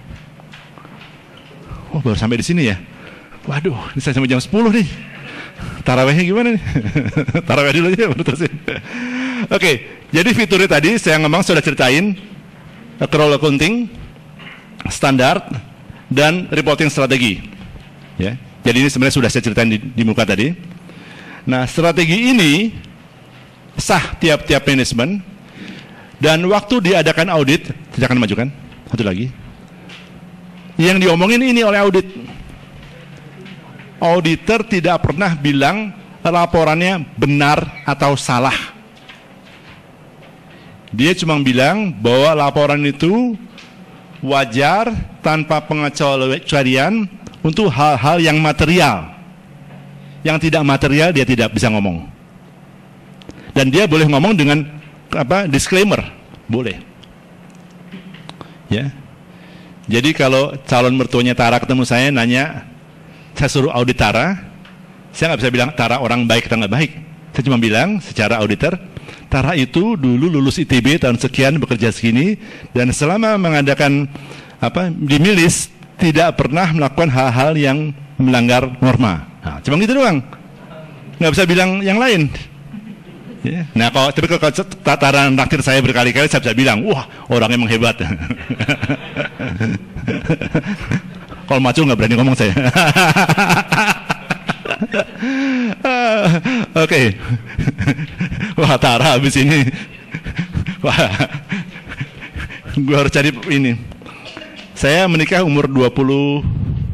Oh, baru sampai di sini ya. Waduh, ini saya sampai jam 10 nih. Tarawehnya gimana nih? Taraweh dulu aja baru terusin. Oke, jadi fiturnya tadi saya ngomong sudah ceritain accrual accounting, standar, dan reporting strategi. Ya, jadi ini sebenarnya sudah saya ceritain di muka tadi. Nah, strategi ini sah tiap-tiap manajemen, dan waktu diadakan audit, saya akan majukan satu lagi. Yang diomongin ini oleh audit. Auditor tidak pernah bilang laporannya benar atau salah. Dia cuma bilang bahwa laporan itu wajar tanpa pengecualian untuk hal-hal yang material. Yang tidak material dia tidak bisa ngomong. Dan dia boleh ngomong dengan disclaimer, boleh. Ya. Jadi kalau calon mertuanya Tara ketemu saya nanya, saya suruh audit Tara, saya nggak bisa bilang Tara orang baik atau nggak baik. Saya cuma bilang secara auditor, Tara itu dulu lulus ITB tahun sekian, bekerja segini, dan selama mengadakan di Milis tidak pernah melakukan hal-hal yang melanggar norma. Nah, cuma gitu doang, nggak bisa bilang yang lain. Ya. Nah, tapi kalau tataran naktir saya berkali-kali, saya bisa bilang, wah orang emang hebat. Kalau macul nggak berani ngomong saya. Oke. Wah, Tara habis ini. Wah, gue harus cari ini. Saya menikah umur 23.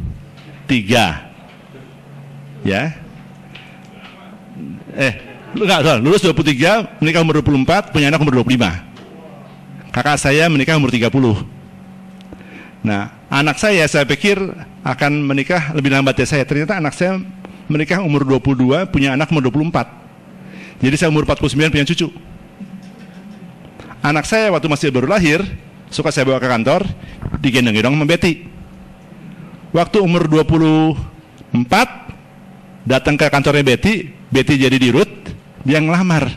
Ya. Lulus 23, menikah umur 24, punya anak umur 25. Kakak saya menikah umur 30. Nah, anak saya pikir akan menikah lebih lambat dari saya. Ternyata anak saya menikah umur 22, punya anak umur 24. Jadi saya umur 49 punya cucu. Anak saya waktu masih baru lahir, suka saya bawa ke kantor, digendong-gendong sama Betty. Waktu umur 24, datang ke kantornya Betty jadi dirut, dia ngelamar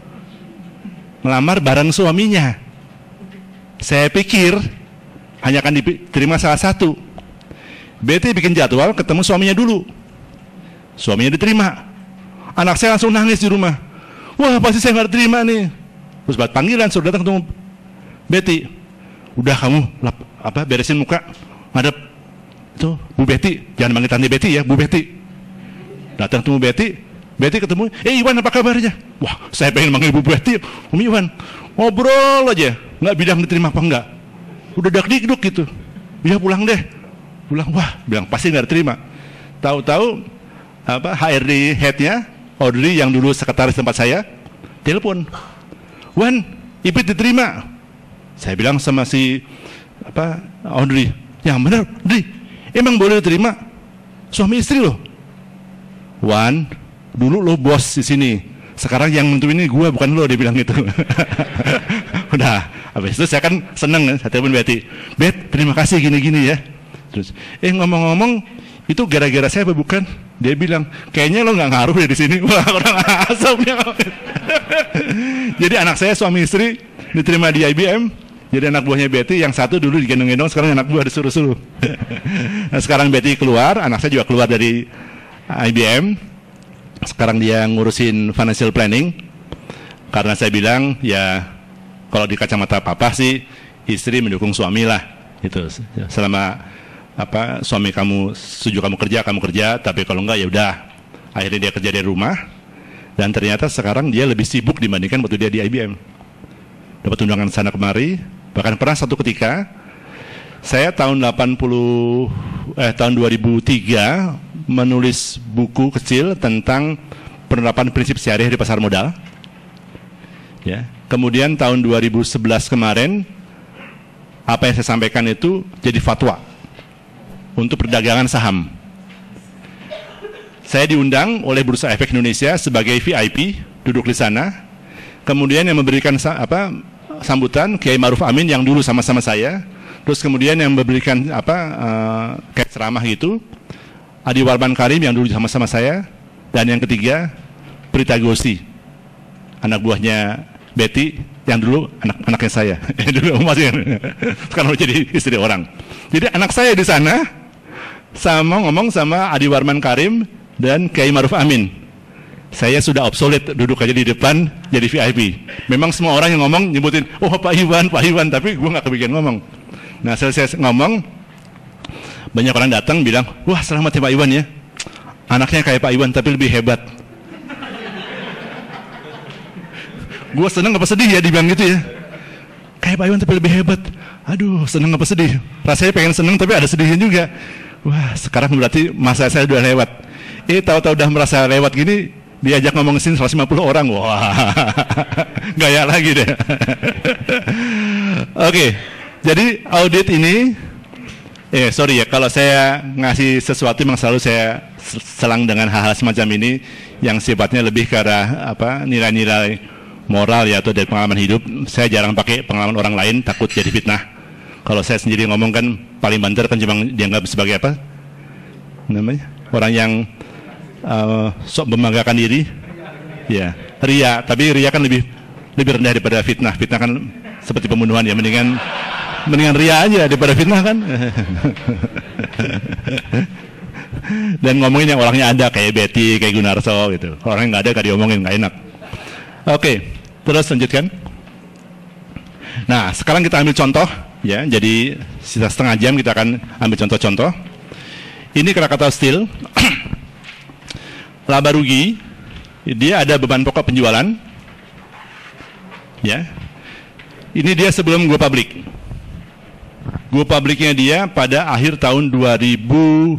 bareng suaminya. Saya pikir hanya akan diterima salah satu. Betty bikin jadwal ketemu suaminya dulu. Suaminya diterima. Anak saya langsung nangis di rumah. Wah, pasti saya nggak diterima nih. Terus buat panggilan suruh datang ketemu Betty. Udah kamu beresin muka, ngadep itu Bu Betty, jangan manggil Tante Betty ya, Bu Betty. Datang ketemu Betty ketemu, Iwan apa kabarnya? Wah, saya pengen manggil Bu Betty, Iwan. Ngobrol aja, nggak bilang diterima apa enggak. Udah dak-dikduk gitu. Iya pulang deh. Pulang, wah, bilang pasti nggak diterima. Tahu-tahu HRD headnya, Audrey yang dulu sekretaris tempat saya, telepon. Wan, Ipit diterima. Saya bilang sama si Audrey, yang benar, Audrey, emang boleh diterima? Suami istri loh. Wan, dulu lo bos di sini. Sekarang yang nentuin ini gue, bukan lo, dia bilang gitu. Udah, habis itu saya kan seneng, saya telepon Betty. Bet, terima kasih gini-gini ya. Terus, ngomong-ngomong, itu gara-gara saya apa bukan? Dia bilang, kayaknya lo nggak ngaruh ya di sini. Wah, orang asapnya. Jadi anak saya suami istri diterima di IBM. Jadi anak buahnya Betty, yang satu dulu digendong-gendong, sekarang anak buah disuruh-suruh. Nah, sekarang Betty keluar, anak saya juga keluar dari IBM. Sekarang dia ngurusin financial planning. Karena saya bilang, ya kalau di kacamata papa sih, istri mendukung suami lah. Itu selama suami kamu setuju kamu kerja, tapi kalau enggak ya udah. Akhirnya dia kerja dari rumah, dan ternyata sekarang dia lebih sibuk dibandingkan waktu dia di IBM. Dapat undangan sana kemari, bahkan pernah satu ketika saya tahun 2003 menulis buku kecil tentang penerapan prinsip syariah di pasar modal. Ya. Kemudian tahun 2011 kemarin, apa yang saya sampaikan itu jadi fatwa untuk perdagangan saham. Saya diundang oleh Bursa Efek Indonesia sebagai VIP, duduk di sana. Kemudian yang memberikan sambutan Kiai Ma'ruf Amin yang dulu sama-sama saya. Terus kemudian yang memberikan kayak ceramah gitu, Adi Warman Karim yang dulu sama-sama saya. Dan yang ketiga, Prita Gosi, anak buahnya Betty yang dulu anaknya saya. Dulu masih sekarang jadi istri orang. Jadi anak saya di sana sama ngomong sama Adi Warman Karim dan Kiai Ma'ruf Amin. Saya sudah obsolete, duduk aja di depan jadi VIP. Memang semua orang yang ngomong nyebutin, oh Pak Iwan, tapi gue nggak kebikin ngomong. Nah selesai ngomong, banyak orang datang bilang, wah selamat ya Pak Iwan ya, anaknya kayak Pak Iwan tapi lebih hebat. Gue seneng apa sedih ya dibilang gitu ya, kayak Pak Iwan tapi lebih hebat. Aduh, seneng apa sedih? Rasanya pengen seneng tapi ada sedihnya juga. Wah, sekarang berarti masa saya udah lewat. Tahu-tahu udah merasa lewat gini, diajak ngomong sini 150 orang. Wah, gaya lagi deh. Oke, jadi audit ini, sorry ya, kalau saya ngasih sesuatu memang selalu saya selang dengan hal-hal semacam ini yang sifatnya lebih ke arah nilai-nilai moral ya, atau dari pengalaman hidup. Saya jarang pakai pengalaman orang lain, takut jadi fitnah. Kalau saya sendiri ngomong kan paling banter kan cuma dianggap sebagai apa namanya, orang yang sok membanggakan diri, ya ria. Tapi ria kan lebih rendah daripada fitnah. Fitnah kan seperti pembunuhan ya, mendingan ria aja daripada fitnah kan. Dan ngomongin yang orangnya ada, kayak Betty, kayak Gunarso gitu. Orang yang nggak ada gak diomongin, nggak enak. Oke, terus lanjutkan. Nah, sekarang kita ambil contoh ya. Jadi sisa setengah jam kita akan ambil contoh-contoh. Ini Krakatau Steel. Laba rugi, dia ada beban pokok penjualan. Ya. Ini dia sebelum go public. Go publicnya dia pada akhir tahun 2010.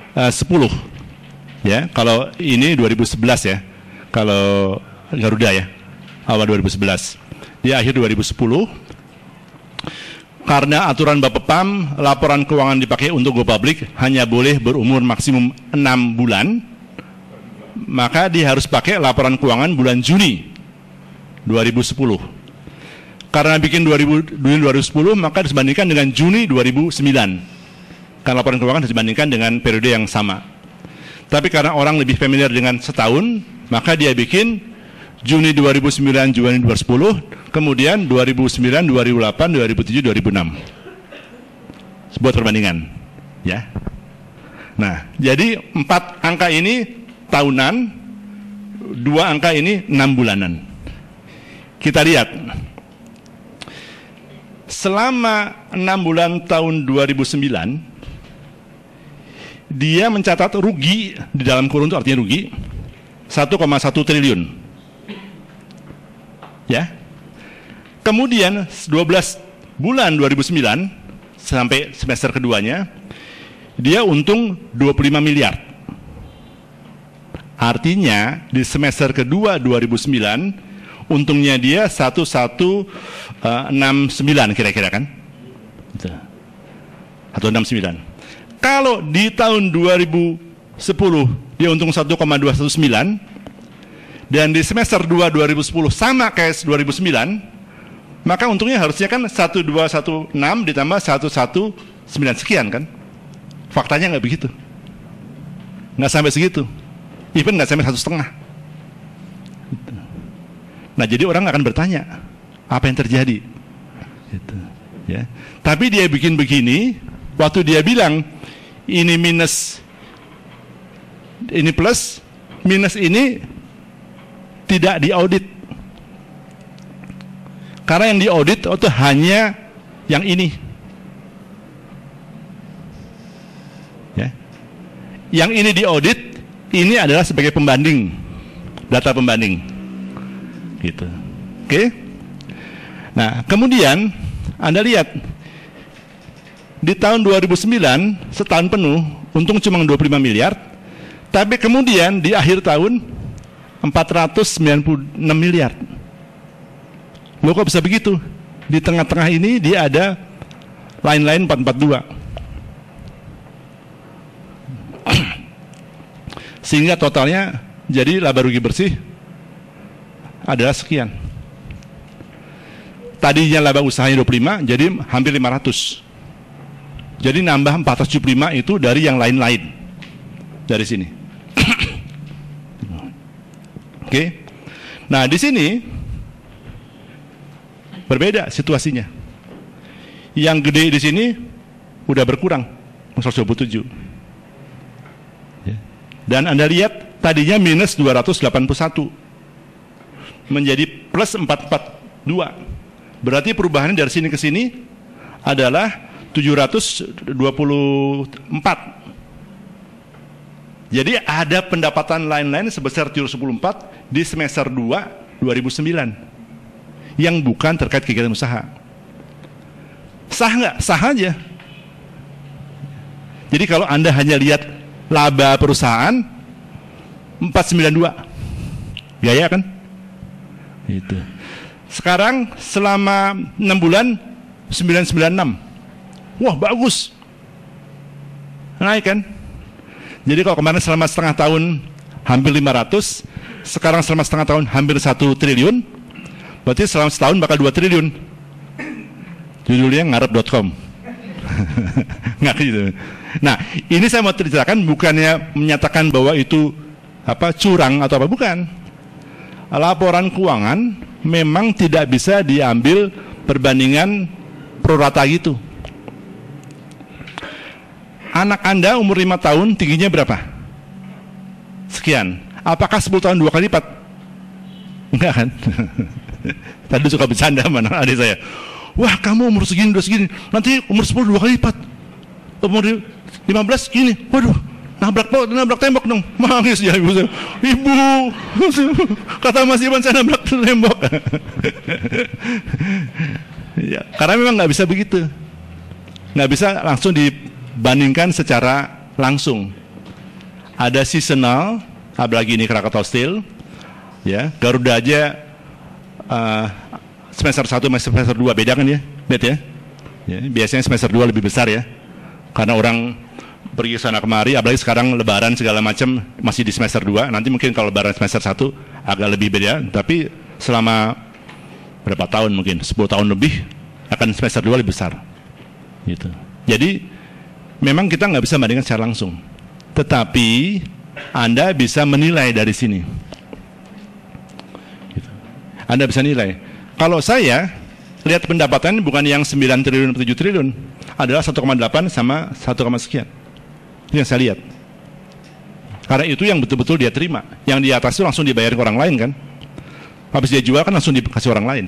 Ya, kalau ini 2011 ya. Kalau Garuda ya, awal 2011. Di akhir 2010, karena aturan Bapepam, laporan keuangan dipakai untuk go public hanya boleh berumur maksimum 6 bulan, maka dia harus pakai laporan keuangan bulan Juni 2010. Karena bikin Juni 2010, maka harus dibandingkan dengan Juni 2009. Karena laporan keuangan harus dibandingkan dengan periode yang sama. Tapi karena orang lebih familiar dengan setahun, maka dia bikin Juni 2009, Juni 2010, kemudian 2009, 2008, 2007, 2006. Sebuah perbandingan, ya. Nah, jadi 4 angka ini tahunan, 2 angka ini 6 bulanan. Kita lihat, selama 6 bulan tahun 2009, dia mencatat rugi, di dalam kurun itu artinya rugi, 1,1 triliun. Ya. Kemudian 12 bulan 2009 sampai semester keduanya dia untung 25 miliar. Artinya di semester kedua 2009 untungnya dia 1169 kira-kira kan? 169. Kalau di tahun 2010 dia untung 1,219, dan di semester 2 2010 sama kayak 2009, maka untungnya harusnya kan 1216 ditambah 119 sekian kan. Faktanya nggak begitu, nggak sampai segitu, even nggak sampai 1,5. Nah, jadi orang akan bertanya apa yang terjadi gitu, ya. Tapi dia bikin begini, waktu dia bilang ini minus, ini plus, minus ini tidak diaudit. Karena yang diaudit itu hanya yang ini. Ya. Yang ini diaudit, ini adalah sebagai pembanding, data pembanding. Gitu. Oke? Nah, kemudian Anda lihat di tahun 2009 setahun penuh untung cuma 25 miliar, tapi kemudian di akhir tahun 496 miliar. Loh kok bisa begitu? Di tengah-tengah ini dia ada line 442. Sehingga totalnya jadi laba rugi bersih adalah sekian. Tadinya laba usahanya 25, jadi hampir 500. Jadi nambah 475 itu dari yang lain-lain. Dari sini. Oke. Nah, di sini berbeda situasinya. Yang gede di sini udah berkurang 127. Ya. Dan Anda lihat tadinya minus 281 menjadi plus 442. Berarti perubahannya dari sini ke sini adalah 724. Jadi ada pendapatan lain-lain sebesar 714 di semester 2 2009 yang bukan terkait kegiatan usaha. Sah nggak? Sah aja. Jadi kalau Anda hanya lihat laba perusahaan 492, gaya kan? Itu. Sekarang selama 6 bulan 996. Wah, bagus. Naik kan? Jadi kalau kemarin selama setengah tahun hampir 500, sekarang selama setengah tahun hampir 1 triliun, berarti selama setahun bakal 2 triliun. Judulnya ngarep.com. Nggak gitu. Nah, ini saya mau ceritakan bukannya menyatakan bahwa itu curang atau apa, bukan. Laporan keuangan memang tidak bisa diambil perbandingan prorata gitu. Anak Anda umur 5 tahun tingginya berapa? Sekian. Apakah 10 tahun 2 kali lipat? Enggak kan? Tadi suka bercanda mana adik saya. Wah, kamu umur segini udah segini, nanti umur 10 2 kali lipat. Umur 15 gini. Waduh, nabrak tembok dong. Mangis ya ibu saya. Ibu, kata Mas Iwan saya nabrak tembok. Ya, karena memang nggak bisa begitu. Nggak bisa langsung dibandingkan secara langsung. Ada seasonal, apalagi ini Krakatau Steel, ya, Garuda aja semester 1 sama semester 2 beda kan ya, ya? Ya, biasanya semester 2 lebih besar ya, karena orang pergi sana kemari, apalagi sekarang lebaran segala macam masih di semester 2, nanti mungkin kalau lebaran semester 1 agak lebih beda, tapi selama berapa tahun mungkin, 10 tahun lebih akan semester 2 lebih besar gitu. Jadi memang kita nggak bisa bandingkan secara langsung, tetapi Anda bisa menilai dari sini gitu. Anda bisa nilai. Kalau saya lihat pendapatan bukan yang 9 triliun atau 7 triliun, adalah 1,8 sama 1, sekian. Itu yang saya lihat. Karena itu yang betul-betul dia terima. Yang di atas itu langsung dibayar ke orang lain kan. Habis dia jual kan langsung dikasih orang lain.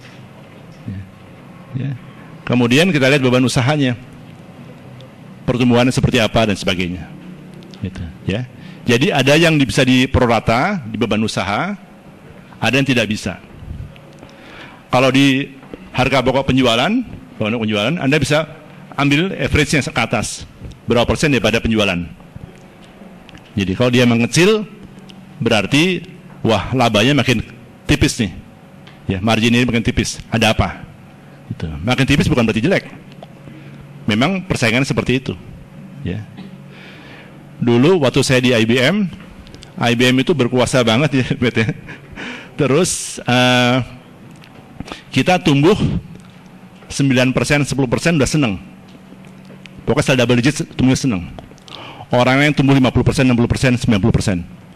Ya. Kemudian kita lihat beban usahanya, pertumbuhannya seperti apa dan sebagainya. Gitu, ya. Jadi ada yang bisa diprorata di beban usaha, ada yang tidak bisa. Kalau di harga pokok penjualan, Anda bisa ambil average-nya ke atas, berapa persen daripada penjualan. Jadi kalau dia mengecil, berarti wah labanya makin tipis nih, ya, margin ini makin tipis. Ada apa? Gitu. Makin tipis bukan berarti jelek. Memang persaingan seperti itu. Ya. Dulu waktu saya di IBM itu berkuasa banget ya, ya. Terus kita tumbuh 9%, 10% udah seneng. Pokoknya setelah double digit tumbuh seneng. Orang yang tumbuh 50%, 60%, 90%.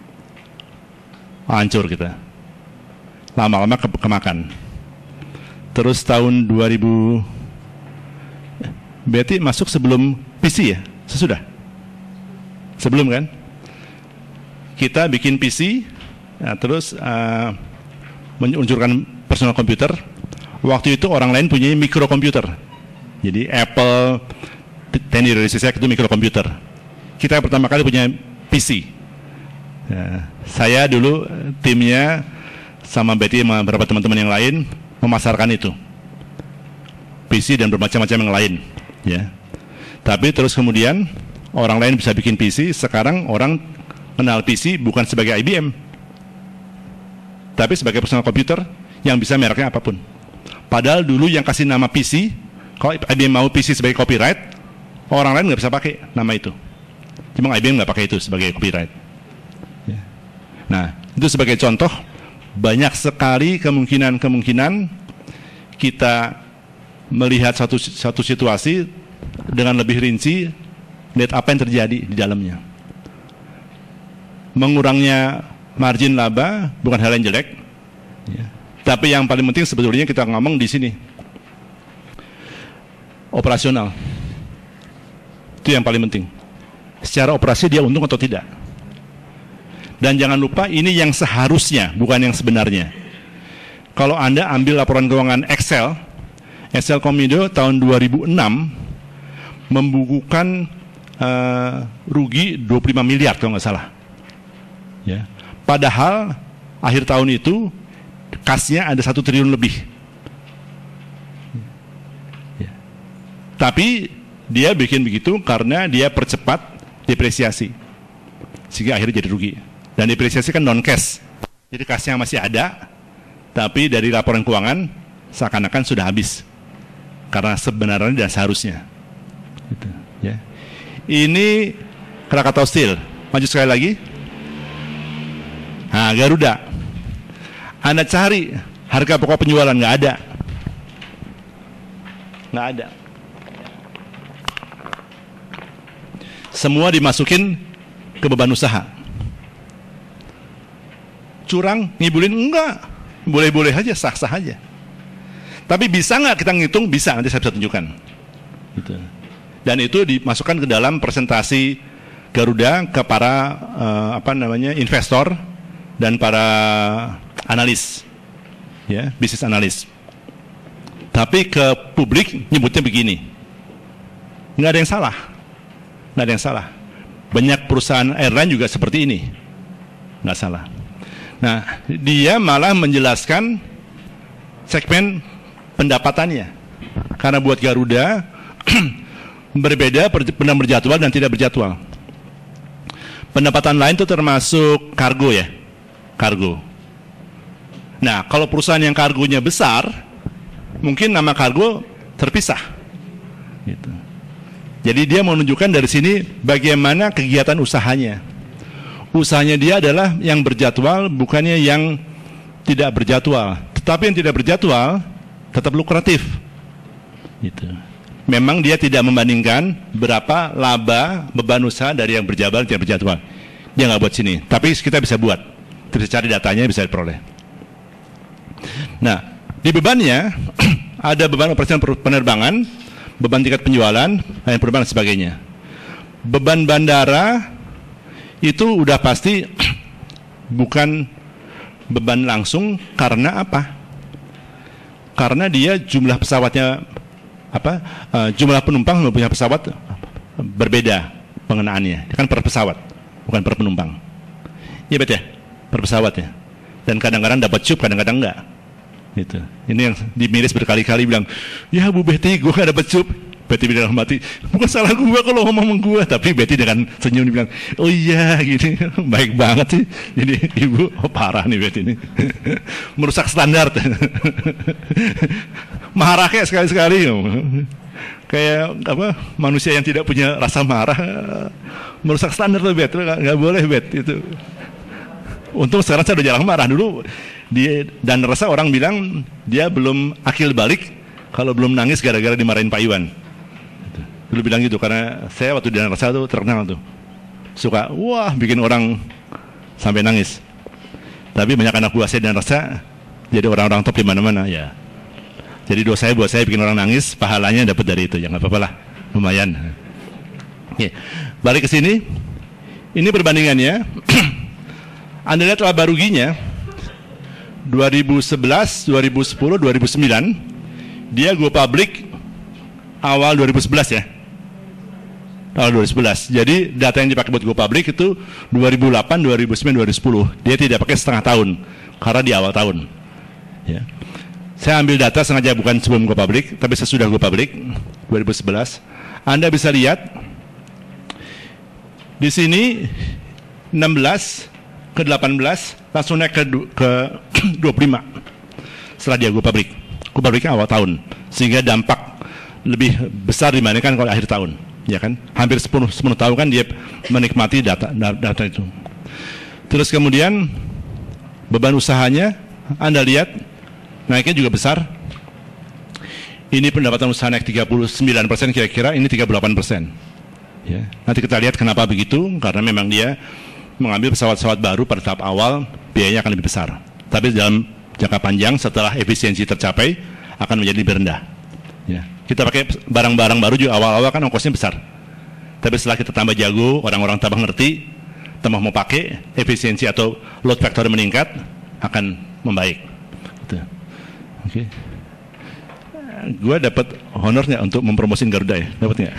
Hancur kita. Lama-lama kemakan. Terus tahun 2000, berarti masuk sebelum PC ya? Sesudah? Sebelum kan? Kita bikin PC, ya, terus meluncurkan personal komputer. Waktu itu orang lain punya mikrokomputer. Jadi Apple, Tandy Realistic itu mikrokomputer. Kita pertama kali punya PC. Ya, saya dulu timnya sama Betty sama beberapa teman-teman yang lain memasarkan itu. PC dan bermacam-macam yang lain. Ya. Tapi terus kemudian orang lain bisa bikin PC, sekarang orang kenal PC bukan sebagai IBM, tapi sebagai personal komputer yang bisa mereknya apapun. Padahal dulu yang kasih nama PC, kalau IBM mau PC sebagai copyright, orang lain nggak bisa pakai nama itu. Cuma IBM nggak pakai itu sebagai copyright. Ya. Nah, itu sebagai contoh, banyak sekali kemungkinan kita melihat satu situasi dengan lebih rinci, lihat apa yang terjadi di dalamnya. Mengurangnya margin laba bukan hal yang jelek, ya. Tapi yang paling penting sebetulnya kita ngomong di sini operasional. Itu yang paling penting. Secara operasi dia untung atau tidak. Dan jangan lupa ini yang seharusnya, bukan yang sebenarnya. Kalau Anda ambil laporan keuangan Excel Komindo tahun 2006 membukukan rugi 25 miliar kalau nggak salah. Ya. Padahal akhir tahun itu kasnya ada 1 triliun lebih. Ya. Tapi dia bikin begitu karena dia percepat depresiasi, sehingga akhirnya jadi rugi. Dan depresiasi kan non cash, jadi kasnya masih ada, tapi dari laporan keuangan seakan-akan sudah habis karena sebenarnya dan seharusnya. Gitu, ya. Ini Krakatau Steel. Maju sekali lagi. Nah, Garuda. Anda cari harga pokok penjualan, nggak ada. Nggak ada. Semua dimasukin ke beban usaha. Curang, ngibulin, enggak. Boleh-boleh aja, sah-sah aja. Tapi bisa nggak kita ngitung? Bisa, nanti saya bisa tunjukkan. Gitu. Dan itu dimasukkan ke dalam presentasi Garuda ke para investor dan para analis, ya, bisnis analis. Tapi ke publik nyebutnya begini, nggak ada yang salah, nggak ada yang salah. Banyak perusahaan airline juga seperti ini, nggak salah. Nah, dia malah menjelaskan segmen pendapatannya, karena buat Garuda berbeda benar berjadwal dan tidak berjadwal. Pendapatan lain itu termasuk kargo, ya, kargo. Nah, kalau perusahaan yang kargonya besar, mungkin nama kargo terpisah. Gitu. Jadi dia menunjukkan dari sini bagaimana kegiatan usahanya. Usahanya dia adalah yang berjadwal, bukannya yang tidak berjadwal. Tetapi yang tidak berjadwal tetap lukratif. Gitu. Memang dia tidak membandingkan berapa laba beban usaha dari yang berjadwal dan tidak berjadwal. Dia nggak buat sini. Tapi kita bisa buat. Kita bisa cari datanya, bisa diperoleh. Nah, di bebannya ada beban operasional penerbangan, beban tiket penjualan, dan penerbangan dan sebagainya. Beban bandara itu udah pasti bukan beban langsung. Karena apa? Karena dia jumlah pesawatnya jumlah penumpang punya pesawat berbeda pengenaannya. Kan per pesawat, bukan per penumpang. Iya betul ya, per pesawat ya. Dan kadang-kadang dapat cup, kadang-kadang enggak. Gitu. Ini yang dimiris berkali-kali bilang, ya Bu Betty, gue gak dapat cup. Betty bilang mati, bukan salah gue kalau ngomong gue. Tapi Betty dengan senyum bilang, oh iya gini, baik banget sih. Jadi ibu, parah nih Betty ini. Merusak standar. Marah kayak sekali-sekali. Kayak apa, manusia yang tidak punya rasa marah. Merusak standar tuh Bet, gak boleh Bet. Itu. Untung sekarang saya udah jarang marah. Dulu dan rasa orang bilang dia belum akil balik kalau belum nangis gara-gara dimarahin Pak Iwan. Dulu bilang gitu, karena saya waktu di Rasa tuh terkenal tuh suka wah bikin orang sampai nangis. Tapi banyak anak buah saya dan Rasa jadi orang-orang top di mana-mana ya. Jadi dosa saya buat saya bikin orang nangis, pahalanya dapat dari itu, ya nggak apa-apa lah, lumayan. Oke, balik ke sini. Ini perbandingannya. Anda lihat laba ruginya 2011, 2010, 2009 dia go public awal 2011 ya. Awal 2011. Jadi data yang dipakai buat go public itu 2008, 2009, 2010. Dia tidak pakai setengah tahun karena di awal tahun. Ya. Saya ambil data sengaja bukan sebelum go public, tapi sesudah go public 2011. Anda bisa lihat di sini 16 ke 18 langsung naik ke 25 setelah dia go public. Go publicnya awal tahun, sehingga dampak lebih besar dibandingkan kalau akhir tahun, ya kan? Hampir 10 tahun kan dia menikmati data itu. Terus kemudian beban usahanya Anda lihat naiknya juga besar. Ini pendapatan usaha naik 39% kira-kira, ini 38%. Ya. Nanti kita lihat kenapa begitu, karena memang dia mengambil pesawat-pesawat baru pada tahap awal, biayanya akan lebih besar. Tapi dalam jangka panjang setelah efisiensi tercapai akan menjadi lebih rendah. Ya. Kita pakai barang-barang baru juga awal-awal kan ongkosnya besar. Tapi setelah kita tambah jago, orang-orang tambah ngerti, tambah mau pakai, efisiensi atau load factor meningkat, akan membaik. Gitu. Oke. Gue dapat honor nggak untuk mempromosin Garuda ya? Dapat nggak?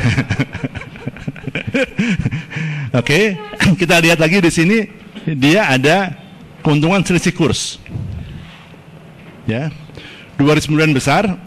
Oke, kita lihat lagi di sini dia ada keuntungan selisih kurs. Ya, 2009 besar,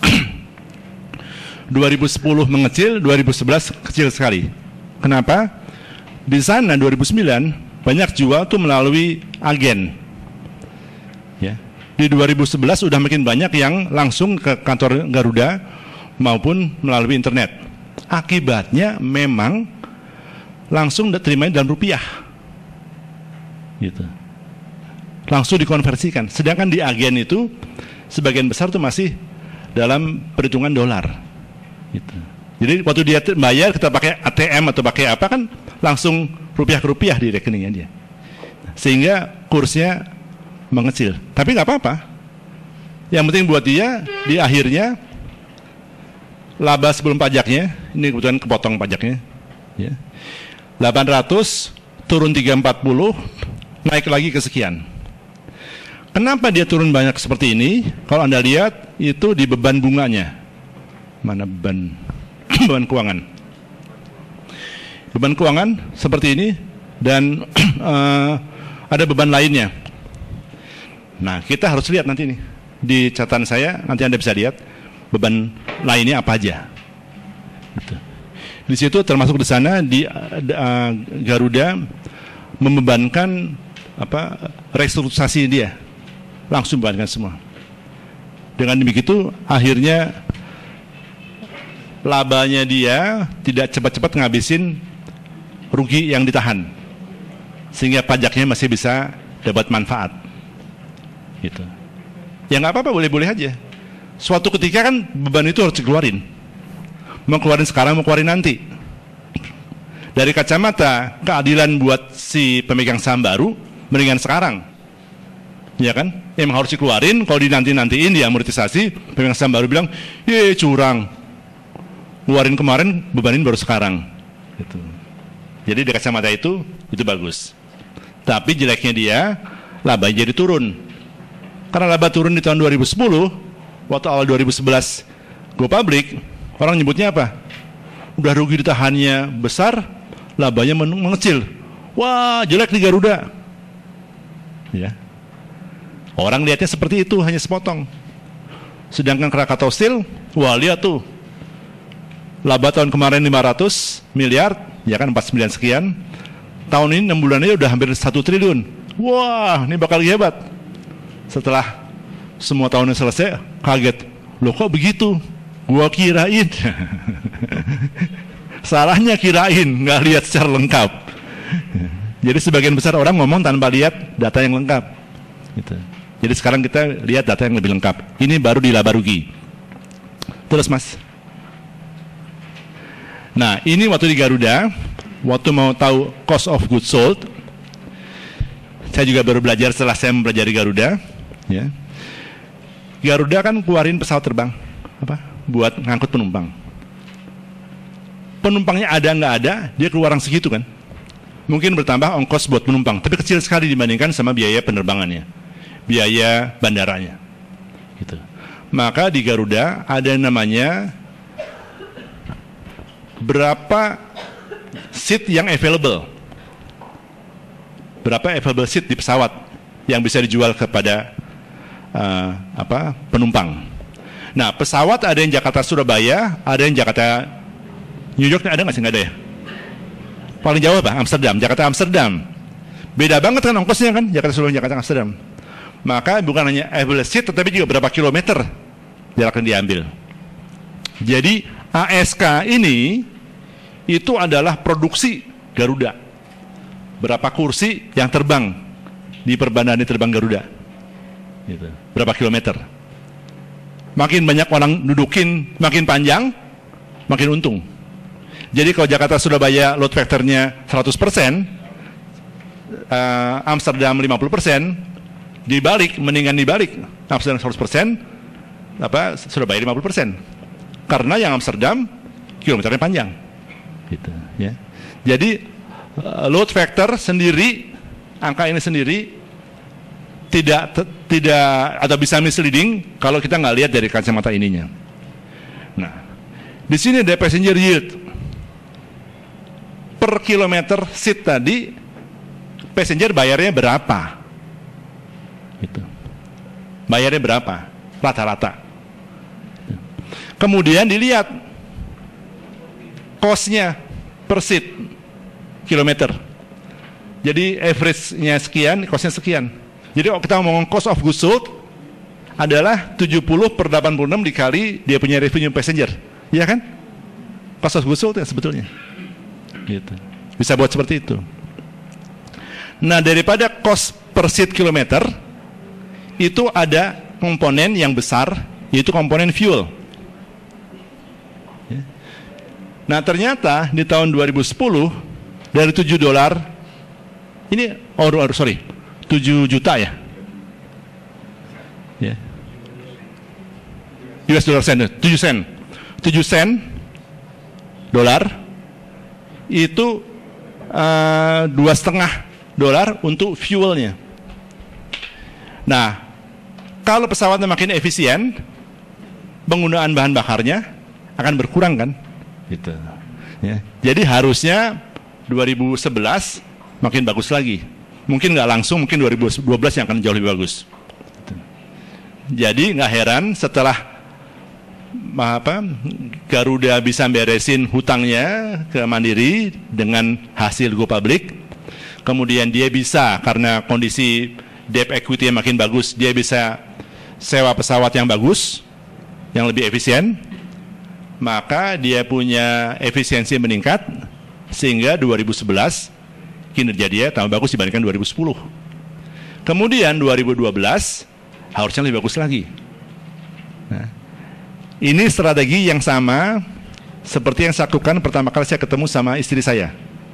2010 mengecil, 2011 kecil sekali. Kenapa? Di sana 2009 banyak jual tuh melalui agen. Ya. Di 2011 sudah makin banyak yang langsung ke kantor Garuda maupun melalui internet. Akibatnya memang langsung diterima dalam rupiah, gitu. Langsung dikonversikan. Sedangkan di agen itu sebagian besar tuh masih dalam perhitungan dolar, gitu. Jadi waktu dia bayar kita pakai ATM atau pakai apa kan langsung rupiah ke rupiah di rekeningnya dia, sehingga kursnya mengecil. Tapi nggak apa-apa. Yang penting buat dia di akhirnya laba sebelum pajaknya, ini kebetulan kepotong pajaknya, ya. 800 turun 340, naik lagi ke sekian. Kenapa dia turun banyak seperti ini? Kalau Anda lihat itu di beban bunganya. Mana beban beban keuangan? Beban keuangan seperti ini dan ada beban lainnya. Nah, kita harus lihat nanti nih di catatan saya, nanti Anda bisa lihat beban lainnya apa aja. Gitu. Di situ termasuk di sana di Garuda membebankan apa restrukturisasi dia, langsung membebankan semua. Dengan begitu akhirnya labanya dia tidak cepat-cepat ngabisin rugi yang ditahan, sehingga pajaknya masih bisa dapat manfaat. Gitu. Ya nggak apa-apa, boleh-boleh aja. Suatu ketika kan beban itu harus dikeluarin. Mau keluarin sekarang, mau keluarin nanti. Dari kacamata keadilan buat si pemegang saham baru, mendingan sekarang. Ya kan? Emang harus dikeluarin, kalau dinanti-nantiin di amortisasi, pemegang saham baru bilang, "Ye, curang. Keluarin kemarin, bebanin baru sekarang." Gitu. Jadi dari kacamata itu bagus. Tapi jeleknya dia, labanya jadi turun. Karena laba turun di tahun 2010, waktu awal 2011 go public, orang nyebutnya apa? Udah rugi ditahannya besar, labanya mengecil. Wah, jelek di Garuda. Ya. Orang lihatnya seperti itu, hanya sepotong. Sedangkan Krakatau Steel, wah lihat tuh. Laba tahun kemarin 500 miliar, ya kan 49 sekian. Tahun ini 6 bulannya udah hampir 1 triliun. Wah, ini bakal hebat. Setelah semua tahunnya selesai, kaget. Loh kok begitu? Gua kirain. Salahnya kirain, nggak lihat secara lengkap. Jadi sebagian besar orang ngomong tanpa lihat data yang lengkap. Gitu. Jadi sekarang kita lihat data yang lebih lengkap. Ini baru di laba rugi. Terus mas. Nah ini waktu di Garuda, waktu mau tahu cost of goods sold, saya juga baru belajar setelah saya mempelajari Garuda. Ya. Garuda kan keluarin pesawat terbang apa buat ngangkut penumpang. Penumpangnya ada nggak ada, dia keluaran segitu kan. Mungkin bertambah ongkos buat penumpang, tapi kecil sekali dibandingkan sama biaya penerbangannya, biaya bandaranya. Gitu. maka di Garuda ada yang namanya berapa seat yang available. Berapa available seat di pesawat yang bisa dijual kepada penumpang. Nah, pesawat ada yang Jakarta Surabaya, ada yang Jakarta New York, ada nggak sih? Nggak ada ya? Paling jauh apa? Amsterdam, Jakarta Amsterdam. Beda banget kan ongkosnya kan, Jakarta Surabaya, Jakarta Amsterdam. Maka bukan hanya available seat, tetapi juga berapa kilometer jarak yang diambil. Jadi ASK ini itu adalah produksi Garuda. Berapa kursi yang terbang di perbandingan terbang Garuda. Gitu. Berapa kilometer. Makin banyak orang dudukin, makin panjang, makin untung. Jadi kalau Jakarta Surabaya load factornya 100%, Amsterdam 50%, dibalik, mendingan dibalik Amsterdam 100%, Surabaya 50%. Karena yang Amsterdam kilometernya panjang. Gitu, ya. Jadi load factor sendiri, angka ini sendiri tidak atau bisa misleading kalau kita nggak lihat dari kacamata ininya. Nah, di sini ada passenger yield per kilometer seat tadi, passenger bayarnya berapa? Gitu. Bayarnya berapa? Rata-rata. Kemudian dilihat cost-nya per seat kilometer. Jadi average-nya sekian, cost-nya sekian. Jadi kalau kita ngomong cost of goods sold adalah 70 per 86 dikali dia punya revenue passenger. Iya kan? Cost of goods sold ya sebetulnya. Gitu. Bisa buat seperti itu. Nah, daripada cost per seat kilometer itu ada komponen yang besar, yaitu komponen fuel. Nah, ternyata di tahun 2010 dari $7 ini 7 juta ya. Ya. US dollar sen, 7 sen. 7 sen dolar itu $2,5 untuk fuelnya. Nah, kalau pesawatnya makin efisien, penggunaan bahan bakarnya akan berkurang kan? Gitu. Ya. Jadi harusnya 2011 makin bagus lagi. Mungkin nggak langsung, mungkin 2012 yang akan jauh lebih bagus. Gitu. Jadi nggak heran setelah Garuda bisa beresin hutangnya ke Mandiri dengan hasil go public, kemudian dia bisa karena kondisi debt equity yang makin bagus, dia bisa sewa pesawat yang bagus, yang lebih efisien, maka dia punya efisiensi meningkat sehingga 2011 kinerja dia tambah bagus dibandingkan 2010. Kemudian 2012 harusnya lebih bagus lagi. Nah, ini strategi yang sama seperti yang saya lakukan pertama kali saya ketemu sama istri saya.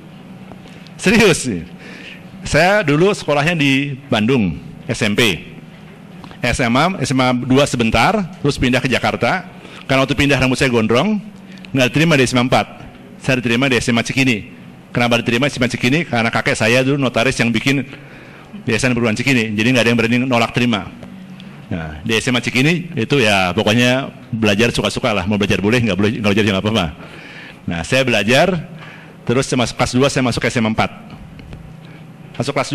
Serius. Saya dulu sekolahnya di Bandung, SMP. SMA 2 sebentar, terus pindah ke Jakarta. Karena waktu pindah rambut saya gondrong, nggak diterima di SMA 4. Saya diterima di SMA Cikini. Kenapa diterima di SMA Cikini? Karena kakek saya dulu notaris yang bikin Yayasan Perguruan Cikini. Jadi nggak ada yang berani nolak terima. Nah, di SMA Cikini itu ya pokoknya belajar suka-suka lah. Mau belajar boleh, nggak belajar juga nggak apa-apa. Nah, saya belajar, terus masuk kelas 2 saya masuk ke SMA 4. Masuk kelas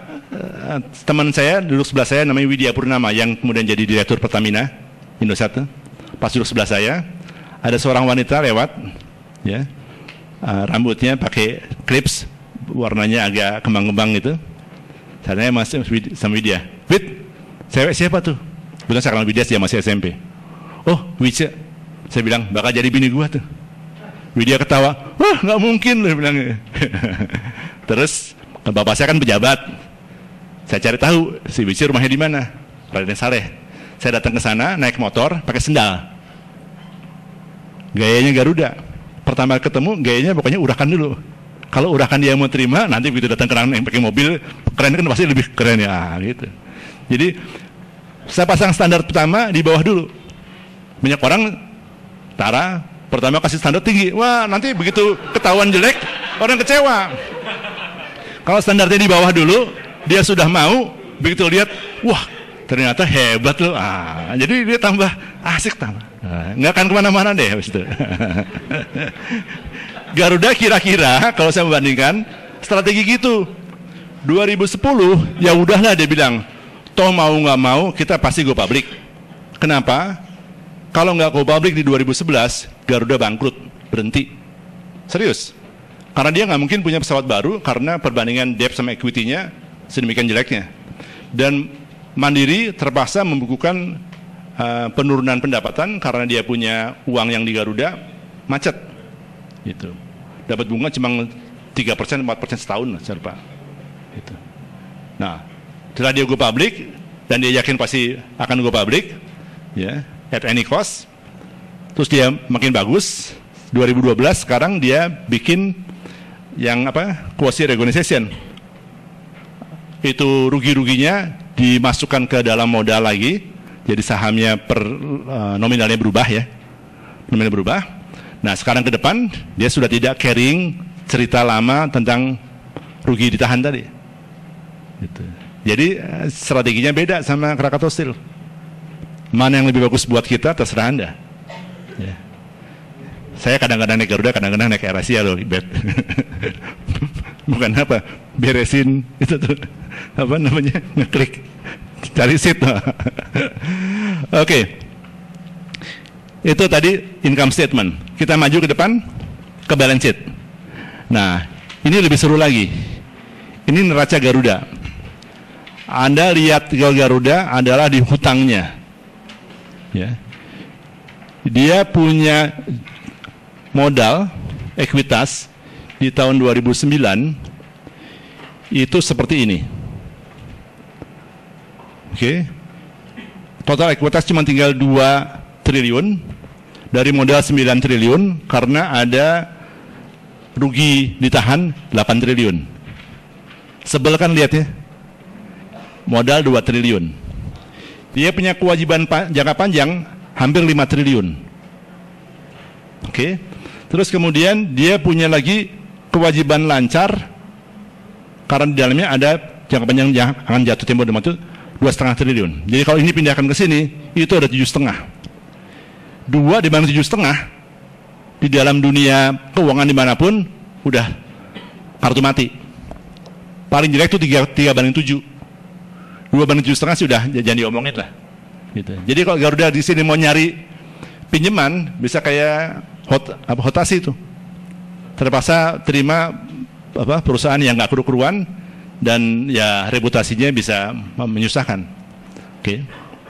2, teman saya duduk sebelah saya namanya Widya Purnama yang kemudian jadi direktur Pertamina Indosat. Pas duduk sebelah saya, ada seorang wanita lewat, ya, rambutnya pakai clips, warnanya agak kembang-kembang gitu. Saya masih sama Widya. Wid, cewek siapa tuh? Kebetulan saya kenal Widya, dia masih SMP. Oh, Widya. Saya bilang, bakal jadi bini gua tuh. Widya ketawa, wah nggak mungkin, dia bilang. Terus bapak saya kan pejabat. Saya cari tahu si Widya rumahnya di mana. Raden Saleh. Saya datang ke sana naik motor pakai sendal. Gayanya Garuda. Pertama ketemu gayanya pokoknya urahkan dulu. Kalau urahkan dia mau terima, nanti begitu datang ke yang pakai mobil keren kan pasti lebih keren ya gitu. Jadi saya pasang standar pertama di bawah dulu. Banyak orang Tara pertama kasih standar tinggi. Wah, nanti begitu ketahuan jelek orang kecewa. Kalau standarnya di bawah dulu, dia sudah mau, begitu lihat, wah Ternyata hebat loh. Jadi dia tambah asik tambah. Nggak akan kemana-mana deh habis itu. Garuda kira-kira kalau saya membandingkan strategi gitu. 2010 ya udahlah dia bilang, toh mau nggak mau kita pasti go public. Kenapa? Kalau nggak go public di 2011 Garuda bangkrut, berhenti. Serius. Karena dia nggak mungkin punya pesawat baru karena perbandingan debt sama equity-nya sedemikian jeleknya. Dan Mandiri terpaksa membukukan penurunan pendapatan karena dia punya uang yang di Garuda macet. Gitu. Dapat bunga cuma 3%, 4% setahun lah, Pak. Gitu. Nah, setelah dia go public dan dia yakin pasti akan go public, ya, at any cost, terus dia makin bagus. 2012 sekarang dia bikin yang quasi reorganization. Itu rugi-ruginya dimasukkan ke dalam modal lagi, jadi sahamnya nominalnya berubah ya, nominalnya berubah. Nah sekarang ke depan dia sudah tidak carrying cerita lama tentang rugi ditahan tadi. Gitu. Jadi strateginya beda sama Krakatau Steel. Mana yang lebih bagus buat kita terserah Anda. Ya. Saya kadang-kadang naik Garuda, kadang-kadang naik AirAsia loh, bet. Bukan beresin itu tuh ngeklik cari seat. Oke. Itu tadi income statement. Kita maju ke depan ke balance sheet. Nah, ini lebih seru lagi. Ini neraca Garuda. Anda lihat Garuda adalah di hutangnya. Ya. Dia punya modal ekuitas di tahun 2009 itu seperti ini. Oke. Total ekuitas cuma tinggal 2 triliun dari modal 9 triliun karena ada rugi ditahan 8 triliun. Sebel kan lihat ya. Modal 2 triliun. Dia punya kewajiban jangka panjang hampir 5 triliun. Oke. Terus kemudian dia punya lagi kewajiban lancar karena di dalamnya ada jangka panjang yang akan jatuh tempo itu 2,5 triliun. Jadi kalau ini pindahkan ke sini itu ada 7,5. 2 dibanding 7,5 di dalam dunia keuangan dimanapun udah kartu mati. Paling jelek itu 3/7. 2/7,5 sudah jangan diomongin lah. Gitu. Jadi kalau Garuda di sini mau nyari pinjaman bisa kayak Hotasi itu. Terpaksa terima perusahaan yang nggak keru-keruan dan ya reputasinya bisa menyusahkan. Oke.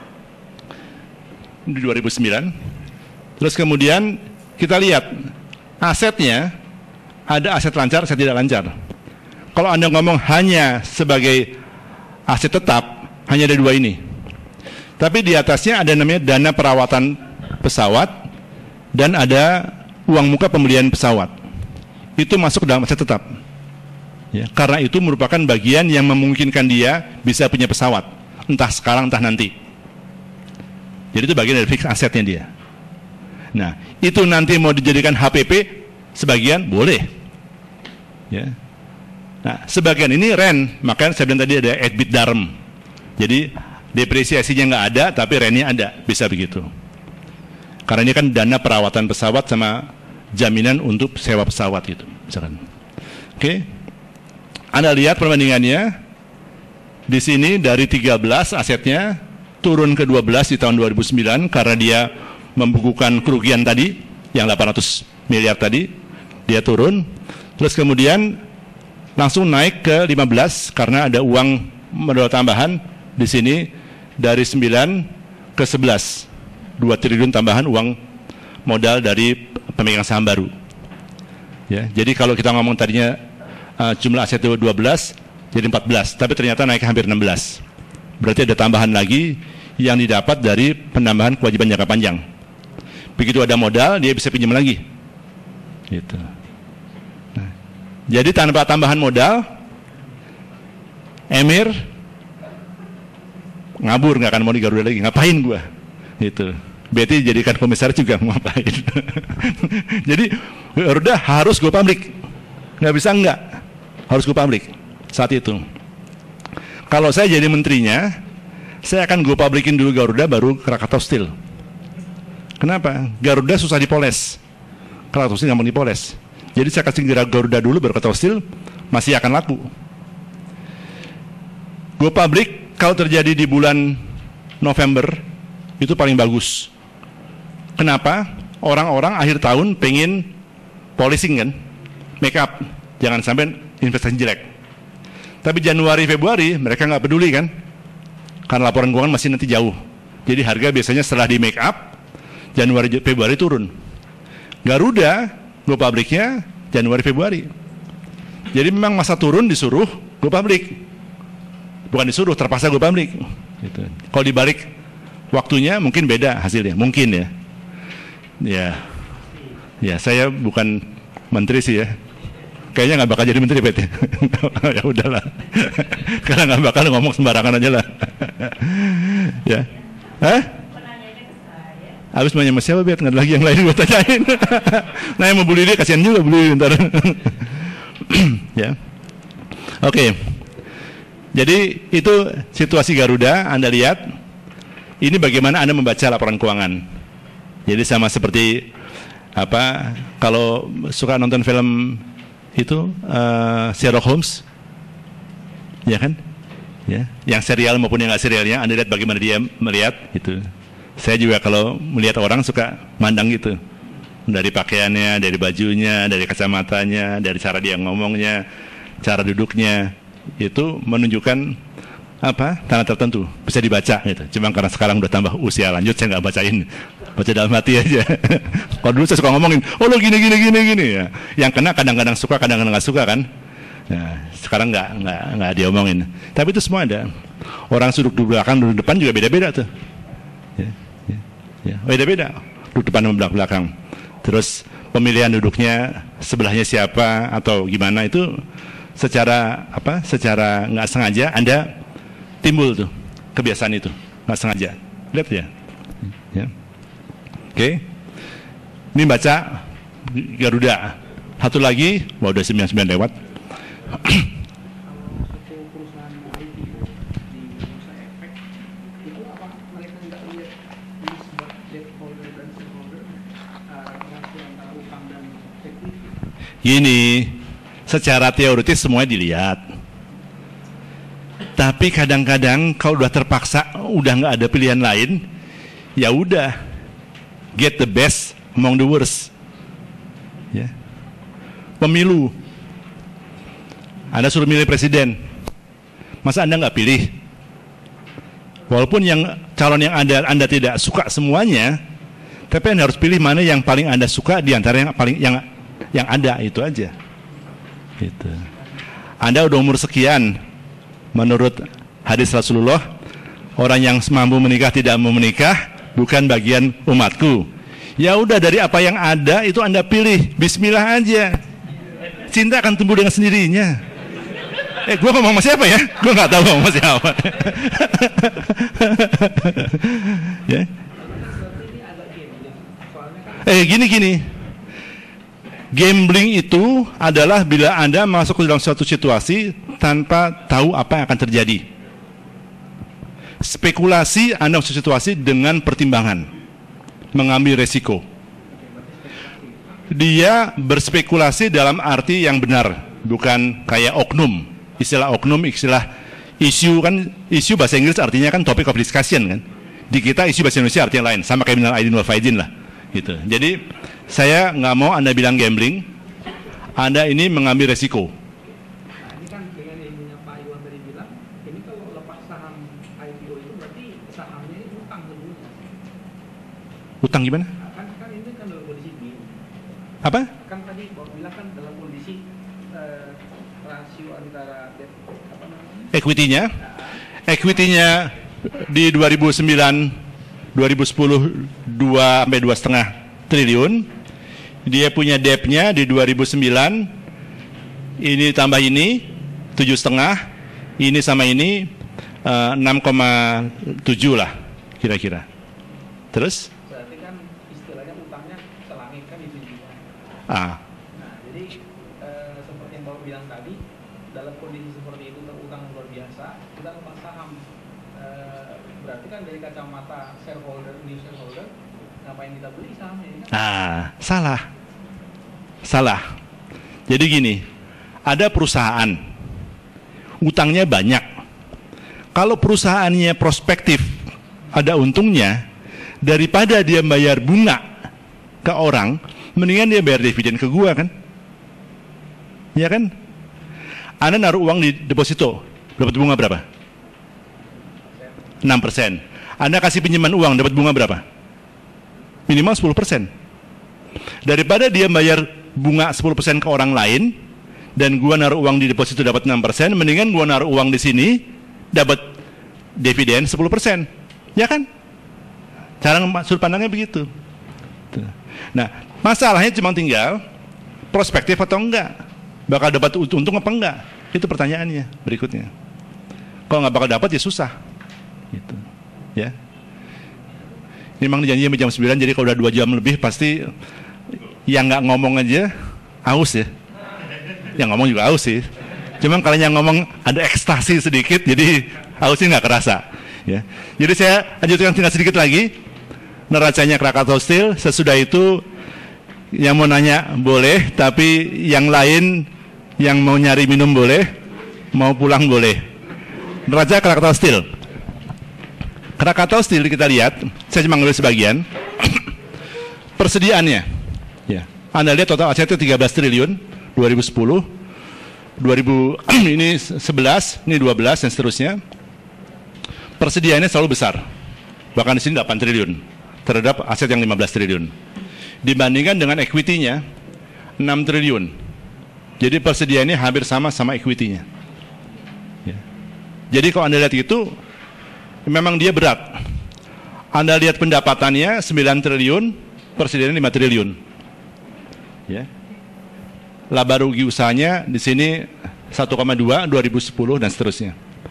Di 2009. Terus kemudian kita lihat asetnya ada aset lancar, aset tidak lancar. Kalau Anda ngomong hanya sebagai aset tetap, hanya ada 2 ini. Tapi di atasnya ada namanya dana perawatan pesawat dan ada uang muka pembelian pesawat. Itu masuk dalam aset tetap. Ya, karena itu merupakan bagian yang memungkinkan dia bisa punya pesawat. Entah sekarang, entah nanti. Jadi itu bagian dari fixed asetnya dia. Nah, itu nanti mau dijadikan HPP, sebagian boleh. Ya. Nah, sebagian ini REN, makanya saya bilang tadi ada EBITDA. Jadi depresiasinya nggak ada, tapi REN-nya ada, bisa begitu. Karena ini kan dana perawatan pesawat sama jaminan untuk sewa pesawat itu, misalkan. Oke, Anda lihat perbandingannya di sini dari 13 asetnya turun ke 12 di tahun 2009 karena dia membukukan kerugian tadi yang 800 miliar tadi, dia turun. Terus kemudian langsung naik ke 15 karena ada uang modal tambahan di sini dari 9 ke 11. 2 triliun tambahan uang modal dari pemegang saham baru. Ya, jadi kalau kita ngomong tadinya jumlah aset 12 jadi 14, tapi ternyata naik hampir 16. Berarti ada tambahan lagi yang didapat dari penambahan kewajiban jangka panjang. Begitu ada modal, dia bisa pinjam lagi. Gitu. Nah, jadi tanpa tambahan modal, Emir ngabur, nggak akan mau di Garuda lagi. Ngapain gua? Gitu. Betty jadikan komisaris juga ngapain? Jadi Garuda harus go public, nggak bisa enggak, harus go public saat itu. Kalau saya jadi menterinya, saya akan go publikin dulu Garuda, baru Krakatau Steel. Kenapa? Garuda susah dipoles, Krakatau Steel gampang dipoles. Jadi saya kasih Garuda dulu, baru Krakatau Steel, masih akan laku. Go public kalau terjadi di bulan November itu paling bagus. Kenapa? Orang-orang akhir tahun pengen polishing kan, make up, jangan sampai investasi jelek. Tapi Januari, Februari mereka nggak peduli kan, karena laporan keuangan masih nanti jauh. Jadi harga biasanya setelah di make up, Januari, Februari turun. Garuda, go publiknya Januari, Februari. Jadi memang masa turun disuruh go public. Bukan disuruh, terpaksa go public. Gitu. Kalau dibalik waktunya mungkin beda hasilnya, mungkin ya. Ya saya bukan menteri sih ya. Kayaknya nggak bakal jadi menteri PT. Ya udahlah. Karena nggak bakal ngomong sembarangan aja lah. Ya. Hah? Habis nanya sama siapa, Bet? Nggak ada lagi yang lain gue tanyain. Nah, yang mau bully dia kasihan juga bully ntar. Ya. Oke. Jadi itu situasi Garuda, Anda lihat. Ini bagaimana Anda membaca laporan keuangan. Jadi sama seperti apa? Kalau suka nonton film itu Sherlock Holmes, ya kan? Ya, yang serial maupun yang nggak serialnya, Anda lihat bagaimana dia melihat itu. Saya juga kalau melihat orang suka mandang gitu, dari pakaiannya, dari bajunya, dari kacamatanya, dari cara dia ngomongnya, cara duduknya, itu menunjukkan apa? Tanda tertentu bisa dibaca gitu. Cuma karena sekarang udah tambah usia lanjut, saya nggak bacain, baca dalam hati aja. Kalau dulu saya suka ngomongin, oh lo gini ya. Yang kena kadang-kadang suka, kadang-kadang nggak suka kan. Nah, sekarang nggak diomongin. Tapi itu semua ada. Orang duduk di belakang, duduk depan juga beda-beda tuh. Beda-beda. Duduk depan dan belakang. Terus pemilihan duduknya sebelahnya siapa atau gimana itu secara apa? Secara nggak sengaja Anda timbul tuh kebiasaan itu, nggak sengaja. Lihat ya. Ya. Oke. Ini baca Garuda. Satu lagi, udah 99 lewat. Gini, secara teoritis semuanya dilihat. Tapi kadang-kadang kalau udah terpaksa, udah nggak ada pilihan lain, ya udah, get the best among the worst. Ya. Pemilu, Anda suruh milih presiden, masa Anda nggak pilih? Walaupun yang calon yang Anda tidak suka semuanya, tapi Anda harus pilih mana yang paling Anda suka di antara yang ada, itu aja. Gitu. Anda udah umur sekian, menurut hadis Rasulullah, orang yang mampu menikah tidak mau menikah bukan bagian umatku. Ya udah, dari apa yang ada itu Anda pilih, bismillah aja. Cinta akan tumbuh dengan sendirinya. Gue ngomong sama siapa ya? Gue nggak tahu ngomong sama siapa. Ya. Gini. Gambling itu adalah bila Anda masuk ke dalam suatu situasi tanpa tahu apa yang akan terjadi. Spekulasi Anda masuk situasi dengan pertimbangan, mengambil resiko. Dia berspekulasi dalam arti yang benar, bukan kayak oknum. Istilah oknum, istilah isu kan, isu bahasa Inggris artinya kan topic of discussion kan. Di kita isu bahasa Indonesia artinya lain, sama kayak minal aidin wal faizin lah. Gitu. Jadi saya nggak mau Anda bilang gambling, Anda ini mengambil resiko. Ini kan dengan ilmunya Pak Iwan tadi bilang, ini kalau lepas saham IPO itu berarti sahamnya ini utang tentunya. Utang gimana? Kan ini kan dalam kondisi ini. Apa? Kan tadi Bapak bilang kan dalam kondisi rasio antara debt, apa namanya? Equity-nya di 2009, 2010 sampai 2,5 triliun. Dia punya debt-nya di 2009 ini tambah ini 7,5, ini sama ini 6,7 lah kira-kira. Terus? Berarti kan istilahnya utangnya selangit kan itu juga. Nah, Jadi seperti yang Bapak bilang tadi, dalam kondisi seperti itu terutang luar biasa, kita lepas saham berarti kan dari kacamata shareholder, new shareholder, ngapain kita beli sahamnya ini? Salah. Jadi gini, ada perusahaan, utangnya banyak. Kalau perusahaannya prospektif, ada untungnya, daripada dia bayar bunga ke orang, mendingan dia bayar dividen ke gua kan? Ya kan? Anda naruh uang di deposito, dapat bunga berapa? 6%. Anda kasih pinjaman uang, dapat bunga berapa? Minimal 10%. Daripada dia bayar bunga 10% ke orang lain, dan gua naruh uang di deposito dapat 6%, mendingan gua naruh uang di sini, dapat dividen 10%. Ya kan? Cara sudut pandangnya begitu. Nah, masalahnya cuma tinggal prospektif atau enggak. Bakal dapat untung apa enggak? Itu pertanyaannya berikutnya. Kalau nggak bakal dapat ya susah. Gitu. Ya. Ini memang janjinya jam 9, jadi kalau udah 2 jam lebih pasti yang nggak ngomong aja aus ya. Yang ngomong juga aus sih. Cuman kalau yang ngomong ada ekstasi sedikit, jadi ausnya nggak kerasa. Ya. Jadi saya lanjutkan tinggal sedikit lagi. Neracanya Krakatau Steel. Sesudah itu yang mau nanya boleh, tapi yang lain yang mau nyari minum boleh, mau pulang boleh. Neraca Krakatau Steel. Krakatau Steel kita lihat, saya cuma ngambil sebagian. Persediaannya, ya. Anda lihat total asetnya 13 triliun 2010, 2000 ini 11, ini 12 dan seterusnya. Persediaannya selalu besar. Bahkan di sini 8 triliun terhadap aset yang 15 triliun. Dibandingkan dengan equity-nya 6 triliun. Jadi persediaannya hampir sama equity-nya. Ya. Jadi kalau Anda lihat itu memang dia berat. Anda lihat pendapatannya 9 triliun, persediaannya 5 triliun. Ya. Laba rugi usahanya di sini 1,2 2010 dan seterusnya.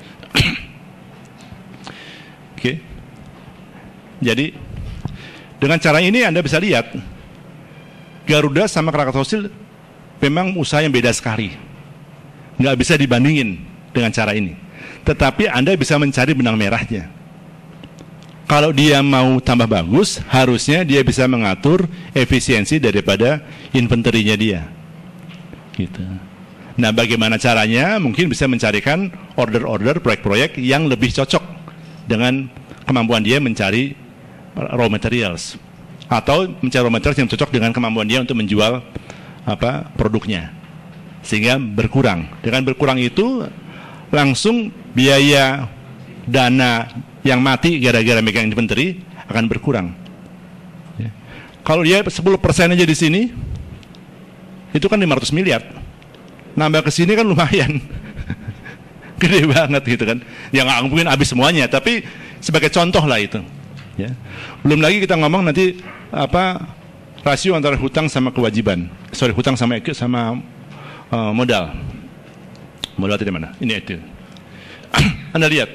Oke. Jadi dengan cara ini Anda bisa lihat Garuda sama Krakatau Steel memang usaha yang beda sekali. Nggak bisa dibandingin dengan cara ini. Tetapi Anda bisa mencari benang merahnya. Kalau dia mau tambah bagus, harusnya dia bisa mengatur efisiensi daripada inventory-nya dia. Gitu. Nah, bagaimana caranya? Mungkin bisa mencarikan order-order, proyek-proyek yang lebih cocok dengan kemampuan dia mencari raw materials, atau mencari raw materials yang cocok dengan kemampuan dia untuk menjual produknya, sehingga berkurang. Dengan berkurang itu langsung biaya dana yang mati gara-gara megang inventory akan berkurang. Ya. Kalau dia 10% aja di sini, itu kan 500 miliar. Nambah ke sini kan lumayan. Gede banget gitu kan. Ya nggak mungkin habis semuanya, tapi sebagai contoh lah itu. Ya. Belum lagi kita ngomong nanti rasio antara hutang sama kewajiban. Hutang sama modal. Modal tidak mana? Ini itu. Anda lihat.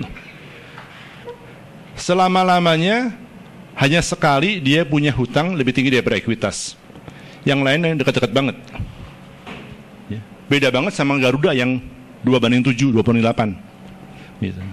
Selama-lamanya hanya sekali dia punya hutang lebih tinggi daripada ekuitas. Yang lain yang dekat-dekat banget. Ya. Beda banget sama Garuda yang 2/7, 2/8. Gitu.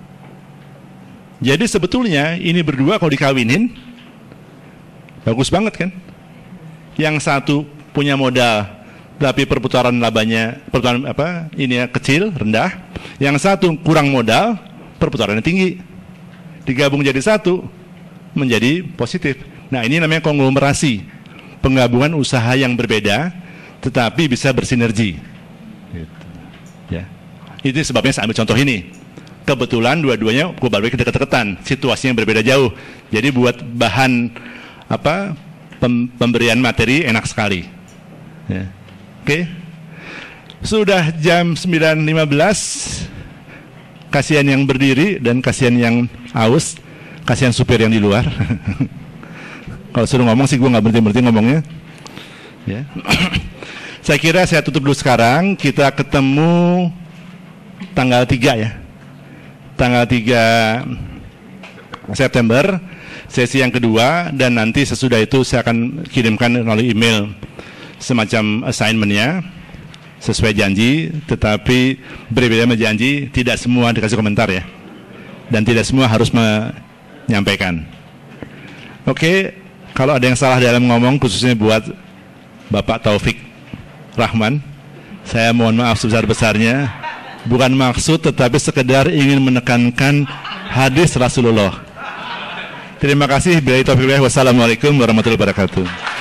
Jadi sebetulnya ini berdua kalau dikawinin bagus banget kan? Yang satu punya modal tapi perputaran labanya kecil, rendah. Yang satu kurang modal, perputarannya tinggi. Digabung jadi satu menjadi positif. Nah, ini namanya konglomerasi. Penggabungan usaha yang berbeda tetapi bisa bersinergi. Gitu. Ya. Itu sebabnya saya ambil contoh ini. Kebetulan dua-duanya balik dekat-dekatan, situasinya berbeda jauh. Jadi buat bahan pemberian materi enak sekali. Ya. Oke. Sudah jam 9.15. Kasihan yang berdiri dan kasihan yang aus, kasihan supir yang di luar. Kalau suruh ngomong sih gue nggak berhenti ngomongnya. Ya. Saya kira saya tutup dulu sekarang. Kita ketemu tanggal 3 ya. Tanggal 3 September, sesi yang kedua, dan nanti sesudah itu saya akan kirimkan melalui email semacam assignment-nya sesuai janji, tetapi berbeda sama janji, tidak semua dikasih komentar ya. Dan tidak semua harus nyampaikan. Oke, kalau ada yang salah dalam ngomong, khususnya buat Bapak Taufik Rahman, saya mohon maaf sebesar-besarnya. Bukan maksud, tetapi sekedar ingin menekankan hadis Rasulullah. Terima kasih. Wassalamualaikum warahmatullahi wabarakatuh.